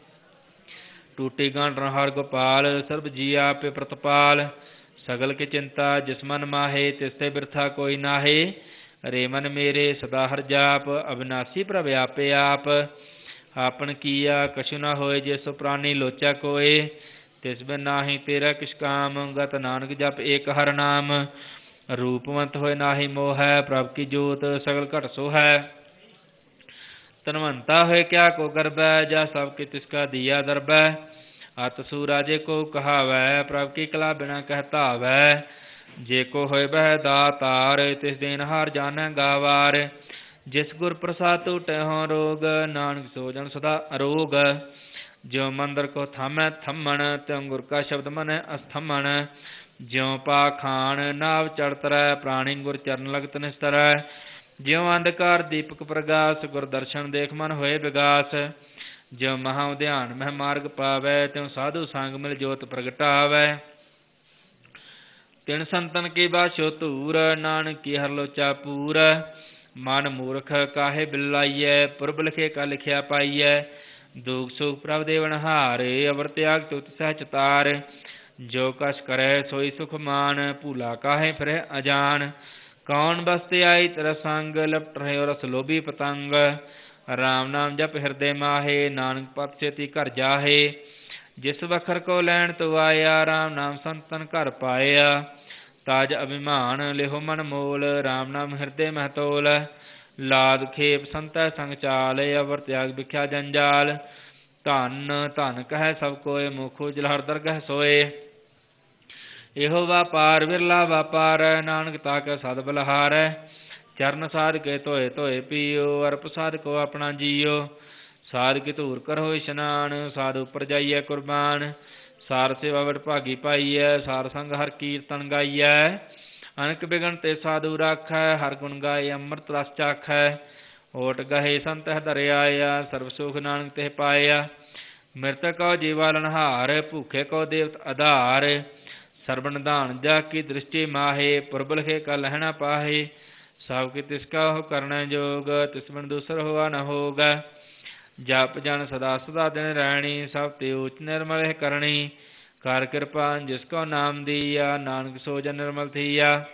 ਟੂਟੀ ਗਾਂਢ ਹਰਿ ਗੋਪਾਲ, ਸਰਬ ਜੀ ਆਪੇ ਪ੍ਰਤਪਾਲ। ਸਗਲ ਕੀ ਚਿੰਤਾ ਜਿਸ ਮਨ ਮਾਹੇ, ਤਿਸ ਤੇ ਬਿਰਥਾ ਕੋਈ ਨਾਹੇ। ਰੇ ਮਨ ਮੇਰੇ ਸਦਾ ਹਰਿ ਜਾਪ, ਅਬਿਨਾਸੀ ਪ੍ਰਭ ਆਪੇ ਆਪ। ਆਪਨ ਕੀਆ ਕਛੁ ਨ ਹੋਏ, ਜੇ ਸੋ ਪ੍ਰਾਨੀ ਲੋਚਾ ਕੋਏ। ਤਿਸ ਬਿਨ ਨਾਹੀ ਤੇਰਾ ਕਿਛ ਕਾਮ, ਗਤ ਨਾਨਕ ਜਪ ਏਕ ਹਰਿ ਨਾਮ। ਰੂਪਵੰਤ ਹੋਏ ਨਾਹੀ ਮੋਹੈ, ਪ੍ਰਭ ਕੀ ਜੋਤ ਸਗਲ ਘਟ ਸੋਹੈ। ਧਨਵੰਤਾ ਹੋਏ ਕਿਆ ਕੋ ਗਰਬੈ, ਜਾ ਸਭ ਕੇ ਤਿਸ ਕਾ ਦੀਆ ਦਰਬੈ। ਅਤ ਸੂਰਾਜੇ ਕੋ ਕਹਾਵੈ ਪ੍ਰਭ ਕੀ ਕਲਾ ਬਿਨਾ ਕਹਿ ਧਾਵੈ ਜੇ ਕੋ ਹੋਏ ਬਹਿ ਦਾਤਾਰ ਤਿਸ ਦੇਨ ਹਾਰ ਜਾਣੈ ਗਾਵਾਰ ਜਿਸ ਗੁਰ ਪ੍ਰਸਾਦ ਟੂਟੈ ਹੋ ਰੋਗ ਨਾਨਕ ਸੋ ਜਨ ਸਦਾ ਅਰੋਗ ਜਿਉ ਮੰਦਰ ਕੋ ਥਾਮੈ ਥੰਮਣ ਤਿਉ ਗੁਰ ਕਾ ਸ਼ਬਦ ਮਨੈ ਅਸਥਮਣ ਜਿਉ ਪਾਖਾਨ ਨਾਵ ਚੜ੍ਹ ਤਰੈ ਪ੍ਰਾਣੀ ਗੁਰ ਚਰਨ ਲਗਤ ਨਿਸਤਰੈ ਜਿਉ ਅੰਧਕਾਰ ਦੀਪਕ ਪ੍ਰਗਾਸ ਗੁਰ ਦਰਸ਼ਨ ਦੇਖ ਮਨ ਹੋਏ ਵਿਗਾਸ ਜਿਉ ਮਹਾ ਉਧਿਆਨ ਮਹਿ ਮਾਰਗ ਪਾਵੈ ਤਿਉ ਸਾਧੂ ਸੰਗ ਮਿਲ ਜੋਤ ਪ੍ਰਗਟਾਵੈ ਤਿਨ ਸੰਤਨ ਕੀ ਬਾਸ਼ੋ ਧੂਰ ਨਾਨਕ ਕੀ ਹਰ ਲੋਚਾ ਪੂਰ ਮਨ ਮੂਰਖ ਕਾਹੇ ਬਿਲਾਈਐ ਪੁਰਬ ਲਿਖੇ ਕਾ ਲਿਖਿਆ ਪਾਈਐ ਦੁਖ ਸੁਖ ਪ੍ਰਭ ਦੇਵਨ ਹਾਰੇ ਅਵਰ ਤਿਆਗ ਤੁਤ ਸਹਿ ਤਾਰ ਜੋ ਕਛ ਕਰੈ ਸੋਈ ਸੁਖ ਮਾਨ ਭੂਲਾ ਕਾਹੇ ਫਿਰੈ ਅਜਾਨ ਕੌਣ ਬਸਤੇ ਆਈ ਤੇਰਾ ਸੰਗ ਲਪਟ ਰਹਿਓ ਰਸ ਲੋਭੀ ਪਤੰਗ ਰਾਮ ਨਾਮ ਜਪ ਹਿਰਦੇ ਮਾਹੇ ਨਾਨਕ ਪਤ ਛੇਤੀ ਘਰ ਜਾਹੇ ਜਿਸ ਵਖਰ ਕੋ ਲੈਣ ਤੂੰ ਆਇਆ ਰਾਮ ਨਾਮ ਸੰਤਨ ਘਰ ਪਾਇਆ ਤਾਜ ਅਭਿਮਾਨ ਲਿਹੋ ਮਨ ਮੋਲ ਰਾਮ ਨਾਮ ਹਿਰਦੇ ਮਹਤੋਲ ਲਾਦ ਖੇਪ ਸੰਤੈ ਸੰਗ ਚਾਲ ਅਵਰ ਤਿਆਗ ਵਿਖਿਆ ਜੰਜਾਲ ਧਨ ਧਨ ਕਹਿ ਸਭ ਕੋਏ ਮੁਖ ਉਜਲ ਹਰ ਦਰਗਹ ਸੋਏ ਇਹੋ ਵਾਪਾਰ ਵਿਰਲਾ ਵਾਪਾਰ ਨਾਨਕ ਤਾਕੈ ਸਦ ਬਲਹਾਰ ਚਰਨ ਸਾਧ ਕੇ ਧੋਏ ਧੋਏ ਪੀਓ ਅਰ ਪ੍ਰਸਾਦ ਕੋ ਆਪਣਾ ਜੀਓ ਸਾਧ ਕੀ ਧੂਰ ਕਰੋ ਇਸ਼ਨਾਨ ਸਾਧ ਉੱਪਰ ਜਾਈਐ ਕੁਰਬਾਨ ਸਾਰ ਸੇਵਾ ਵਡ ਭਾਗੀ ਪਾਈਐ ਸਾਰ ਸੰਗ ਹਰ ਕੀਰਤਨ ਗਾਈਐ ਅਨਕ ਬਿਗਨ ਤੇ ਸਾਧੂ ਰਾਖੈ ਹਰ ਗੁਣ ਗਾਏ ਅੰਮ੍ਰਿਤ ਰਸ ਚਾਖੈ ਓਟ ਗਹੇ ਸੰਤ ਧਰਿਆਇਆ ਸਰਬ ਸੁਖ ਨਾਨਕ ਤੇ ਪਾਇਆ ਮਿਰਤਕ ਕੋ ਜੀਵਾ ਲਨਹਾਰ ਭੂਖੇ ਕੋ ਦੇਵਤ ਆਧਾਰ ਸਰਬ ਨਿਧਾਨ ਜਾ ਕੀ ਦ੍ਰਿਸ਼ਟੀ ਮਾਹੇ ਪੁਰਬ ਲਿਖੇ ਕਾ ਲਹਿਣਾ ਪਾਹੇ ਸਭ ਕੀ ਤਿਸ ਕਾ ਹੋ ਕਰਨਾ ਜੋਗ ਤਿਸ ਬਿਨ ਦੂਸਰ ਹੋਆ ਨ ਹੋਗ ਜਪ ਜਨ ਸਦਾ ਸਦਾ ਦਿਨ ਰਹਿਣੀ ਸਭ ਤੇ ਉਚ ਨਿਰਮਲ ਹੈ ਕਰਨੀ ਕਰ ਕਿਰਪਾ ਜਿਸ ਕੋ ਨਾਮ ਦੀਆ ਨਾਨਕ ਸੋ ਜਨ ਨਿਰਮਲ ਥੀਆ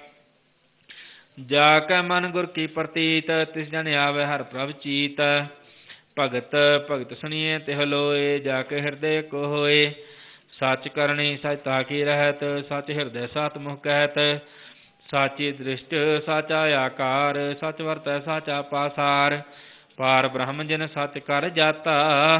ਜਾ ਕੈ ਮਨ ਗੁਰ ਕੀ ਪ੍ਰਤੀਤ ਤਿਸ ਜਨ ਆਵੇ ਹਰ ਪ੍ਰਭ ਚੀਤ ਭਗਤ ਭਗਤ ਸੁਣੀਏ ਤਿਹ ਲੋਏ ਜਾ ਕੇ ਹਿਰਦੇ ਕੋ ਹੋਏ ਸੱਚ ਕਰਨੀ ਸਚ ਤਾਕੀ ਰਹਿਤ ਸਚ ਹਿਰਦੈ ਸਤ ਮੁਖ ਕਹਿਤ ਸਾਚੀ ਦ੍ਰਿਸ਼ਟ ਸਾਚਾ ਆਕਾਰ ਸਚ ਵਰਤੈ ਸਾਚਾ ਪਾਸਾਰ ਪਾਰ ਬ੍ਰਹਮ ਜਿਨ ਸਚ ਕਰ ਜਾਤਾ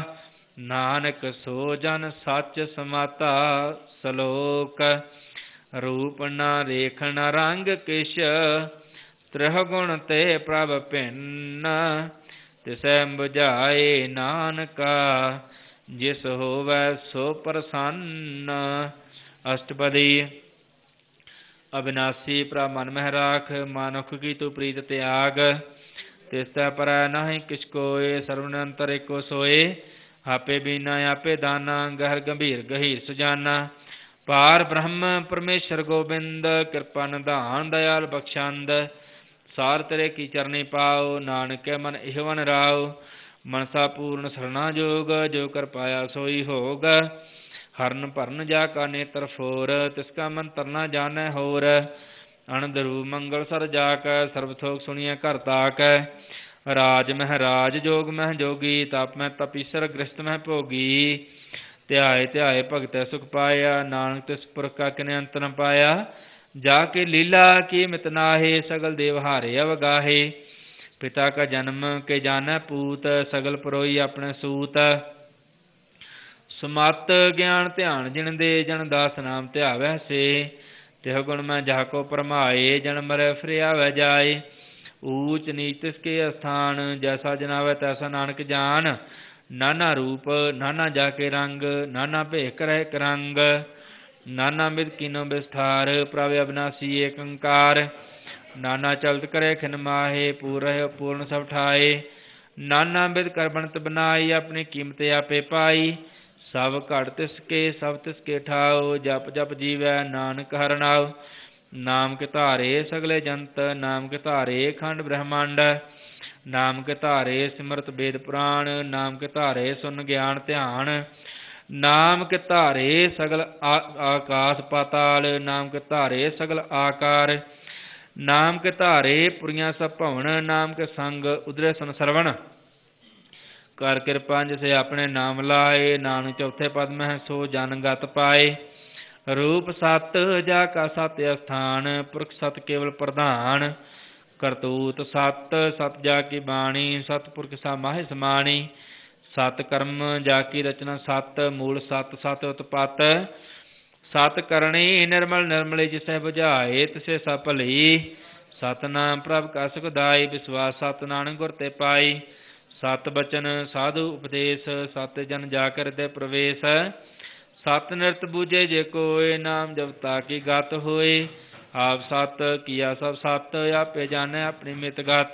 ਨਾਨਕ ਸੋ ਜਨ ਸਚ ਸਮਾਤਾ ਸਲੋਕ ਰੂਪ ਨਾ ਰੇਖ ਨ ਰੰਗ ਕਿਛ ਤ੍ਰਿਹ ਗੁਣ ਤੇ ਪ੍ਰਭ ਭਿੰਨ ਤਿਸੈ ਬੁਝਾਏ ਨਾਨਕਾ ਜਿਸ ਹੋਵੈ ਸੋ ਪ੍ਰਸੰਨ ਅਸ਼ਟਪਦੀ ਅਬਿਨਾਸੀ ਪ੍ਰਭ ਮਨ ਮਹਿ ਰਾਖ ਮਾਨੁਖ ਕੀ ਤੂੰ ਪ੍ਰੀਤ ਤਿਆਗ ਤਿਸ ਤੈ ਪਰੈ ਨਾਹੀ ਕਿਛ ਕੋਇ ਸਰਵ ਨਿਰੰਤਰ ਏਕੋ ਸੋਏ ਆਪੇ ਬੀਨਾ ਆਪੇ ਦਾਨਾ ਗਹਿਰ ਗੰਭੀਰ ਗਹੀਰ ਸੁਜਾਨਾ ਪਾਰ ਬ੍ਰਹਮ ਪਰਮੇਸ਼ਰ ਗੋਬਿੰਦ ਕਿਰਪਾ ਨਿਧਾਨ ਦਇਆਲ ਬਖਸ਼ੰਦ ਸਾਰ ਤੇਰੇ ਕੀ ਚਰਨੀ ਪਾਓ ਨਾਨਕੇ ਮਨ ਇਹਵਨ ਰਾਓ ਮਨਸਾ ਪੂਰਨ ਸਰਣਾ ਜੋਗ ਜੋ ਕਰ ਪਾਇਆ ਸੋਈ ਹੋਗ ਹਰਨ ਭਰਨ ਜਾ ਕਾ ਨੇਤਰ ਫੋਰ ਤਿਸ ਕਾ ਮਨ ਤਰਨਾ ਜਾਣੈ ਹੋਰ ਅਨੰਦ ਰੂਪ ਮੰਗਲ ਸਰ ਜਾ ਕੈ ਸਰਬ ਥੋਕ ਸੁਣੀਐ ਘਰ ਤਾਕੈ ਰਾਜ ਮਹਿ ਰਾਜ ਜੋਗ ਮਹਿ ਜੋਗੀ ਤਪ ਮਹਿ ਤਪੀਸਰ ਗ੍ਰਸਤ ਮਹਿ ਭੋਗੀ ਧਿਆਏ ਧਿਆਏ ਭਗਤੈ ਸੁਖ ਪਾਇਆ ਨਾਨਕ ਤਿਸ ਪੁਰਖ ਕਾ ਕਿਨੇ ਅੰਤ ਨ ਪਾਇਆ ਜਾ ਕੇ ਲੀਲਾ ਕੀ ਮਿਤ ਨਾਹੇ ਸਗਲ ਦੇਵ ਹਾਰੇ ਅਵਗਾਹੇ ਪਿਤਾ ਕਾ ਜਨਮ ਕੇ ਜਾਣੈ ਪੂਤ ਸਗਲ ਪਰੋਈ ਆਪਣੇ ਸੂਤ ਸਮਤ ਗਿਆਨ ਧਿਆਨ ਜਿਨ ਦੇ ਜਨ ਦਾਸ ਨਾਮ ਧਿਆਵੈ ਸੇ ਤਿਹ ਗੁਣ ਮੈਂ ਜਾ ਕੋ ਪਰਮਾਏ ਜਨ ਮਰੈ ਫਿਰ ਆਵੈ ਜਾਏ ਊਚ ਨੀਚ ਤਿਸ ਕੇ ਅਸਥਾਨ ਜੈਸਾ ਜਨਾਵੈ ਤੈਸਾ ਨਾਨਕ ਜਾਨ ਨਾਨਾ ਰੂਪ ਨਾਨਾ ਜਾ ਕੇ ਰੰਗ ਨਾਨਾ ਭੇਖ ਕਰੈ ਇਕ ਰੰਗ ਨਾਨਾ ਮਿਦ ਕੀਨੋ ਵਿਸਥਾਰ ਪ੍ਰਭ ਅਬਿਨਾਸੀ ਏਕ ਓੰਕਾਰ ਨਾਨਾ ਚਲਤ ਕਰੇ ਖਿਨ ਮਾਹੇ ਪੂਰ ਰਹਿ ਪੂਰਨ ਸਭ ਠਾਏ ਨਾਨਾ ਬਿਦ ਕਰ ਬਣਤ ਬਨਾਈ ਆਪਣੀ ਕੀਮਤ ਆਪੇ ਪਾਈ ਸਭ ਘਟ ਤਿਸ ਕੇ ਸਭ ਤਿਸ ਕੇ ਠਾਓ ਜਪ ਜਪ ਜੀਵੈ ਨਾਨਕ ਹਰਿ ਨਾਉ ਨਾਮ ਕੇ ਧਾਰੇ ਸਗਲੇ ਜੰਤ ਨਾਮ ਕੇ ਧਾਰੇ ਖੰਡ ਬ੍ਰਹਮੰਡ ਨਾਮ ਕੇ ਧਾਰੇ ਸਿਮਰਤ ਵੇਦ ਪੁਰਾਣ ਨਾਮ ਕੇ ਧਾਰੇ ਸੁਨ ਗਿਆਨ ਧਿਆਨ ਨਾਮ ਕੇ ਧਾਰੇ ਸਗਲ ਆਕਾਸ ਪਾਤਾਲ ਨਾਮ ਕੇ ਧਾਰੇ ਸਗਲ ਆਕਾਰ ਨਾਮ ਕੇ ਧਾਰੇ ਪੁਰੀਆਂ ਸਭ ਭਵਨ ਨਾਮ ਕੇ ਸੰਗ ਉਦਰੇ ਸਨ ਸਰਵਣ ਕਰ ਕਿਰਪਾ ਜਿਸੇ ਆਪਣੇ ਨਾਮ ਲਾਏ ਨਾਨਕ ਚੌਥੇ ਪਦ ਮਹਿ ਸੋ ਜਨ ਗਤ ਪਾਏ ਰੂਪ ਸਤ ਜਾ ਕਾ ਸਤ ਅਸਥਾਨ ਪੁਰਖ ਸਤ ਕੇਵਲ ਪ੍ਰਧਾਨ ਕਰਤੂਤ ਸਤ ਸਤ ਜਾ ਕੀ ਬਾਣੀ ਸਤਿਪੁਰਖ ਸਾ ਮਾਹਿ ਸਮਾਣੀ ਸਤ ਕਰਮ ਜਾ ਕੀ ਰਚਨਾ ਸਤ, ਮੂਲ ਸਤ ਸਤ ਉਤਪਤ। ਸਤ ਕਰਨੀ ਨਿਰਮਲ ਨਿਰਮਲੇ ਜਿਸੈ ਬੁਝਾਏ, ਤਿਸੇ ਸਭ ਭਲੀ। ਸਤਨਾਮ ਪ੍ਰਭ ਕਾ ਸੁਖ ਦਾਈ, ਵਿਸ਼ਵਾਸ ਸਤ ਨਾਨਕ ਗੁਰ ਤੇ ਪਾਈ। ਸਤ ਬਚਨ ਸਾਧੂ ਉਪਦੇਸ਼, ਸਤ ਜਨ ਜਾ ਕਰ ਹਿਰਦੈ ਪ੍ਰਵੇਸ਼। ਸਤ ਨਿਰਤ ਬੂਝੇ ਜੇ ਕੋਇ, ਨਾਮ ਜਪਤਾ ਕੀ ਗਤ ਹੋਏ। ਆਪ ਸਤ ਕੀਆ ਸਭ ਸਤ, ਆਪੇ ਜਾਣੈ ਆਪਣੀ ਮਿਤ ਗਤ।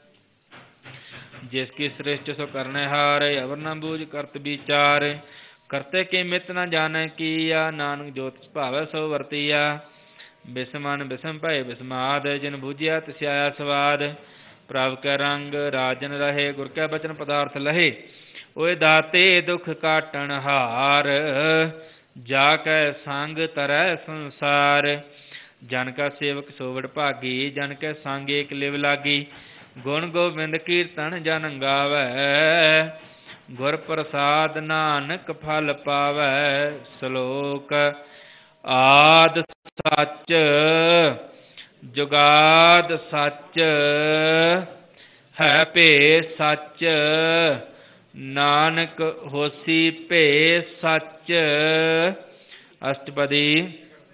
ਜਿਸ ਕੀ ਸ੍ਰਿਸ਼ਟ ਸੋ ਕਰਨੈ ਹਾਰ, ਅਵਰ ਨਾ ਬੂਝ ਕਰਤ ਵਿਚਾਰ। ਕਰਤੇ ਕੀ ਮਿਤ ਨ ਜਾਣੈ ਕੀਆ, ਨਾਨਕ ਜੋ ਤਿਸ ਭਾਵੈ ਸੋ ਵਰਤੀਆ। ਬਿਸਮਨ ਬਿਸਮ ਭਏ ਬਿਸਮਾਦ, ਜਿਨ ਬੂਝਿਆ ਤਿਸ ਆਇਆ ਸਵਾਦ। ਪ੍ਰਭ ਕੈ ਰੰਗ ਰਾਜਨ ਰਹੇ, ਗੁਰ ਕੈ ਬਚਨ ਪਦਾਰਥ ਲਹੇ। ਓਏ ਦਾਤੇ ਦੁਖ ਕਾਟਣ ਹਾਰ, ਜਾ ਕੈ ਸੰਗ ਤਰੈ ਸੰਸਾਰ। ਜਨ ਕਾ ਸੇਵਕ ਸੋ ਵਡਭਾਗੀ, ਜਨ ਕੈ ਸੰਗ ਏਕ ਲਿਵ ਲਾਗੀ। ਗੁਣ ਗੋਬਿੰਦ ਕੀਰਤਨ ਜਨ ਗਾਵੈ, ਗੁਰ ਪ੍ਰਸਾਦ ਨਾਨਕ ਫਲ ਪਾਵੈ। ਸ਼ਲੋਕ ਆਦਿ ਸੱਚ ਜੁਗਾਦ ਸੱਚ, ਹੈ ਭੇ ਸੱਚ ਨਾਨਕ ਹੋਸੀ ਭੇ ਸੱਚ। ਅਸ਼ਟਪਦੀ।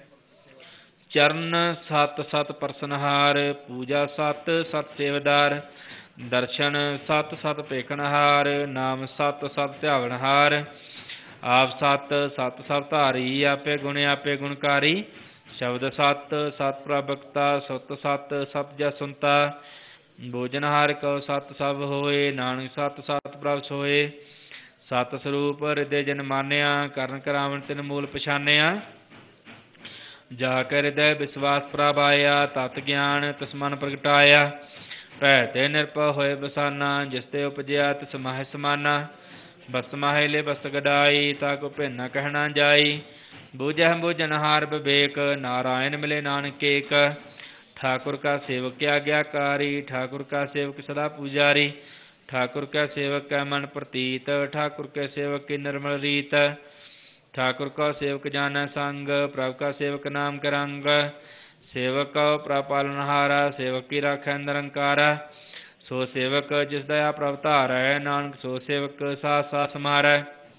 ਚਰਨ ਸਤ ਸਤ ਪਰਸਨਹਾਰ, ਪੂਜਾ ਸਤ ਸਤ ਸੇਵਦਾਰ। ਦਰਸ਼ਨ ਸਤ ਸਤ ਭੇਖਣਹਾਰ, ਨਾਮ ਸਤ ਸਤ ਧਿਆਵਣਹਾਰ। ਆਪ ਸਤ ਸਤ ਸਭ ਧਾਰੀ, ਆਪੇ ਗੁਣ ਆਪੇ ਗੁਣਕਾਰੀ। ਸ਼ਬਦ ਸਤ ਸਤ ਪ੍ਰਭਕਤਾ, ਸੁਤ ਸਤ ਸਤ ਜਸੁੰਤਾ। ਭੋਜਨਹਾਰ ਕਉ ਸਤ ਸਭ ਹੋਏ, ਨਾਨਕ ਸਤ ਸਤ ਪ੍ਰਭ ਸੋਏ। ਸਤ ਸਰੂਪ ਹਿਰਦੇ ਜਨ ਮਾਨਿਆ, ਕਰਨ ਕਰਾਵਣ ਤਿਨ ਮੂਲ ਪਛਾਨਿਆ। ਜਾ ਕੇ ਹਿਰਦੈ ਵਿਸ਼ਵਾਸ ਪ੍ਰਭ ਆਇਆ, ਤਤ ਗਿਆਨ ਤਿਸ ਮਨ ਪ੍ਰਗਟਾਇਆ। ਭੈ ਤੇ ਨਿਰਭਉ ਹੋਏ ਬਸਾਨਾ, ਜਿਸ ਤੇ ਉਪਜਿਆ ਤਿਸ ਮਾਹਿ ਸਮਾਨਾ। ਬਸ ਮਾਹਿ ਲੇ ਬਸਤ ਗਡਾਈ, ਤਾ ਕੋ ਭਿੰਨ ਨ ਕਹਿਣਾ ਜਾਈ। ਬੂਝਹਿ ਬੂਝਨਹਾਰ ਵਿਵੇਕ, ਨਾਰਾਇਣ ਮਿਲੇ ਨਾਨਕ ਏਕ। ਠਾਕੁਰ ਕਾ ਸੇਵਕ ਆਗਿਆਕਾਰੀ, ਠਾਕੁਰ ਕਾ ਸੇਵਕ ਸਦਾ ਪੂਜਾਰੀ। ਠਾਕੁਰ ਕੈ ਸੇਵਕ ਕੈ ਮਨ ਪ੍ਰਤੀਤ, ਠਾਕੁਰ ਕੈ ਸੇਵਕ ਕੀ ਨਿਰਮਲ ਰੀਤ। ਠਾਕੁਰ ਕਾ ਸੇਵਕ ਜਾਣੈ ਸੰਗ, ਪ੍ਰਭ ਕਾ ਸੇਵਕ ਨਾਮ ਕਰੰਗ। ਸੇਵਕ ਕਉ ਪ੍ਰਭ ਪਾਲਨਹਾਰਾ, ਸੇਵਕ ਕੀ ਰਾਖੈ ਨਿਰੰਕਾਰਾ। ਸੋ ਸੇਵਕ ਜਿਸ ਦਇਆ ਪ੍ਰਭ ਧਾਰੈ, ਨਾਨਕ ਸੋ ਸੇਵਕ ਸਾਥ ਸਾਥ ਸਮਾਰੈ।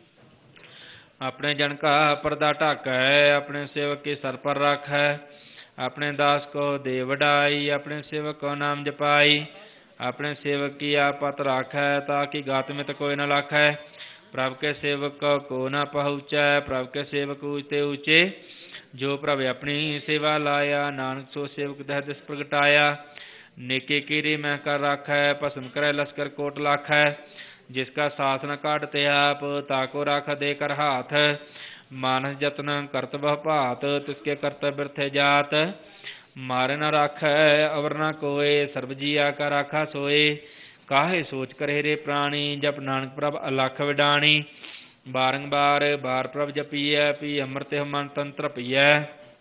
ਆਪਣੇ ਜਨ ਕਾ ਪਰਦਾ ਢਾਕੈ, ਆਪਣੇ ਸੇਵਕ ਕੀ ਸਰ ਪਰ ਰਾਖੈ। ਆਪਣੇ ਦਾਸ ਕੋ ਦੇ ਵਡਾਈ, ਆਪਣੇ ਸੇਵਕ ਕੋ ਨਾਮ ਜਪਾਈ। ਆਪਣੇ ਸੇਵਕ ਕੀ ਆਪਤ ਰਾਖੈ, ਤਾ ਕੀ ਗਾਤ ਮਿਤ ਕੋਈ ਨ ਲਾਖੈ। ਪ੍ਰਭ ਕੇ ਸੇਵਕ ਕੋ ਨ ਪਹੁੰਚੈ, ਪ੍ਰਭ ਕੇ ਸੇਵਕ ਊਚਤੇ ਊਚੇ। ਜੋ ਪ੍ਰਭ ਆਪਣੀ ਸੇਵਾ ਲਾਇਆ, ਨਾਨਕ ਸੋ ਸੇਵਕ ਦਹਿ ਦਿਸ ਪ੍ਰਗਟਾਇਆ। ਨੇਕੇ ਕੀਰੀ ਮਹਿ ਕਰ ਰਾਖੈ, ਭਸਮ ਕਰੈ ਲਸਕਰ ਕੋਟ ਲਾਖੈ। ਜਿਸ ਕਾ ਸਾਥ ਨ ਕਾਟ ਤੇ ਆਪ, ਤਾਕੋ ਰਾਖ ਦੇ ਕਰ ਹਾਥ। ਮਾਨਸ ਜਤਨ ਕਰਤ ਬਹੁ ਭਾਤ, ਤਿਸਕੇ ਕਰਤਵ ਬਿਰਥੇ ਜਾਤ। ਮਾਰੇ ਨ ਰਾਖੈ ਅਵਰ ਨ ਕੋਏ, ਸਰਬ ਜੀਆ ਕਾ ਰਾਖਾ ਸੋਏ। ਕਾਹੇ ਸੋਚ ਕਰੇ ਰੇ ਪ੍ਰਾਣੀ, ਜਪ ਨਾਨਕ ਪ੍ਰਭ ਅਲਖ ਵਿਡਾਣੀ। ਬਾਰੰਬਾਰ ਬਾਰ ਪ੍ਰਭ ਜਪੀਐ, ਪੀ ਅੰਮ੍ਰਿਤ ਮਨ ਤਨ ਤ੍ਰਪੀਐ।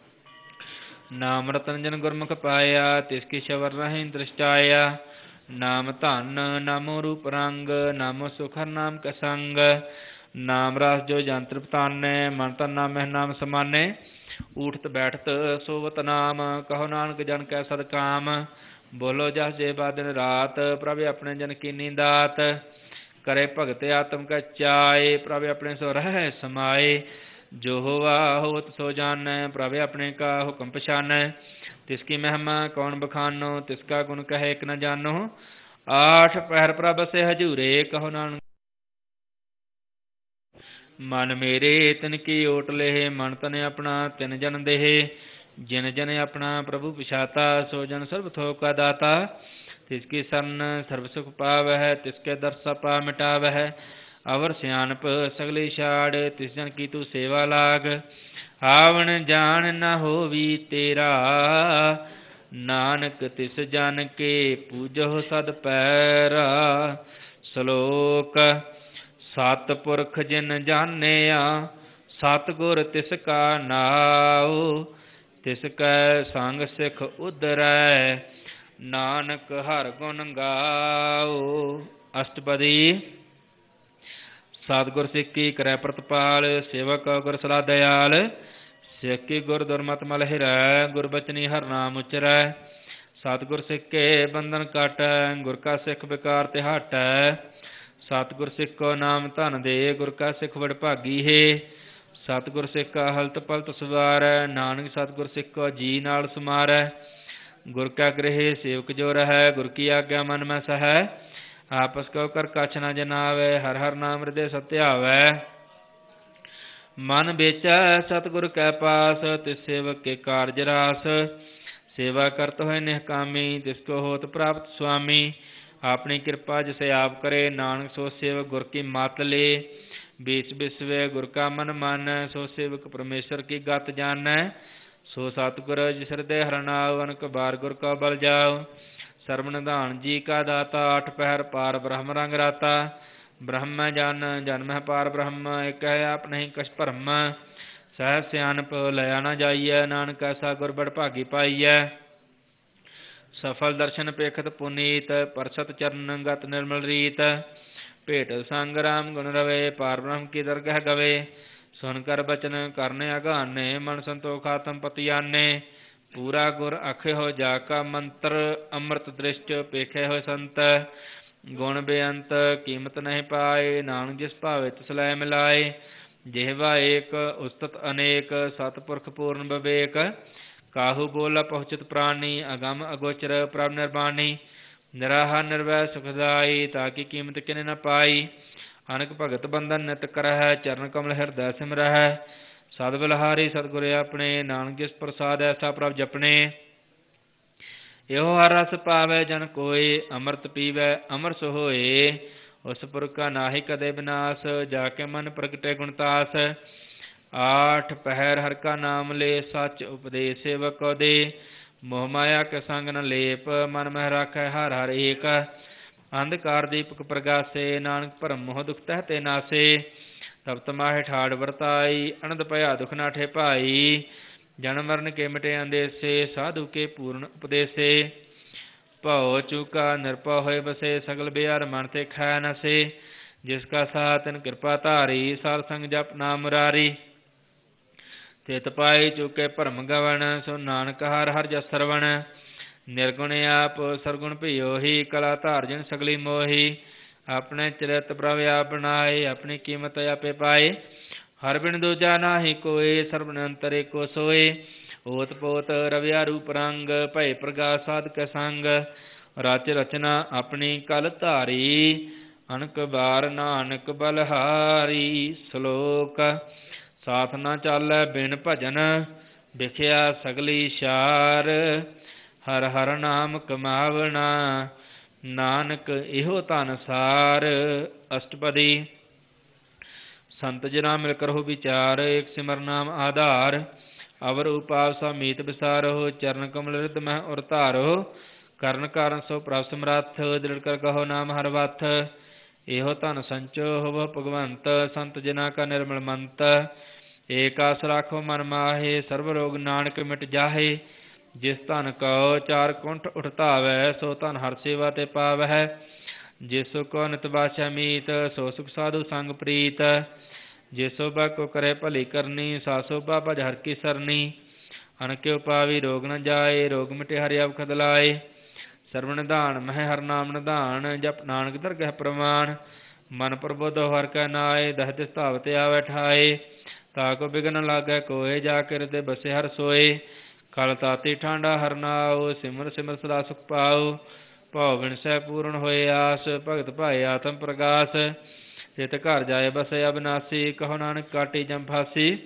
ਨਾਮ ਰਤਨ ਜਨ ਗੁਰਮੁਖ ਪਾਇਆ, ਤਿਸ ਕੀ ਸ਼ਵਰ ਰਹੀ ਦ੍ਰਿਸ਼ਟਾਇਆ। ਨਾਮ ਧਨ ਨਾਮੋ ਰੂਪ ਰੰਗ, ਨਾਮੋ ਸੁਖ ਹਰਿ ਨਾਮ ਕੈ ਸੰਗ। ਨਾਮ ਰਸ ਜੋ ਜੰਤਰ ਪਤਾਨੈ, ਮਨ ਤਨ ਨਾਮਹਿ ਨਾਮ ਸਮਾਨੈ। ਊਠਤ ਬੈਠਤ ਸੋਵਤ ਨਾਮ, ਕਹੋ ਨਾਨਕ ਜਨ ਕੈ ਸਦ ਕਾਮ। ਬੋਲੋ ਜਸ ਜੇ ਬਾ ਦਿਨ ਰਾਤ, ਪ੍ਰਭ ਆਪਣੇ ਜਨ ਕੀਨੀ ਦਾਤ। ਕਰੇ ਭਗਤ ਆਤਮ ਕੈ ਚਾਏ, ਪ੍ਰਭ ਆਪਣੇ ਸੋ ਰਹਿ ਸਮਾਏ। ਜੋ ਹੋਵਾ ਹੋਤ ਸੋ ਜਾਣੈ, ਪ੍ਰਭ ਆਪਣੇ ਕਾ ਹੁਕਮ ਪਛਾਨੈ। ਤਿਸ ਕੀ ਮਹਿਮਾ ਕੌਣ ਬਖਾਨੋ, ਤਿਸ ਕਾ ਗੁਣ ਕਹੈ ਇਕ ਨ ਜਾਨੋ। ਆਠ ਪਹਿਰ ਪ੍ਰਭ ਸੇ ਹਜੂਰੇ, ਕਹੋ ਨਾਨਕ ਮਨ ਮੇਰੇ ਤਿਨ ਕੀ ਓਟ ਲੇਹ। ਮਨ ਤਨ ਆਪਣਾ ਤਿਨ ਜਨ ਦੇਹ, ਜਿਨ ਜਨ ਆਪਣਾ ਪ੍ਰਭੂ ਪਛਾਤਾ। ਸੋ ਜਨ ਸਰਬ ਥੋਕ ਕਾ ਦਾਤਾ। ਤਿਸ ਕੀ ਸਰਨ ਸਰਬ ਸੁਖ ਪਾਵਹਿ, ਤਿਸ ਕੇ ਦਰਸ ਪਾ ਮਿਟਾਵਹਿ। ਅਵਰ ਸਿਆਣਪ ਸਗਲੀ ਛਾੜ, ਤਿਸ ਜਨ ਕੀ ਤੂੰ ਸੇਵਾ ਲਾਗ। ਆਵਣ ਜਾਣ ਨ ਹੋਵੀ ਤੇਰਾ, ਨਾਨਕ ਤਿਸ ਜਨ ਕੇ ਪੂਜੋ ਸਦ ਪੈਰਾ। ਸ਼ਲੋਕ ਸਤ ਪੁਰਖ ਜਿਨ ਜਾਣਿਆ, ਸਤਿਗੁਰ ਤਿਸ ਕਾ ਨਾਉ। ਤਿਸ ਕੈ ਸੰਗ ਸਿਖ ਉਧਰੈ, ਨਾਨਕ ਹਰਿ ਗੁਣ ਗਾਉ। ਅਸ਼ਟਪਦੀ। ਸਤਿਗੁਰ ਸਿੱਖੀ ਕਰੈ ਪ੍ਰਤਪਾਲ, ਸੇਵਕ ਗੁਰ ਸਦਾ ਦਇਆਲ। ਸਿੱਖੀ ਗੁਰ ਦੁਰਮਤਿ ਮਲ ਹਿਰੈ, ਗੁਰ ਬਚਨੀ ਹਰਿ ਨਾਮ ਉਚਰੈ। ਸਤਿਗੁਰ ਸਿੱਖੇ ਬੰਧਨ ਕਾਟੈ, ਗੁਰ ਕਾ ਸਿੱਖ ਵਿਕਾਰ ਤੇ ਹਟੈ। ਸਤਿਗੁਰ ਸਿੱਖ ਕੋ ਨਾਮ ਧਨ ਦੇ, ਗੁਰ ਕਾ ਸਿੱਖ ਵਡ ਭਾਗੀ ਹੈ। ਸਤਿਗੁਰ ਸਿੱਖ ਕਾ ਹਲਤ ਪਲਤ ਸਵਾਰੈ, ਨਾਨਕ ਸਤਿਗੁਰ ਸਿੱਖ ਕੋ ਜੀ ਨਾਲ ਸਮਾਰੈ। ਗੁਰ ਕਾ ਗ੍ਰਹਿ ਸੇਵਕ ਜੋ ਰਹੈ, ਗੁਰ ਕੀ ਆਗਿਆ ਮਨ ਮੈਂ ਸਹੈ। ਆਪਸ ਕਉ ਕਰ ਕਛ ਨ ਜਨਾਵੈ, ਹਰਿ ਹਰਿ ਨਾਮ ਹਿਰਦੈ ਸਤਿਆਵੈ। ਮਨ ਵੇਚੈ ਸਤਿਗੁਰ ਕੈ ਪਾਸ, ਤਿਸ ਸੇਵਕ ਕੇ ਕਾਰਜ ਰਾਸ। ਸੇਵਾ ਕਰਤ ਹੋਏ ਨਿਹਕਾਮੀ, ਤਿਸ ਕੋ ਹੋਤ ਪ੍ਰਾਪਤ ਸੁਆਮੀ। ਆਪਣੀ ਕਿਰਪਾ ਜਿਸੇ ਆਪ ਕਰੇ, ਨਾਨਕ ਸੋ ਸੇਵਕ ਗੁਰ ਕੀ ਮਤ ਲੇ। ਬੀਸ ਬਿਸਵੇ ਗੁਰ ਕਾ ਮਨ ਮਾਨੈ, ਸੋ ਸੇਵਕ ਪਰਮੇਸ਼ਰ ਕੀ ਗਤ ਜਾਣੈ। ਸੋ ਸਤਿਗੁਰ ਜਿਸ ਹਿਰਦੈ ਹਰਨਾਉ, ਅਨਕ ਬਾਰ ਗੁਰ ਕਾ ਬਲ ਜਾਉ। ਸਰਬ ਨਿਧਾਨ ਜੀ ਕਾ ਦਾਤਾ, ਅਠ ਪਹਿਰ ਪਾਰ ਬ੍ਰਹਮ ਰੰਗ ਰਾਤਾ। ਬ੍ਰਹਮ ਜਨ ਜਨਮਹਿ ਪਾਰ ਬ੍ਰਹਮ, ਇਕ ਹੈ ਆਪਣਾ ਹੀ ਕਛ ਭਰਮ। ਸਹਿ ਸਿਆਣਪ ਲਿਆ ਨਾ ਜਾਈਐ, ਨਾਨਕ ਐਸਾ ਗੁਰ ਬੜ ਭਾਗੀ ਪਾਈਐ। ਸਫਲ ਦਰਸ਼ਨ ਪੇਖਤ ਪੁਨੀਤ, ਪਰਸਤ ਚਰਨ ਗਤ ਨਿਰਮਲ ਰੀਤ। ਭੇਟ ਸੰਗ ਰਾਮ ਗੁਣ ਰਵੇ, ਪਾਰ ਬ੍ਰਹਮ ਕੀ ਦਰਗਹਿ ਗਵੇ। ਸੁਨ ਕਰ ਬਚਨ ਕਰਨ ਅਗਾਨੇ, ਮਨ ਸੰਤੋਖ ਆਤਮ ਪਤਿਆਨੇ। ਪੂਰਾ ਗੁਰ ਆਖੇ ਹੋ ਜਾ ਕਾ ਮੰਤਰ, ਅੰਮ੍ਰਿਤ ਦ੍ਰਿਸ਼ਟ ਪੇਖੇ ਹੋਏ ਸੰਤ। ਗੁਣ ਬੇਅੰਤ ਕੀਮਤ ਨਹੀਂ ਪਾਏ, ਨਾਨਕ ਜਿਸ ਭਾਵੇ ਤਿਸ ਲੈ ਮਿਲਾਏ। ਜਿਹਵਾ ਏਕ ਉਸਤਤ ਅਨੇਕ, ਸਤਿਪੁਰਖ ਪੂਰਨ ਵਿਵੇਕ। ਕਾਹੂ ਬੋਲਾ ਪਹੁੰਚਤ ਪ੍ਰਾਨੀ, ਅਗਮ ਅਗੋਚਰ ਪ੍ਰਭ ਨਿਰਬਾਨੀ। ਨਿਰਾਹਾ ਨਿਰਵੈ ਸੁਖਦਾਈ, ਤਾਕੀ ਕੀਮਤ ਕਿਨੇ ਨ ਪਾਈ। ਅਨਕ ਭਗਤ ਬੰਧਨ ਨਿਤ ਕਰਹਿ, ਚਰਨ ਕਮਲ ਹਿਰਦੈ ਸਿਮਰਹਿ। ਸਦ ਬਲਹਾਰੀ ਸਤਿਗੁਰ ਆਪਣੇ, ਨਾਨਕ ਜਿਸ ਪ੍ਰਸਾਦ ਐਸਾ ਪ੍ਰਭ ਜਪਣੇ। ਇਹੋ ਹਰ ਰਸ ਪਾਵੈ ਜਨ ਕੋਇ, ਅੰਮ੍ਰਿਤ ਪੀਵੈ ਅਮਰ ਸੋ ਹੋਏ। ਉਸ ਪੁਰਖ ਕਾ ਨਾਹੀ ਕਦੇ ਵਿਨਾਸ਼, ਜਾ ਕੇ ਮਨ ਪ੍ਰਗਟੇ ਗੁਣਤਾਸ। ਆਠ ਪਹਿਰ ਹਰਿ ਕਾ ਨਾਮ ਲੈ, ਸੱਚ ਉਪਦੇਸ਼ ਸੇਵਕ ਕੋ ਦੇ। ਮੋਹ ਮਾਇਆ ਕੇ ਸੰਗ ਨ ਲੇਪ, ਮਨ ਮਹਿ ਰਾਖੈ ਹਰਿ ਹਰਿ ਏਕ। ਅੰਧਕਾਰ ਦੀਪਕ ਪ੍ਰਗਾਸੇ, ਨਾਨਕ ਭਰਮ ਮੋਹ ਦੁਖ ਤਹਿ ਤੇ ਨਾਸੇ। ਤਪਤ ਮਾਹੇ ਠਾੜ ਵਰਤਾਈ, ਅਨੰਦ ਭਇਆ ਦੁਖ ਨਾਠੇ ਭਾਈ। ਜਨਮ ਮਰਨ ਕੇ ਮਿਟੇ ਅੰਦੇਸੇ, ਸਾਧੂ ਕੇ ਪੂਰਨ ਉਪਦੇਸੇ। ਭਉ ਚੂਕਾ ਨਿਰਭਉ ਹੋਏ ਬਸੇ, ਸਗਲ ਬਿਆਰ ਮਨ ਤੇ ਖੈ ਨਸੇ। ਜਿਸ ਕਾ ਸਾਥ ਤਿਨ ਕਿਰਪਾ ਧਾਰੀ, ਸਾਧ ਸੰਗ ਜਪ ਨਾਮ ਮੁਰਾਰੀ। ਤਿਤ ਪਾਈ ਚੁਕੇ ਭਰਮ ਗਵਣ, ਸੋ ਨਾਨਕ ਹਰਿ ਹਰਿ ਜਸ ਸਰਵਣ। ਨਿਰਗੁਣ ਆਪ ਸਰਗੁਣ ਭਿਓਹੀ, ਕਲਾ ਧਾਰ ਜਿਨ ਸਗਲੀ ਮੋਹੀ। ਆਪਣੇ ਚਰਿਤ ਪ੍ਰਭ ਆਪ ਬਣਾਏ, ਆਪਣੀ ਕੀਮਤ ਆਪੇ ਪਾਏ। ਹਰਿ ਬਿਨ ਦੂਜਾ ਨਾਹੀ ਕੋਇ, ਸਰਬ ਨਿਰੰਤਰ ਏਕੋ ਸੋਏ। ਓਤ ਪੋਤ ਰਵਿਆ ਰੂਪ ਰੰਗ, ਭਏ ਪ੍ਰਗਾਸ ਸਾਧ ਕੇ ਸੰਗ। ਰਚ ਰਚਨਾ ਆਪਣੀ ਕਲ ਧਾਰੀ, ਅਨਕ ਬਾਰ ਨਾਨਕ ਬਲਹਾਰੀ। ਸ਼ਲੋਕ ਸਾਥ ਨਾ ਚਾਲੈ ਬਿਨ ਭਜਨ, ਵਿਖਿਆ ਸਗਲੀ ਸ਼ਾਰ। ਹਰ ਹਰ ਨਾਮ ਕਮਾਵਣਾ, ਨਾਨਕ ਇਹੋ ਧਨ ਸਾਰ। ਅਸ਼ਟਪਦੀ। ਸੰਤ ਜਨਾ ਮਿਲ ਕਰਹੁ ਵਿਚਾਰ, ਏਕ ਸਿਮਰ ਨਾਮ ਆਧਾਰ। ਅਵਰ ਉਪਾਵ ਸਾ ਮੀਤ ਵਿਸਾਰੋ, ਚਰਨ ਕਮਲ ਰਿਦ ਮਹਿ ਉਰ ਧਾਰੋ। ਕਰਨ ਕਾਰਨ ਸੋ ਪ੍ਰਭ ਸਮਰੱਥ, ਦ੍ਰਿੜ ਕਰ ਕਹੋ ਨਾਮ ਹਰਿ ਵਥ। ਇਹੋ ਧਨ ਸੰਚੋ ਹੋਵ ਭਗਵੰਤ, ਸੰਤ ਜਨਾ ਕਾ ਨਿਰਮਲ ਮੰਤ। ਏਕ ਆਸ ਰਾਖੋ ਮਨ ਮਾਹੇ, ਸਰਬ ਰੋਗ ਨਾਨਕ ਮਿਟ ਜਾਹੇ। ਜਿਸ ਧਨ ਕਉ ਚਾਰ ਕੁੰਠ ਉਠ ਧਾਵੈ, ਸੋ ਧਨ ਹਰਿ ਸੇਵਾ ਤੇ ਪਾਵਹਿ। ਜਿਸੋ ਕੋ ਨਿਤ ਬਾਛੈ ਮੀਤ, ਸੋ ਸੁਖ ਸਾਧੂ ਸੰਗ ਪ੍ਰੀਤ। ਜੇ ਸੋਭਾ ਕੋ ਕਰੇ ਭਲੀ ਕਰਨੀ, ਸਾ ਸੋਭਾ ਭਜ ਹਰਿ ਕੀ ਸਰਨੀ। ਅਨਕਿਉ ਪਾਵੀ ਰੋਗ ਨ ਜਾਏ, ਰੋਗ ਮਿਟੇ ਹਰਿ ਅਵਖਦ ਲਾਏ। ਸਰਬ ਨਿਧਾਨ ਮਹਿ ਹਰਿ ਨਾਮ ਨਿਧਾਨ, ਜਪ ਨਾਨਕ ਦਰਗਹਿ ਪ੍ਰਮਾਣ। ਮਨ ਪ੍ਰਬੋਧੋ ਹਰਿ ਕੈ ਨਾਏ, ਦਸ ਦਿਸ ਧਾਵਤ ਆਵੈ ਠਾਏ। ਤਾਕੋ ਬਿਗਨ ਲਾਗੈ ਕੋਏ, ਜਾ ਕੇ ਹਿਰਦੇ ਬਸੇ ਹਰਿ ਸੋਏ। ਖਲ ਤਾਤੀ ਠਾਂਡਾ ਹਰਿ ਨਾਉ, ਸਿਮਰ ਸਿਮਰ ਸਦਾ ਸੁਖ ਪਾਉ। ਭਉ ਵਿਣਸੈ ਪੂਰਨ ਹੋਏ ਆਸ, ਭਗਤ ਭਾਏ ਆਤਮ ਪ੍ਰਗਾਸ। ਜਿਤ ਘਰ ਜਾਏ ਬਸੇ ਅਬਿਨਾਸੀ, ਕਹੋ ਨਾਨਕ ਕਾਟੀ ਜਮ ਫਾਸੀ।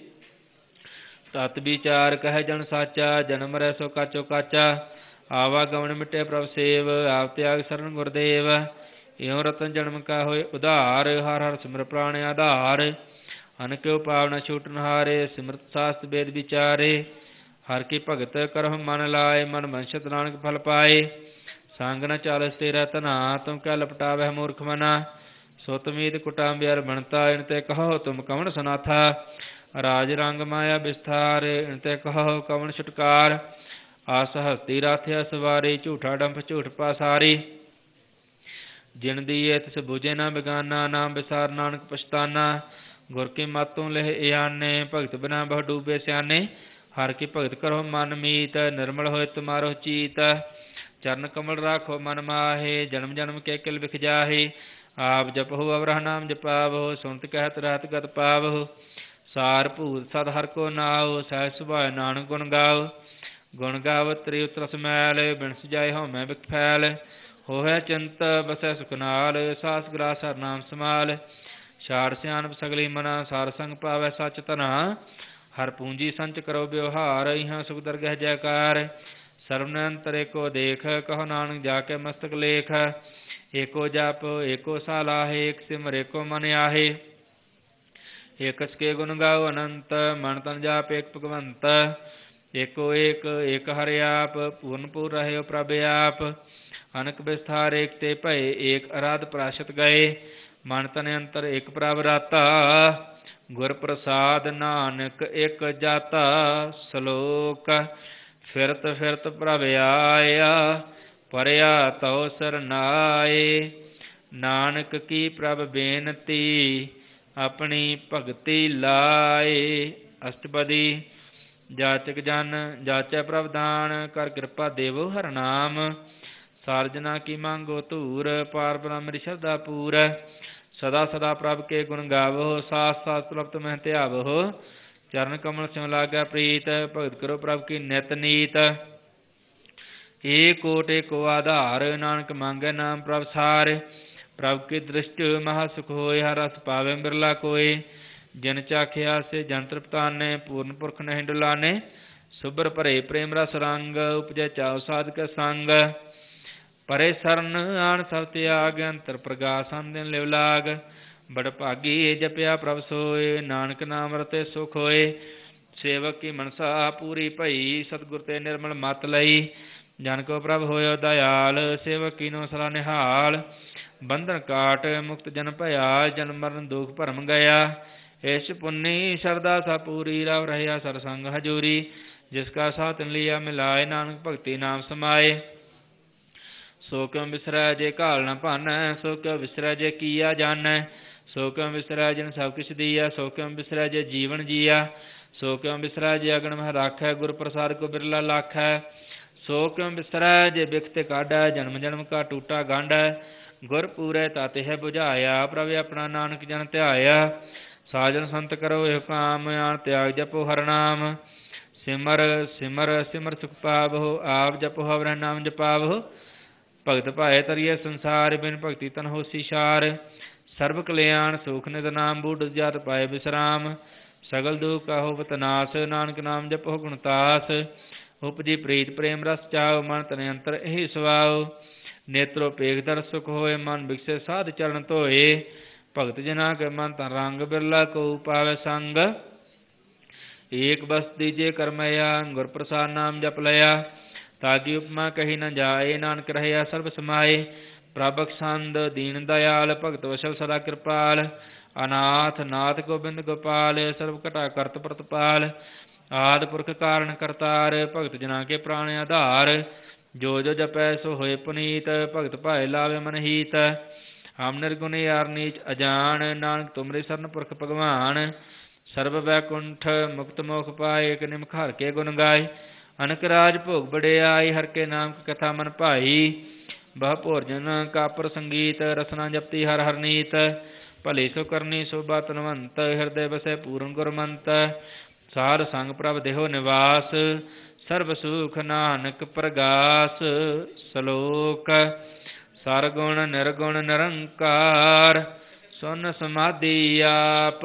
ਤਤ ਵਿਚਾਰ ਕਹੈ ਜਨ ਸਾਚਾ, ਜਨਮ ਮਰੈ ਸੋ ਕਾਚੋ ਕਾਚਾ। ਆਵਾ ਗਮਨ ਮਿਟੇ ਪ੍ਰਭ ਸੇਵ, ਆਪ ਤਿਆਗ ਸਰਨ ਗੁਰਦੇਵ। ਇਉ ਰਤਨ ਜਨਮ ਕਾ ਹੋਏ ਉਧਾਰ, ਹਰਿ ਹਰਿ ਸਿਮਰ ਪ੍ਰਾਣ ਆਧਾਰ। ਅਨਕਿਉ ਪਾਵ ਨ ਛੂਟਨ ਹਾਰੇ, ਸਿਮਰਤ ਸਾਸਤ ਵੇਦ ਵਿਚਾਰੇ। ਹਰਿ ਕੀ ਭਗਤ ਕਰਹੁ ਮਨ ਲਾਏ, ਮਨ ਵੰਸ਼ਤ ਨਾਨਕ ਫਲ ਪਾਏ। ਸੰਗ ਨ ਚਾਲਸ ਤੇਰਾ ਧਨਾ, ਤੁਮ ਕੈ ਲਪਟਾਵਹਿ ਮੂਰਖ ਮਨਾ। ਸੋ ਤੁਮੀਤ ਕੁਟਾੰਬਿਆਰ ਬਣਤਾ, ਇਨ ਤੇ ਕਹੋ ਤੁਮ ਕਵਣ ਸਨਾਥਾ। ਰਾਜ ਰੰਗ ਮਾਇਆ ਵਿਸਥਾਰ, ਇਨ ਤੇ ਕਹੋ ਕਵਣ ਛੁਟਕਾਰ। ਆਸ ਹਸਤੀ ਰਾਥਿਆ ਸਵਾਰੀ, ਝੂਠਾ ਡੰਫ ਝੂਠ ਪਾਸਾਰੀ। ਜਿਨ ਦੀਏ ਤਿਸ ਬੁਝੇ ਨਾ ਬਿਗਾਨਾ, ਨਾਮ ਵਿਸਾਰ ਨਾਨਕ ਪਛਤਾਨਾ। ਗੁਰ ਕੀ ਮਤੋਂ ਲਹਿ ਇਆਨੇ, ਭਗਤ ਬਿਨਾ ਬਹੁ ਡੂਬੇ ਸਿਆਨੇ। ਹਰਿ ਕੀ ਭਗਤ ਕਰੋ ਮਨ ਮੀਤ, ਨਿਰਮਲ ਹੋਏ ਤੁਮਾਰੋ ਚੀਤ। ਚਰਨ ਕਮਲ ਰਾਖੋ ਮਨ ਮਾਹੇ, ਜਨਮ ਜਨਮ ਕੇ ਕਿਲ ਵਿਖ ਜਾਹੇ। ਆਪ ਜਪਹੁ ਅਵਰਹ ਨਾਮ ਜਪਾਵਹੁ, ਸੁਨਤ ਕਹਿਤ ਰਹਿਤ ਗਤ ਪਾਵਹੁ। ਸਾਰ ਭੂਤ ਸਦ ਹਰਿ ਕੋ ਨਾਉ, ਸਹਿਜ ਸੁਭਾਇ ਨਾਨਕ ਗੁਣ ਗਾਉ। ਗੁਣ ਗਾਵਤ ਤ੍ਰਿ ਉਤਰਸ ਮੈਲ, ਬਿਨਸ ਜਾਏ ਹਉਮੈ ਬਿਖ ਫੈਲ। ਹੋਇ ਚਿੰਤ ਬਸੈ ਸੁਖ ਨਾਲ, ਸਾਸ ਗ੍ਰਾਸ ਹਰਿ ਨਾਮ ਸਮਾਲ। ਛਾੜ ਸਿਆਣਪ ਸਗਲੀ ਮਨਾ, ਸਾਰ ਸੰਗ ਪਾਵੈ ਸਚ ਧਨਾ। ਹਰ ਪੂੰਜੀ ਸੰਚ ਕਰੋ ਵਿਵਹਾਰ, ਇਹਾਂ ਸੁਖ ਦਰਗਹਿ ਜੈਕਾਰ। ਸਰਵਨੰਤਰ ਏਕੋ ਦੇਖ, ਕਹੋ ਨਾਨਕ ਜਾ ਕੇ ਮਸਤਕ ਲੇਖ। ਏਕੋ ਜਪ ਏਕੋ ਸਾਲਾਹੇ, ਏਕ ਸਿਮਰ ਏਕੋ ਮਨ ਆਹੇ। ਏਕਸ ਕੇ ਗੁਣ ਗਾਓ ਅਨੰਤ, ਮਨ ਤਨ ਜਾਪ ਏਕ ਭਗਵੰਤ। ਏਕੋ ਏਕ ਏਕ ਹਰਿ ਆਪ, ਪੂਰਨ ਪੂਰ ਰਹਿਓ ਪ੍ਰਭ ਆਪ। ਅਨਕ ਵਿਸਥਾਰ ਏਕ ਤੇ ਭਏ, ਏਕ ਅਰਾਧ ਪ੍ਰਾਸ਼ਤ ਗਏ। ਮਨ ਤਨ ਅੰਤਰ ਏਕ ਪ੍ਰਭ ਰਾਤਾ, ਗੁਰ ਪ੍ਰਸਾਦ ਨਾਨਕ ਇਕ ਜਾਤਾ। ਸਲੋਕ ਫਿਰਤ ਫਿਰਤ ਪ੍ਰਭ ਆਇਆ, ਪਰਿਆ ਤਉ ਸਰਨਾਏ। ਨਾਨਕ ਕੀ ਪ੍ਰਭ ਬੇਨਤੀ, ਆਪਣੀ ਭਗਤੀ ਲਾਏ। ਅਸ਼ਟਪਦੀ। ਜਾਚਕ ਜਨ ਜਾਚੈ ਪ੍ਰਭ ਦਾਨ, ਕਰ ਕਿਰਪਾ ਦੇਵੋ ਹਰਿ ਨਾਮ। ਸਾਰਜਨਾ ਕੀ ਮੰਗੋ ਧੂਰ, ਪਾਰ ਬ੍ਰਹਮ ਰਿ ਸ਼ਰਧਾ ਪੂਰ। ਸਦਾ ਸਦਾ ਪ੍ਰਭ ਕੇ ਗੁਣ ਗਾਵੋ, ਸਾਸ ਸਾਸ ਤਲਪਤ ਮਹਿ ਧਿਆਵੋ। ਚਰਨ ਕਮਲ ਸਿਉ ਲਾਗੈ ਪ੍ਰੀਤ, ਭਗਤ ਕਰੋ ਪ੍ਰਭ ਕੀ ਨਿਤ ਨੀਤ। ਏਕ ਓਟ ਏਕੋ ਆਧਾਰ, ਨਾਨਕ ਮੰਗੈ ਨਾਮ ਪ੍ਰਭ ਸਾਰ। ਪ੍ਰਭ ਕੀ ਦ੍ਰਿਸ਼ਟ ਮਹਾ ਸੁਖ ਹੋਏ, ਹਰ ਰਸ ਪਾਵੇ ਬਿਰਲਾ ਕੋਏ। ਜਿਨ ਚਾਖਿਆ ਸੇ ਜਨ ਤ੍ਰਿਪਤਾਨੇ, ਪੂਰਨ ਪੁਰਖ ਨਹੀਂ ਡੁਲਾਨੇ। ਸੁਬਰ ਭਰੇ ਪ੍ਰੇਮ ਰਸ ਰੰਗ, ਉਪਜੈ ਚਾਉ ਸਾਧਕ ਸੰਗ। ਪਰੇ ਸਰਨ ਆਣ ਸਭ ਤਿਆਗ, ਅੰਤਰ ਪ੍ਰਗਾਸ ਦਿਨ ਲਿਵ ਲਾਗ। ਬੜ ਭਾਗੀ ਜਪਿਆ ਪ੍ਰਭ ਸੋਏ, ਨਾਨਕ ਨਾਮ ਰਤੇ ਸੁਖ ਹੋਏ। ਸੇਵਕ ਕੀ ਮਨਸਾ ਪੂਰੀ ਭਈ, ਸਤਿਗੁਰ ਤੇ ਨਿਰਮਲ ਮਤ ਲਈ। ਜਨ ਕੋ ਪ੍ਰਭ ਹੋਇਓ ਦਇਆਲ, ਸੇਵਕ ਕੀਨੋ ਸਲਾ ਨਿਹਾਲ। ਬੰਧਨ ਕਾਟ ਮੁਕਤ ਜਨ ਭਇਆ, ਜਨਮ ਮਰਨ ਦੁਖ ਭਰਮ ਗਿਆ। ਇਸ ਪੁੰਨੀ ਸ਼ਰਦਾ ਸਾ ਪੂਰੀ, ਰਵ ਰਹਿਆ ਸਰ ਸੰਗ ਹਜੂਰੀ। ਜਿਸ ਕਾ ਸਾਥ ਤਿਨ ਲਿਆ ਮਿਲਾਏ, ਨਾਨਕ ਭਗਤੀ ਨਾਮ ਸਮਾਏ। ਸੋ ਕਿਉ ਬਿਸਰੈ ਜੇ ਘਾਲ ਨ ਭਾਨੈ, ਸੋ ਕਿਉ ਬਿਸਰੈ ਜੇ ਕੀਆ ਜਾਣੈ। ਸੋ ਕਿਉ ਬਿਸਰੈ ਜਿਨ ਸਭ ਕਿਛ ਦੀਆ, ਸੋ ਕਿਉ ਬਿਸਰੈ ਜੇ ਜੀਵਨ ਜੀਆ। ਸੋ ਕਿਉ ਬਿਸਰੈ ਜੇ ਅਗਨ ਮਹਿ ਰਾਖੈ, ਗੁਰ ਪ੍ਰਸਾਦ ਕੋ ਬਿਰਲਾ ਲਾਖੈ। ਸੋ ਕਿਉ ਬਿਸਰੈ ਜੇ ਬਿਖ ਤੇ ਕਾਢੈ, ਜਨਮ ਜਨਮ ਕਾ ਟੂਟਾ ਗਾਂਢੈ। ਗੁਰ ਪੂਰੈ ਤਾਤੇ ਹੈ ਬੁਝਾਇਆ, ਪ੍ਰਭ ਆਪਣਾ ਨਾਨਕ ਜਨ ਧਿਆਇਆ। ਸਾਜਨ ਸੰਤ ਕਰੋ ਇਹ ਕਾਮ, ਆਣ ਤਿਆਗ ਜਪੋ ਹਰਿ ਨਾਮ। ਸਿਮਰ ਸਿਮਰ ਸਿਮਰ ਸੁਖ ਪਾਵਹੁ, ਆਪ ਜਪੋ ਹਰਿ ਨਾਮ ਜਪਾਵਹੁ। ਭਗਤ ਭਾਏ ਤਰੀਏ ਸੰਸਾਰ, ਬਿਨ ਭਗਤੀ ਤਨ ਹੋਸੀ ਛਾਰ। ਸਰਬ ਕਲਿਆਣ ਸੁਖ ਨਿਤ ਨਾਮ, ਬੁੱਢ ਜਤ ਪਾਏ ਵਿਸਰਾਮ। ਸਗਲ ਦੁਖ ਕਹੋ ਬਤਨਾਸ, ਨਾਨਕ ਨਾਮ ਜਪੋ ਗੁਣਤਾਸ। ਉਪਜੀ ਪ੍ਰੀਤ ਪ੍ਰੇਮ ਰਸ ਚਾਉ, ਮਨ ਤਨ ਅੰਤਰ ਇਹੀ ਸਵਾਉ। ਨੇਤਰੋ ਪੇਖ ਦਰ ਸੁਖ ਹੋਏ, ਮਨ ਬਿਕਸੇ ਸਾਧ ਚਰਨ ਧੋਏ। ਭਗਤ ਜਨਾ ਕੇ ਮਨ ਤਨ ਰੰਗ, ਬਿਰਲਾ ਕੋ ਪਾਵੇ ਸੰਗ। ਏਕ ਬਸ ਦੀਜੇ ਕਰਮਇਆ, ਗੁਰ ਪ੍ਰਸਾਦ ਨਾਮ ਜਪ ਲਿਆ। ਤਾਕੀ ਉਪਮਾ ਕਹੀ ਨ ਜਾਏ, ਨਾਨਕ ਰਹਿਆ ਸਰਬ ਸਮਾਏ। ਪ੍ਰਭ ਸੰਦ ਦੀਨ ਦਇਆਲ, ਭਗਤ ਵਸ਼ਲ ਸਦਾ ਕਿਰਪਾਲ। ਅਨਾਥ ਨਾਥ ਗੋਬਿੰਦ ਗੋਪਾਲ, ਸਰਬ ਘਟਾ ਕਰਤ ਪ੍ਰਤਪਾਲ। ਆਦਿ ਪੁਰਖ ਕਾਰਨ ਕਰਤਾਰ, ਭਗਤ ਜਨਾ ਕੇ ਪ੍ਰਾਣ ਆਧਾਰ। ਜੋ ਜੋ ਜਪੈ ਸੋ ਹੋਏ ਪੁਨੀਤ, ਭਗਤ ਭਾਏ ਲਾਵੇ ਮਨ ਹੀਤ। ਹਮ ਨਿਰਗੁਣ ਯਾਰ ਨੀਚ ਅਜਾਨ, ਨਾਨਕ ਤੁਮਰੇ ਸਰਨ ਪੁਰਖ ਭਗਵਾਨ। ਸਰਬ ਵੈਕੁੰਠ ਮੁਕਤ ਮੋਖ ਪਾਏ, ਇਕ ਨਿਮਖ ਹਰਿ ਕੇ ਗੁਣ ਗਾਏ। ਅਨਕ ਰਾਜ ਭੋਗ ਬੜਿਆਈ, ਹਰਿ ਕੇ ਨਾਮ ਕੀ ਕਥਾ ਮਨ ਭਾਈ। ਬਹੁ ਭੋਜਨ ਕਾਪਰ ਸੰਗੀਤ, ਰਸਨਾ ਜਪਤੀ ਹਰਿ ਹਰਿ ਨੀਤ। ਭਲੇ ਸੋ ਕਰਨੀ ਸੋਭਾ ਧਨਵੰਤ, ਹਿਰਦੇ ਬਸੈ ਪੂਰਨ ਗੁਰਮੰਤ। ਸਾਧ ਸੰਗ ਪ੍ਰਭ ਦੇਹੋ ਨਿਵਾਸ, ਸਰਬ ਸੁਖ ਨਾਨਕ ਪ੍ਰਗਾਸ। ਸਲੋਕ ਸਰਗੁਣ ਨਿਰਗੁਣ ਨਿਰੰਕਾਰ, ਸੁਨ ਸਮਾਧੀ ਆਪ।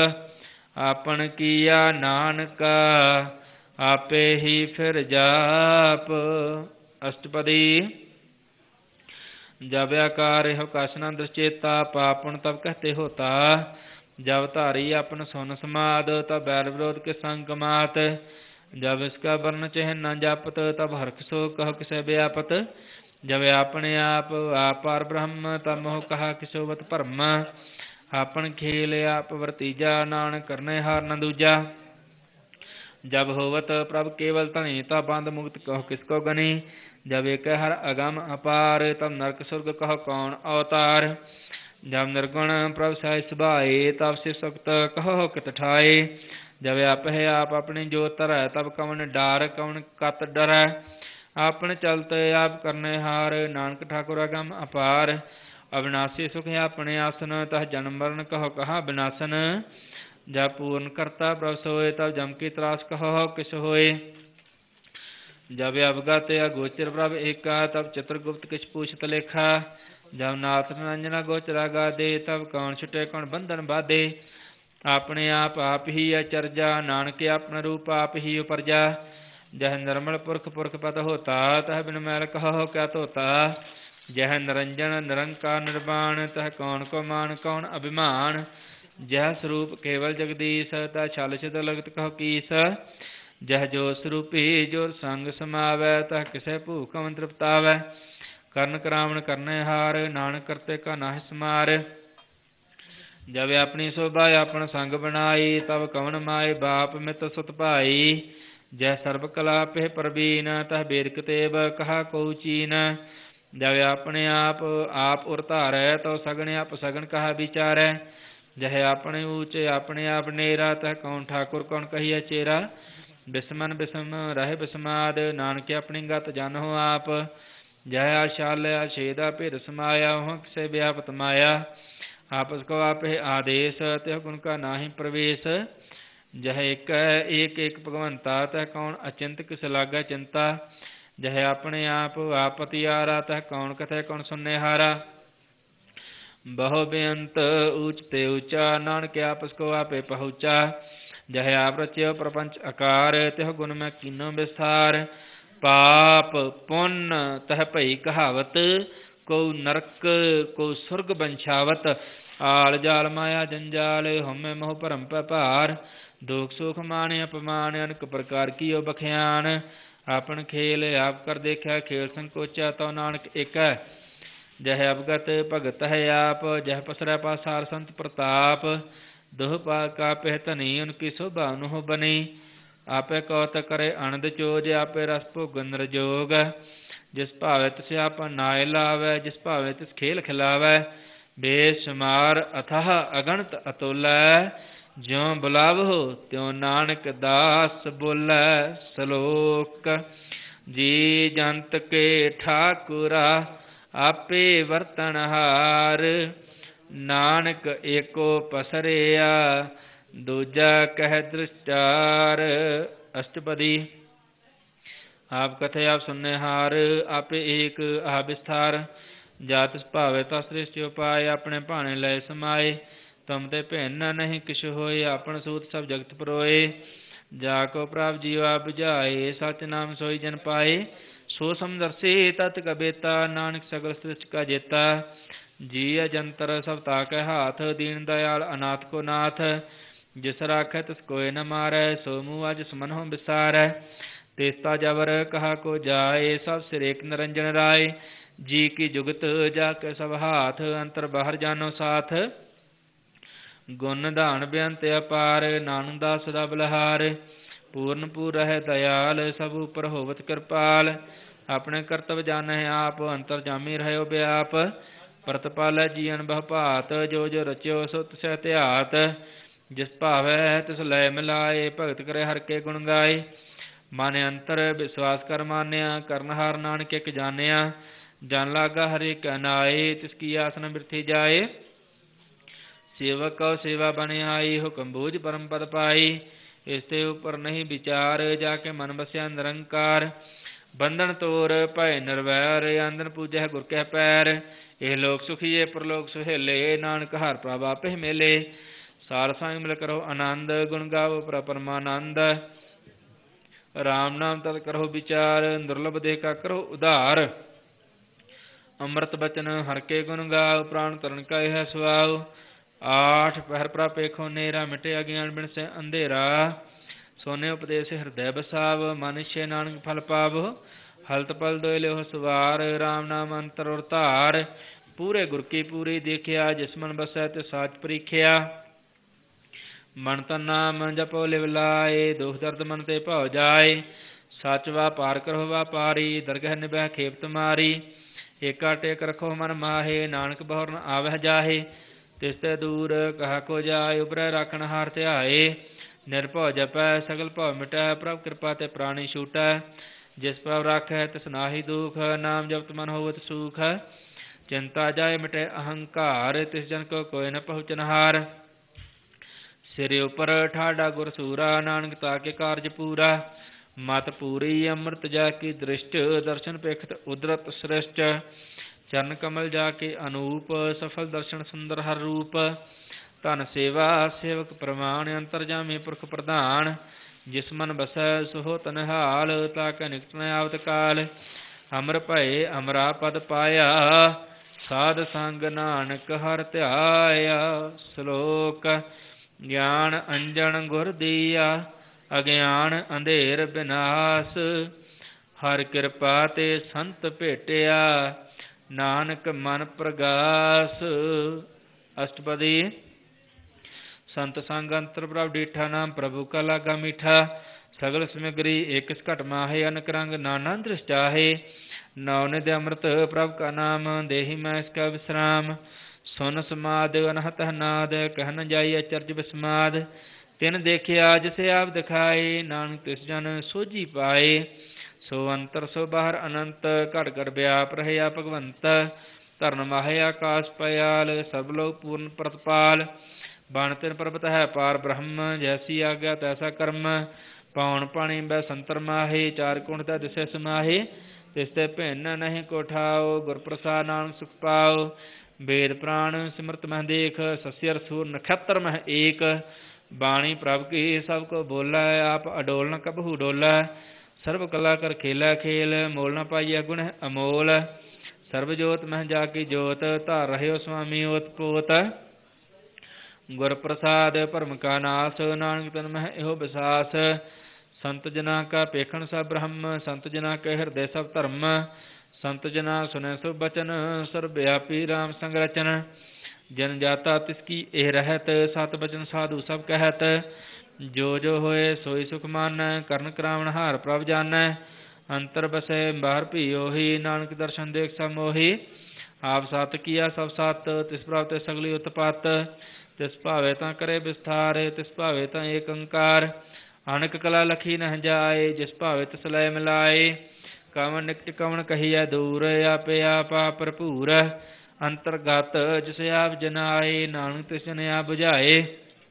ਆਪਨ ਕੀਆ ਨਾਨਕਾ, ਆਪੇ ਹੀ ਫਿਰ ਜਾਪ। ਅਸ਼ਟਪਦੀ। ਜਬ ਆਕਾਰ ਇਹੋ ਕਛ ਨ ਦੁਸ਼ਚੇਤਾ, ਪਾਪੁਨ ਤਬ ਕਹਤੇ ਹੋਤਾ। जब धारी अपन सुन समाद तब बैर विरोध के संग कमात। जब इसका वर्ण चह न जापत तब हर्ष सो कह किसे व्यापत। जब अपने आप आपार ब्रह्म तब मोह कहा किसोवत भरम। आपन खेल आप वर्तीजा नानक करने हार न दूजा। जब होवत प्रभ केवल धनी तब बंद मुक्त कहो किसको गनी। जब एक हर अगम अपार तब नरक सुर्ग कहो कौन अवतार। जब निर्गुण प्रभ सहज सुभाए तब शिव सक्त कहो कित ठाए। जब आप है आप अपनी जो तरह तब कवन डार कवन कत डरै। आपन चलते आप करने हार नानक ठाकुर अगम अपार। ਅਬਿਨਾਸੀ ਸੁਖ ਆਪਣੇ ਆਸਨ, ਤਹ ਜਨਮ ਮਰਨ ਕਹੋ ਕਹਾ ਬਿਨਾਸਨ। ਜਬ ਪੂਰਨ ਕਰਤਾ ਪ੍ਰਭ ਸੋਏ, ਤਬ ਜਮ ਕੀ ਤਰਾਸ ਕਹੋ ਕਿਸ ਹੋਏ। ਜਬ ਅਵਗਤ ਅਗੋਚਰ ਪ੍ਰਭ ਏਕਾ, ਤਬ ਚਿਤਰਗੁਪਤ ਕਿਛ ਪੂਛਤ ਲੇਖਾ। ਜਬ ਨਾਥ ਨਿਰੰਜਨਾ ਗੋਚਰਾ ਗਾਦੇ, ਤਬ ਕੌਣ ਛੁਟੇ ਕੌਣ ਬੰਧਨ ਬਾਧੇ। ਆਪਣੇ ਆਪ ਆਪ ਹੀ ਅਚਰਜਾ, ਨਾਨਕ ਆਪਣਾ ਰੂਪ ਆਪ ਹੀ ਉਪਰਜਾ। ਜਹ ਨਿਰਮਲ ਪੁਰਖ ਪੁਰਖ ਪਦ ਹੋਤਾ, ਤਹ ਬਿਨ ਮੈਲ ਕਹੋ ਕਿਆ ਧੋਤਾ। ਜਹ ਨਿਰੰਜਨ ਨਿਰੰਕਾਰ ਨਿਰਵਾਣ, ਤਹ ਕੌਣ ਕੋ ਮਾਨ ਕੌਣ ਅਭਿਮਾਨ। ਜਹ ਸਰੂਪ ਕੇਵਲ ਜਗਦੀਸ਼, ਤਹ ਛਲ ਛਿਦ ਲਗਤ ਕਹੋ ਕੀਸ। ਜਹ ਜੋ ਸਰੂਪੀ ਜੋ ਸੰਗ ਸਮਾਵੈ, ਤਹ ਕਿਸੇ ਭੂਖ ਅਵਨ ਤ੍ਰਿਪਤਾਵੈ। ਕਰਨ ਕਰਾਵਣ ਕਰਨੇ ਹਾਰ, ਨਾਨਕ ਕਰਤੇ ਕਾ ਨਾਹਿ ਸਮਾਰ। ਜਬ ਆਪਣੀ ਸੋਭਾ ਆਪਣ ਸੰਗ ਬਣਾਈ, ਤਬ ਕਵਨ ਮਾਏ ਬਾਪ ਮਿਤ ਸੁਤ ਭਾਈ। ਜਹ ਸਰਬ ਕਲਾ ਪਹਿ ਪ੍ਰਬੀਨ, ਤਹ ਬੇਦ ਕਤੇਬ ਕਹਾ ਕਉ ਚੀਨ। ਜਬ ਆਪਣੇ ਆਪ ਆਪ ਉਰ ਧਾਰੈ, ਤਉ ਸਗਣ ਆਪ ਸਗਣ ਕਹਾ ਵਿਚਾਰੈ। ਜਹ ਆਪਣੇ ਊਚੇ ਆਪਣੇ ਆਪ ਨੇਰਾ, ਤਹ ਕੌਣ ਠਾਕੁਰ ਕੌਣ ਕਹੀਐ ਚੇਰਾ। ਬਿਸਮਨ ਬਿਸਮ ਰਹਿ ਬਿਸਮਾਦ, ਨਾਨਕ ਆਪਣੀ ਗਤ ਜਾਨਹੁ ਆਪ। ਜਹ ਆਸ਼ਾਲਿਆ ਛੇਦਾ ਭੇਦ ਸਮਾਇਆ, ਉਹ ਕਿਸੇ ਵਿਆਪਤ ਮਾਇਆ। ਆਪਸ ਕੋ ਆਪੇ ਆਦੇਸ਼, ਤਿਹ ਗੁਣ ਕਾ ਨਾਹੀ ਪ੍ਰਵੇਸ਼। ਜਹ ਇੱਕ ਏਕ ਏਕ ਭਗਵੰਤਾ, ਤਹ ਕੌਣ ਅਚਿੰਤ ਕਿਸ ਲਾਗੈ ਚਿੰਤਾ। ਜਹ ਆਪਣੇ ਆਪ ਆਪਤਿਆਰਾ, ਤਹ ਕੌਣ ਕਥੈ ਕੌਣ ਸੁਨੇ ਹਾਰਾ। ਬਹੁ ਬੇਅੰਤ ਊਚ ਤੇ ਊਚਾ, ਨਾਨਕ ਆਪਸ ਕੋ ਆਪੇ ਪਹੁੰਚਾ। ਜਹ ਆਪ ਰਚਿਓ ਪ੍ਰਪੰਚ ਆਕਾਰ, ਤਿਹ ਗੁਣ ਮੈਂ ਕੀਨੋ ਵਿਸਥਾਰ। ਪਾਪ ਪੁੰਨ ਤਹ ਭਈ ਕਹਾਵਤ, ਕਉ ਨਰਕ ਕਉ ਸੁਰਗ ਬੰਛਾਵਤ। ਆਲ ਜਾਲ ਮਾਇਆ ਜੰਜਾਲ, ਹਉਮੈ ਮੋਹ ਭਰਮ ਪੈ ਭਾਰ। ਦੁਖ ਸੁਖ ਮਾਨ ਅਪਮਾਨ, ਅਨਕ ਪ੍ਰਕਾਰ ਕੀਓ ਬਖਿਆਨ। ਆਪਨ ਖੇਲ ਆਪ ਕਰ ਦੇਖਿਆ, ਖੇਲ ਸੰਕੋਚਾ ਤਉ ਨਾਨਕ ਏਕੈ। ਜਹ ਅਵਗਤ ਭਗਤ ਹੈ ਆਪ, ਜਹ ਪਸਰੈ ਪਾਸਾਰ ਸੰਤ ਪ੍ਰਤਾਪ। ਦੋਹ ਪਾ ਕਾ ਪਹਿ ਧਨੀ, ਉਨਕੀ ਸ਼ੋਭਾ ਅਨੁਹ ਬਨੀ। ਆਪੇ ਕੌਤ ਕਰੇ ਅਨੰਦ ਚੋਜ, ਆਪੇ ਰਸ ਭੋਗਨ ਨਿਰਜੋਗ। ਜਿਸ ਭਾਵੇ ਤਿਸ ਆਪਨ ਨਾਇ ਲਾਵੈ, ਜਿਸ ਭਾਵੇ ਤਿਸ ਖੇਲ ਖਿਲਾਵੈ। ਬੇਸ਼ੁਮਾਰ ਅਥਾਹ ਅਗਣਤ ਅਤੁਲੈ, ਜਿਉ ਬੁਲਾਵਹੁ ਤਿਉ ਨਾਨਕ ਦਾਸ ਬੋਲੈ। ਸਲੋਕ ਜੀ ਜੰਤ ਕੇ ਠਾਕੁਰਾ, ਆਪੇ ਵਰਤਨਹਾਰ। ਨਾਨਕ ਏਕੋ ਪਸਰਿਆ, ਦੂਜਾ ਕਹਿ ਦ੍ਰਿਸ਼ਟਾਰ। ਅਸ਼ਟਪਦੀ। ਆਪ ਕਥੇ ਆਪ ਸੁਨਨੇ ਹਾਰ, ਆਪੇ ਏਕ ਆਹ ਵਿਸਥਾਰ। ਜਾ ਤਿਸ ਭਾਵੇ ਤਾ ਸ੍ਰਿਸ਼ਟ ਉਪਾਏ, ਆਪਣੇ ਭਾਣੇ ਲਏ ਸਮਾਏ। ਤੁਮ ਤੇ ਭਿੰਨ ਨਹੀਂ ਕਿਛ ਹੋਏ, ਆਪਣ ਸੂਤ ਸਭ ਜਗਤ ਪਰੋਏ। ਜਾ ਕੋ ਪ੍ਰਭ ਜੀਉ ਆਪ ਬੁਝਾਏ, ਸਚ ਨਾਮ ਸੋਈ ਜਨ ਪਾਏ। ਸੋ ਸਮਦਰਸੀ ਤਤ ਕਬੇਤਾ, ਨਾਨਕ ਸਗਲ ਸ੍ਰਿਸ਼ਟ ਕਾ ਜੇਤਾ। ਜੀ ਅਜੰਤਰ ਸਭ ਤਾਕੈ ਹਾਥ, ਦੀਨ ਦਇਆਲ ਅਨਾਥ ਕੋ ਨਾਥ। ਜਿਸ ਰਾਖੈ ਤਿਸ ਕੋਇ ਨ ਮਾਰੈ, ਸੋ ਮੂਹ ਅਜ ਸਮਨਹੁ ਵਿਸਾਰੈ। ਤੇਸਤਾ ਜਬਰ ਕਹਾ ਕੋ ਜਾਏ, ਸਭ ਸਿਰ ਏਕ ਨਿਰੰਜਨ ਰਾਏ। ਜੀ ਕੀ ਜੁਗਤ ਜਾ ਕੇ ਸਭ ਹਾਥ, ਅੰਤਰ ਬਾਹਰ ਜਾਨੋ ਸਾਥ। ਗੁਣ ਧਾਨ ਬੇਅੰਤ ਅਪਾਰ, ਨਾਨਕ ਦਾਸ ਸਦਾ ਬਲਹਾਰ। ਪੂਰਨ ਪੂਰ ਰਹਿ ਦਇਆਲ, ਸਭ ਉਪਰ ਹੋਵਤ ਕਿਰਪਾਲ। ਆਪਣੇ ਕਰਤਵ ਜਾਣਹਿ ਆਪ, ਅੰਤਰ ਜਾਮੀ ਰਹਿਓ ਬਿਆਪ। ਪ੍ਰਤਪਾਲੈ ਜੀਅਨ ਬਹੁ ਭਾਤ, ਜੋ ਜੋ ਰਚਿਓ ਸੋ ਤਿਸੈ ਧਿਆਤ। ਜਿਸ ਭਾਵੈ ਤਿਸ ਲੈ ਮਿਲਾਏ, ਭਗਤ ਕਰੇ ਹਰਿ ਕੇ ਗੁਣ ਗਾਏ। ਮਨ ਅੰਤਰ ਵਿਸ਼ਵਾਸ ਕਰ ਮਾਨਿਆ, ਕਰਨਹਾਰ ਨਾਨਕ ਇਕ ਜਾਣਿਆ। ਜਨ ਲਾਗਾ ਹਰਿ ਕੈ ਨਾਏ, ਤਿਸ ਕੀ ਆਸ ਨ ਬਿਰਥੀ ਜਾਏ। ਸੇਵਕ ਕਉ ਸੇਵਾ ਬਨ ਆਈ, ਹੁਕਮ ਬੂਝ ਪਰਮ ਪਦ ਪਾਈ। ਇਸ ਤੇ ਉਪਰ ਨਹੀਂ ਵਿਚਾਰ, ਜਾ ਕੇ ਮਨ ਬਸਿਆ ਨਿਰੰਕਾਰ। ਬੰਧਨ ਤੋਰ ਭੈ ਨਿਰਵੈਰ, ਆਂਦਨ ਪੂਜੈ ਗੁਰ ਕੈ ਪੈਰ। ਇਹ ਲੋਕ ਸੁਖੀਏ ਪਰਲੋਕ ਸੁਹੇਲੇ, ਨਾਨਕ ਹਰਿ ਪ੍ਰਭ ਆਪੇ ਮੇਲੇ। ਸਾਰ ਸੰਗ ਮਿਲ ਕਰੋ ਆਨੰਦ, ਗੁਣ ਗਾਵੋ ਪ੍ਰਭ ਪਰਮਾਨੰਦ। ਰਾਮ ਨਾਮ ਤਤ ਕਰੋ ਵਿਚਾਰ, ਦੁਰਲਭ ਦੇ ਕਾ ਕਰੋ ਉਧਾਰ। ਅੰਮ੍ਰਿਤ ਬਚਨ ਹਰਿ ਕੇ ਗੁਣ ਗਾਓ, ਪ੍ਰਾਣ ਤਰਨ ਕਾ ਇਹ ਸੁਆਓ। ਆਠ ਪਹਿਰ ਪ੍ਰਭ ਪੇਖੋ ਨੇਰਾ, ਮਿਟੇ ਅਗਿਆਨ ਬਿਨ ਸੇ ਅੰਧੇਰਾ। ਸੋਨੇ ਉਪਦੇਸ਼ ਹਿਰਦੈ ਬਸਾਵ, ਮਨ ਇਛੇ ਨਾਨਕ ਫਲ ਪਾਵ। ਹਲਤ ਪਲ ਦੋਇ ਲਿਓ ਸਵਾਰ, ਰਾਮ ਨਾਮ ਅੰਤਰ ਔਰ ਧਾਰ। ਪੂਰੇ ਗੁਰ ਕੀ ਪੂਰੀ ਦੇਖਿਆ, ਜਿਸ ਮਨ ਬਸੈ ਤੇ ਸਾਚ ਪ੍ਰੀਖਿਆ। ਮਨ ਤਨ ਨਾਮ ਜਪੋ ਲਿਵ ਲਾਏ, ਦੁਖ ਦਰਦ ਮਨ ਤੇ ਭਉ ਜਾਏ। ਸਚ ਵਾਪਾਰ ਕਰੋ ਵਾਪਾਰੀ, ਦਰਗਹਿ ਨਿਭੈ ਖੇਪ ਤੁਮਾਰੀ। ਏਕਾ ਟੇਕ ਰਖੋ ਮਨ ਮਾਹੇ, ਨਾਨਕ ਬਹੁਰ ਨ ਆਵਹਿ ਜਾਹੇ। ਤਿਸ ਤੇ ਦੂਰ ਕਹਾ ਕੋ ਜਾਏ, ਉਬਰੈ ਰਾਖਣ ਹਾਰ ਧਿਆਏ। ਨਿਰਭਉ ਜਪੈ ਸਗਲ ਭਉ ਮਿਟੈ, ਪ੍ਰਭ ਕਿਰਪਾ ਤੇ ਪ੍ਰਾਣੀ ਛੂਟੈ। ਜਿਸ ਪ੍ਰਭ ਰਾਖੈ ਤਿਸ ਨਾਹੀ ਦੁਖ, ਨਾਮ ਜਪਤ ਮਨ ਹੋਵਤ ਸੂਖ। ਚਿੰਤਾ ਜਾਏ ਮਿਟੇ ਅਹੰਕਾਰ, ਤਿਸ ਜਨ ਕੋ ਕੋਈ ਨ ਪਹੁੰਚਨਹਾਰ। ਸਿਰੇ ਉਪਰ ਠਾਡਾ ਗੁਰ ਸੂਰਾ, ਨਾਨਕ ਤਾਕੇ ਕਾਰਜ ਪੂਰਾ। ਮਤ ਪੂਰੀ ਅੰਮ੍ਰਿਤ ਜਾ ਕੀ ਦ੍ਰਿਸ਼ਟ, ਦਰਸ਼ਨ ਪੇਖਤ ਉਦਰਤ ਸ੍ਰਿਸ਼ਟ। ਚਰਨ ਕਮਲ ਜਾ ਕੇ ਅਨੂਪ, ਸਫਲ ਦਰਸ਼ਨ ਸੁੰਦਰ ਹਰ ਰੂਪ। ਧਨ ਸੇਵਾ ਸੇਵਕ ਪ੍ਰਮਾਣ, ਅੰਤਰ ਜਾਮੇ ਪੁਰਖ ਪ੍ਰਧਾਨ। ਜਿਸ ਮਨ ਬਸੈ ਸੋ ਤਨਹਾਲ, ਤਾਕੈ ਨਿਕਟ ਨ ਆਵਤ ਕਾਲ। ਅਮਰ ਭਏ ਅਮਰਾ ਪਦ ਪਾਇਆ, ਸਾਧ ਸੰਗ ਨਾਨਕ ਹਰਿ ਧਿਆਇਆ। ਸ਼ਲੋਕ ਗਿਆਨ ਅੰਜਨ ਗੁਰ ਦੀਆ, ਅਗਿਆਨ ਅੰਧੇਰ ਬਿਨਾਸ਼। ਹਰਿ ਕਿਰਪਾ ਤੇ ਸੰਤ ਭੇਟਿਆ, ਨਾਨਕ ਮਨ ਪ੍ਰਗਾਸ। ਅਸ਼ਟਪਦੀ। ਸੰਤ ਸੰਗ ਅੰਤਰ ਪ੍ਰਭ ਡੀਠਾ, ਨਾਮ ਪ੍ਰਭੂ ਕਾ ਲਾਗਾ ਮੀਠਾ। ਸਗਲ ਸਮਗਰੀ ਏਕ ਘਟ ਮਾਹੇ, ਅਨਕ ਰੰਗ ਨਾਨਾ ਦ੍ਰਿਸ਼ ਚਾਹੇ। ਨੌ ਨਿਧ ਅੰਮ੍ਰਿਤ ਪ੍ਰਭ ਕਾ ਨਾਮ, ਦੇਹੀ ਮੈਂ ਇਸ ਕਾ ਵਿਸਰਾਮ। ਸੁਨ ਸਮਾਦ ਅਨਹਤ ਨਾਦ, ਕਹਿ ਨ ਜਾਈ ਅਚਰਜ ਬਿਸਮਾਦ। ਤਿਨ ਦੇਖਿਆ ਜਿਸ ਆਪ ਦਿਖਾਏ, ਨਾਨਕ ਤਿਸ ਜਨ ਸੋਝੀ ਪਾਏ। ਸੋ ਅੰਤਰ ਸੋ ਬਾਹਰ ਅਨੰਤ, ਘਟ ਘਟ ਵਿਆਪ ਰਹਿਆ ਭਗਵੰਤ। ਧਰਨ ਮਾਹੇ ਆਕਾਸ ਪਇਆਲ, ਸਭ ਲੋਕ ਪੂਰਨ ਪ੍ਰਤਪਾਲ। ਬਣ ਤਿਨ ਪਰਬਤ ਹੈ ਪਾਰ ਬ੍ਰਹਮ, ਜੈਸੀ ਆਗਿਆ ਤੈਸਾ ਕਰਮ। ਪੌਣ ਪਾਣੀ ਬੈ ਸੰਤਰ ਮਾਹੇ, ਚਾਰ ਕੁਣ ਤੈ ਦਿਸੈ ਸਮਾਹੇ। ਤਿਸ ਤੇ ਭਿੰਨ ਨਹੀਂ ਕੋ ਠਾਉ, ਗੁਰ ਪ੍ਰਸਾਦ ਨਾਨਕ ਸੁਖ ਪਾਉ। ਵੇਦ ਪ੍ਰਾਣ ਸਿਮਰਤ ਮਹਿ ਦੇਖ, ਸਸਿਅਰ ਸੂਰ ਨਖੱਤਰ ਮਹਿ ਏਕ। ਬਾਣੀ ਪ੍ਰਭ ਕੀ ਸਭ ਕੋ ਬੋਲੈ, ਆਪ ਅਡੋਲ ਨ ਕਬਹੂ ਡੋਲੈ। ਸਰਬ ਕਲਾ ਕਰ ਖੇਲਾ ਖੇਲ, ਮੋਲ ਨ ਪਾਈਐ ਗੁਣ ਅਮੋਲ। ਸਰਬ ਜੋਤ ਮਹਿ ਜਾ ਕੀ ਜੋਤ, ਧਾਰ ਰਹਿਓ ਸੁਆਮੀ ਓਤ ਪੋਤ। ਗੁਰ ਪ੍ਰਸਾਦ ਭਰਮ ਕਾ ਨਾਸ, ਨਾਨਕ ਤਨ ਮਹਿ ਇਹੋ ਬਿਸਾਸ। ਸੰਤ ਜਨਾ ਕਾ ਪੇਖਣ ਸਭ ਬ੍ਰਹਮ, ਸੰਤ ਜਨਾ ਕੇ ਹਿਰਦੇ ਸਭ ਧਰਮ। ਸੰਤ ਜਨਾ ਸੁਨੈ ਸਭ ਬਚਨ, ਸਰਬ ਵਿਆਪੀ ਰਾਮ ਸੰਗ ਰਚਨ। ਜਨ ਜਾਤਾ ਤਿਸ ਕੀ ਇਹ ਰਹਿਤ, ਸਤ ਬਚਨ ਸਾਧੂ ਸਭ ਕਹਿਤ। ਜੋ ਜੋ ਹੋਏ ਸੋਈ ਸੁਖ ਮਾਨੈ, ਕਰਨ ਕਰਾਵਣ ਹਾਰ ਪ੍ਰਭ ਜਾਨੈ। ਅੰਤਰ ਬਸੈ ਬਾਹਰ ਭੀ ਉਹੀ, ਨਾਨਕ ਦਰਸ਼ਨ ਦੇਖ ਸਭ ਮੋਹੀ। ਆਪ ਸਤ ਕੀਆ ਸਭ ਸਤ, ਤਿਸ ਪ੍ਰਭ ਤੇ ਸਗਲੀ ਉਤਪਤ। ਤਿਸ ਭਾਵੇ ਤਾਂ ਕਰੇ ਵਿਸਥਾਰ, ਤਿਸ ਭਾਵੇ ਤਾਂ ਏਕ ਓੰਕਾਰ। ਅਨਕ ਕਲਾ ਲਖੀ ਨਹਿ ਜਾਏ, ਜਿਸ ਭਾਵੇ ਤਿਸ ਲੈ ਮਿਲਾਏ। ਕਵਣ ਨਿਕਟ ਕਵਣ ਕਹੀਐ ਦੂਰ, ਆਪੇ ਆਪਾ ਭਰਪੂਰ। ਅੰਤਰਗਤ ਜਿਸ ਆਪ ਜਨਾਏ, ਨਾਨਕ ਤਿਸ ਜਨ ਆਪ ਬੁਝਾਏ।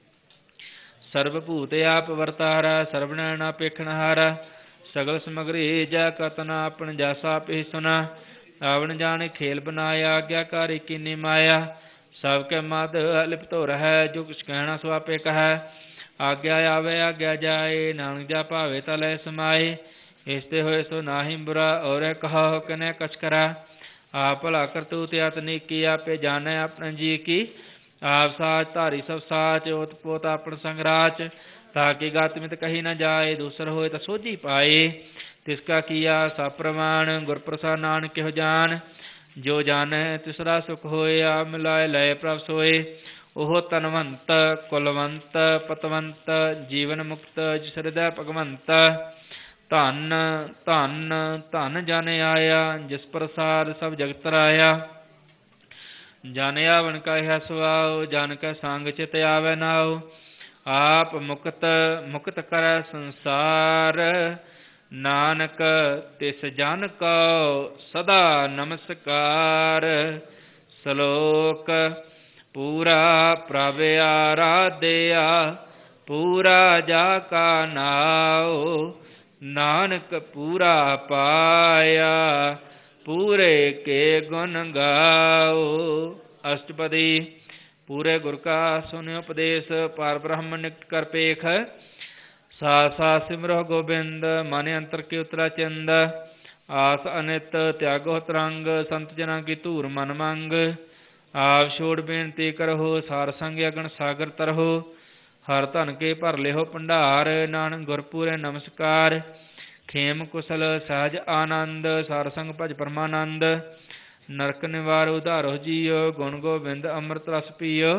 ਸਰਬ ਭੂਤ ਆਪ ਵਰਤਾਰਾ, ਸਰਬ ਨੈਣ ਆਪੇਖਣ ਹਾਰਾ। ਸਗਲ ਸਮਗਰੀ ਜੈ ਕਤਨਾ, ਆਪਣ ਜੈਸਾ ਆਪੇ ਸੁਨਾ। ਆਵਣ ਜਾਣੇ ਖੇਲ ਬਨਾਇਆ, ਆਗਿਆਕਾਰੀ ਕੀਨੀ ਮਾਇਆ। ਸਭ ਕੇ ਮਦ ਲਿਪਤੋ ਰਹਿ, ਜੋ ਕੁਛ ਕਹਿਣਾ ਸੋ ਆਪੇ ਕਹੈ। ਆਗਿਆ ਆਵੇ ਆਗਿਆ ਜਾਏ, ਨਾਨਕ ਜਾ ਭਾਵੇ ਤਾ ਲੈ ਸਮਾਏ। ਇਸ ਤੇ ਹੋਏ ਸੋ ਨਾਹੀ ਬੁਰਾ, ਔਰੇ ਕਹਾ ਕਿਨੈ ਕਛ ਕਰਾ। ਆਪ ਭਲਾ ਕਰਤੂਤ ਅਤ ਨੀਕੀ, ਆਪੇ ਜਾਣੈ ਆਪਣੇ ਜੀ ਕੀ। ਆਪ ਸਾਚ ਧਾਰੀ ਸਭ ਸਾਚ, ਓਤ ਪੋਤ ਆਪਣ ਸੰਗ ਰਾਚ। ਤਾਕੀ ਗਤ ਮਿਤ ਕਹੀ ਨ ਜਾਏ, ਦੂਸਰ ਹੋਏ ਤਾਂ ਸੋਝੀ ਪਾਏ। ਤਿਸ ਕਾ ਕੀਆ ਸਭ ਪ੍ਰਮਾਣ, ਗੁਰ ਪ੍ਰਸਾਦ ਨਾਨਕ ਕਿਹੁ ਜਾਨ। ਜੋ ਜਾਣੈ ਤਿਸਰਾ ਸੁਖ ਹੋਏ, ਆਪ ਮਿਲਾਏ ਲਏ ਪ੍ਰਭ ਸੋਏ। ਉਹ ਤਨਵੰਤ ਕੁਲਵੰਤ ਪਤਵੰਤ, ਜੀਵਨ ਮੁਕਤ ਜਿਸ ਹਿਰਦੈ ਭਗਵੰਤ। ਧਨ ਧਨ ਧਨ ਜਨ ਆਇਆ, ਜਿਸ ਪ੍ਰਸਾਦ ਸਭ ਜਗਤ ਰਾਇਆ। ਜਨ ਆਵਣ ਕਹਿ ਸੁਆਉ, ਜਨ ਕੈ ਸੰਗ ਚਿਤ ਆਵੈ ਨਾਉ। ਆਪ ਮੁਕਤ ਮੁਕਤ ਕਰੈ ਸੰਸਾਰ, ਨਾਨਕ ਤਿਸ ਜਨ ਕਉ ਸਦਾ ਨਮਸਕਾਰ। ਸ਼ਲੋਕ ਪੂਰਾ ਪ੍ਰਭ ਆਰਾਧਿਆ, ਪੂਰਾ ਜਾ ਕਾ ਨਾਉ। ਨਾਨਕ ਪੂਰਾ ਪਾਇਆ, ਪੂਰੇ ਕੇ ਗੁਣ ਗਾਓ। ਅਸ਼ਟਪਦੀ। ਪੂਰੇ ਗੁਰ ਕਾ ਸੁਨਿ ਉਪਦੇਸ਼, ਪਾਰ ਬ੍ਰਹਮ ਨਿਕਟ ਕਰ ਪੇਖ। ਸਾ ਸਾ ਸਿਮਰੋ ਗੋਬਿੰਦ, ਮਨ ਅੰਤਰ ਕੀ ਉਤਰਾ ਚਿੰਦ। ਆਸ ਅਨਿਤ ਤਿਆਗੋ ਤਰੰਗ, ਸੰਤ ਜਨਾਂ ਕੀ ਧੂਰ ਮਨ ਮੰਗ। ਆਪ ਛੋੜ ਬੇਨਤੀ ਕਰਹੁ, ਸਾਰ ਸੰਗ ਅਗਨ ਸਾਗਰ ਤਰਹੁ। ਹਰ ਧਨ ਕੇ ਭਰ ਲਿਓ ਭੰਡਾਰ, ਨਾਨਕ ਗੁਰਪੂਰੇ ਨਮਸਕਾਰ। ਖੇਮ ਕੁਸਲ ਸਹਿਜ ਆਨੰਦ, ਸਾਰ ਸੰਗ ਭਜ ਪਰਮਾਨੰਦ। ਨਰਕ ਨਿਵਾਰ ਉਧਾਰੋ ਜੀਓ, ਗੁਣ ਗੋਬਿੰਦ ਅੰਮ੍ਰਿਤ ਰਸ ਪੀਓ।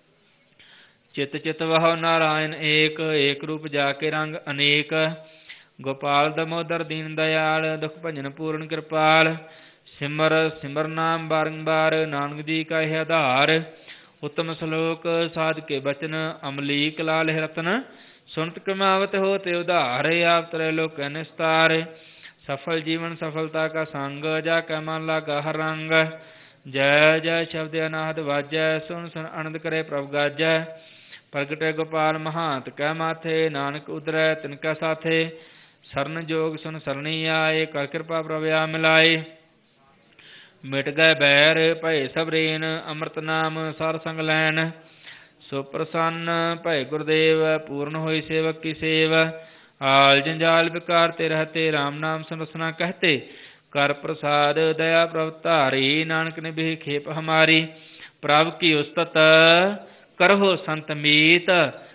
ਚਿਤ ਚਿਤ ਵਹੁ ਨਾਰਾਇਣ ਏਕ, ਏਕ ਰੂਪ ਜਾ ਕੇ ਰੰਗ ਅਨੇਕ। ਗੋਪਾਲ ਦਮੋਦਰ ਦੀਨ ਦਇਆਲ, ਦੁਖ ਭੰਜਨ ਪੂਰਨ ਕਿਰਪਾਲ। ਸਿਮਰ ਸਿਮਰ ਨਾਮ ਬਾਰੰਬਾਰ, ਨਾਨਕ ਜੀ ਕਾ ਇਹ ਆਧਾਰ। ਉੱਤਮ ਸਲੋਕ ਸਾਧ ਕੇ ਬਚਨ, ਅਮਲੀਕ ਲਾਲ ਰਤਨ। ਸੁਨਤ ਕਮਾਵਤ ਹੋ ਤੇ ਉਧਾਰ, ਆਪ ਤਰੇ ਲੋਕ ਨਿਸਤਾਰ। ਸਫਲ ਜੀਵਨ ਸਫਲਤਾ ਕਾ ਸੰਗ, ਜਾ ਕੈ ਮਨ ਲਾਗਾ ਹਰ ਰੰਗ। ਜੈ ਜੈ ਸ਼ਬਦ ਅਨਾਹਦ ਵਾਜੈ, ਸੁਣ ਸੁਣ ਆਨੰਦ ਕਰੇ ਪ੍ਰਭ ਗਾਜੈ। ਪ੍ਰਗਟੇ ਗੋਪਾਲ ਮਹਾਂਤ ਕੈ ਮਾਥੇ, ਨਾਨਕ ਉਦਰੈ ਤਿਨ ਕੈ ਸਾਥੇ। ਸਰਨ ਜੋਗ ਸੁਨ ਸਰਣੀ ਆਏ, ਕਰ ਕਿਰਪਾ ਪ੍ਰਭ ਆ ਮਿਲਾਏ। ਮਿਟ ਗਏ ਬੈਰ ਭਏ ਸਬਰੇਨ, ਅੰਮ੍ਰਿਤ ਨਾਮ ਸਾਰ ਸੰਗ ਲੈਣ। ਸੋ ਪ੍ਰਸੰਨ ਭਏ ਗੁਰਦੇਵ, ਪੂਰਨ ਹੋਈ ਸੇਵਕ ਕੀ ਸੇਵ। ਆਲ ਜੰਜਾਲ ਵਿਕਾਰ ਤੇ ਰਹਤੇ, ਰਾਮ ਨਾਮ ਸੰਰਸਨਾ ਕਹਤੇ। ਕਰ ਪ੍ਰਸਾਦ ਦਇਆ ਪ੍ਰਭ ਧਾਰੀ, ਨਾਨਕ ਨੇ ਬਿਹ ਖੇਪ ਹਮਾਰੀ। ਪ੍ਰਭ ਕੀ ਉਸਤਤ ਕਰਹੁ ਸੰਤ ਮੀਤ,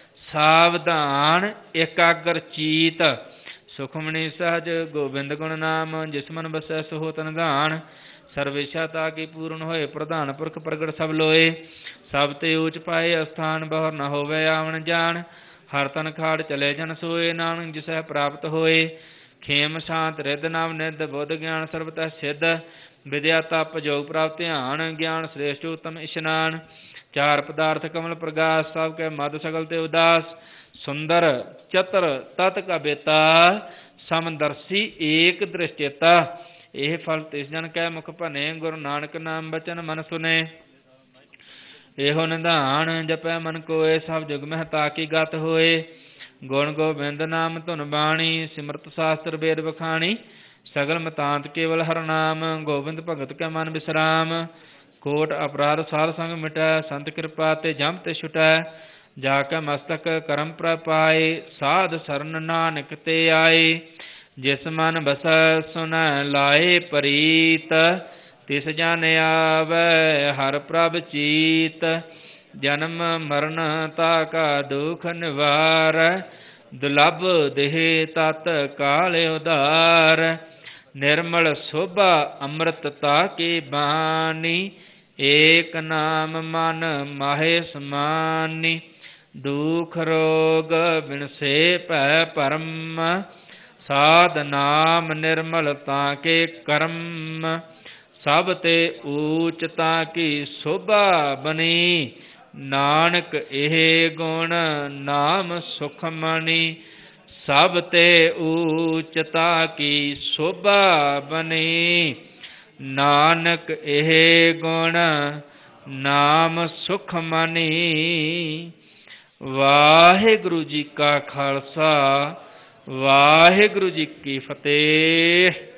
ਸਾਵਧਾਨ ਏਕਾਗਰ ਚੀਤ। ਸੁਖਮਨੀ ਸਹਜ ਗੋਬਿੰਦ ਗੁਣ ਨਾਮ, ਜਿਸ ਮਨ ਬਸੈ ਸੋ ਤਨ ਧਾਨ। ਸਰਵੇਸ਼ਾ ਤਾ ਕੀ ਪੂਰਨ ਹੋਏ, ਪ੍ਰਧਾਨ ਪੁਰਖ ਪ੍ਰਗਟ ਸਭ ਲੋਏ। ਸਭ ਤੇ ਊਚ ਪਾਏ ਅਸਥਾਨ, ਬਹੁਰ ਨ ਹੋਵੇ ਆਵਣ ਜਾਣ। ਹਰ ਤਨ ਖਾੜ ਚਲੇ ਜਨ ਸੋਏ, ਨਾਨਕ ਜਿਸੈ ਪ੍ਰਾਪਤ ਹੋਏ। ਖੇਮ ਸ਼ਾਂਤ ਰਿੱਧ ਨਵ ਨਿਧ, ਬੁੱਧ ਗਿਆਨ ਸਰਬਤः ਸਿੱਧ। ਵਿਦਿਆ ਤਪ ਜੋਗ ਪ੍ਰਭ ਧਿਆਨ, ਗਿਆਨ ਸ੍ਰੇਸ਼ਟ ਉਤਮ ਇਸ਼ਨਾਨ। ਚਾਰ ਪਦਾਰਥ ਕਮਲ ਪ੍ਰਗਾਸ, ਸਭ ਕੈ ਮਦ ਸਗਲ ਤੇ ਉਦਾਸ। ਸੁੰਦਰ ਚਤਰ ਤਤ ਕਾ ਬੇਤਾ, ਸਮਦਰਸੀ ਏਕ ਦ੍ਰਿਸ਼ਚੇਤਾ। ਇਹ ਫਲ ਤਿਸ ਜਨ ਕੈ ਮੁਖ ਭਨੇ, ਗੁਰੂ ਨਾਨਕ ਨਾਮ ਬਚਨ ਮਨ ਸੁਨੇ। ਇਹੋ ਨਿਧਾਨ ਜਪੈ ਮਨ ਕੋਏ, ਸਭ ਜੁਗ ਮਹਿ ਤਾ ਕੀ ਗਤ ਹੋਏ। ਗੁਣ ਗੋਬਿੰਦ ਨਾਮ ਧੁਨ ਬਾਣੀ, ਸਿਮਰਤ ਸ਼ਾਸਤਰ ਵੇਦ ਬਖਾਣੀ। ਸਗਲ ਮਤਾਂਤ ਕੇਵਲ ਹਰਿ ਨਾਮ, ਗੋਬਿੰਦ ਭਗਤ ਕੈ ਮਨ ਬਿਸਰਾਮ। ਕੋਟ ਅਪਰਾਧ ਸਾਧ ਸੰਗ ਮਿਟੈ, ਸੰਤ ਕਿਰਪਾ ਤੇ ਜਮ ਤੇ ਛੁਟੈ। ਜਾ ਕੇ ਮਸਤਕ ਕਰਮ ਪ੍ਰਪਾਏ, ਸਾਧ ਸਰਨ ਨਾਨਕ ਤੇ ਆਏ। ਜਿਸ ਮਨ ਬਸੈ ਸੁਨੈ ਲਾਏ ਪ੍ਰੀਤ, ਤਿਸ ਜਨ ਆਵੈ ਹਰਿ ਪ੍ਰਭ ਚੀਤ। ਜਨਮ ਮਰਨ ਤਾ ਕਾ ਦੁਖ ਨਿਵਾਰ, ਦੁਲਭ ਦੇਹ ਤਤ ਕਾਲ ਉਧਾਰ। ਨਿਰਮਲ ਸੋਭਾ ਅੰਮ੍ਰਿਤ ਤਾ ਕੀ ਬਾਣੀ, ਏਕ ਨਾਮ ਮਨ ਮਾਹੇ ਸਮਾਨੀ। ਦੁਖ ਰੋਗ ਬਿਨਸੇ ਭੈ ਭਰਮ, ਸਾਧ ਨਾਮ ਨਿਰਮਲ ਤਾ ਕੇ ਕਰਮ। ਸਭ ਤੇ ਊਚ ਤਾ ਕੀ ਸੋਭਾ ਬਣੀ, ਨਾਨਕ ਇਹ ਗੁਣ ਨਾਮ ਸੁਖਮਣੀ। ਸਭ ਤੇ ਊਚ ਤਾ ਕੀ ਸੋਭਾ ਬਣੀ, ਨਾਨਕ ਇਹ ਗੁਣ ਨਾਮ ਸੁਖਮਣੀ। ਵਾਹਿਗੁਰੂ ਜੀ ਕਾ ਖਾਲਸਾ, ਵਾਹਿਗੁਰੂ ਜੀ ਕੀ ਫਤਿਹ।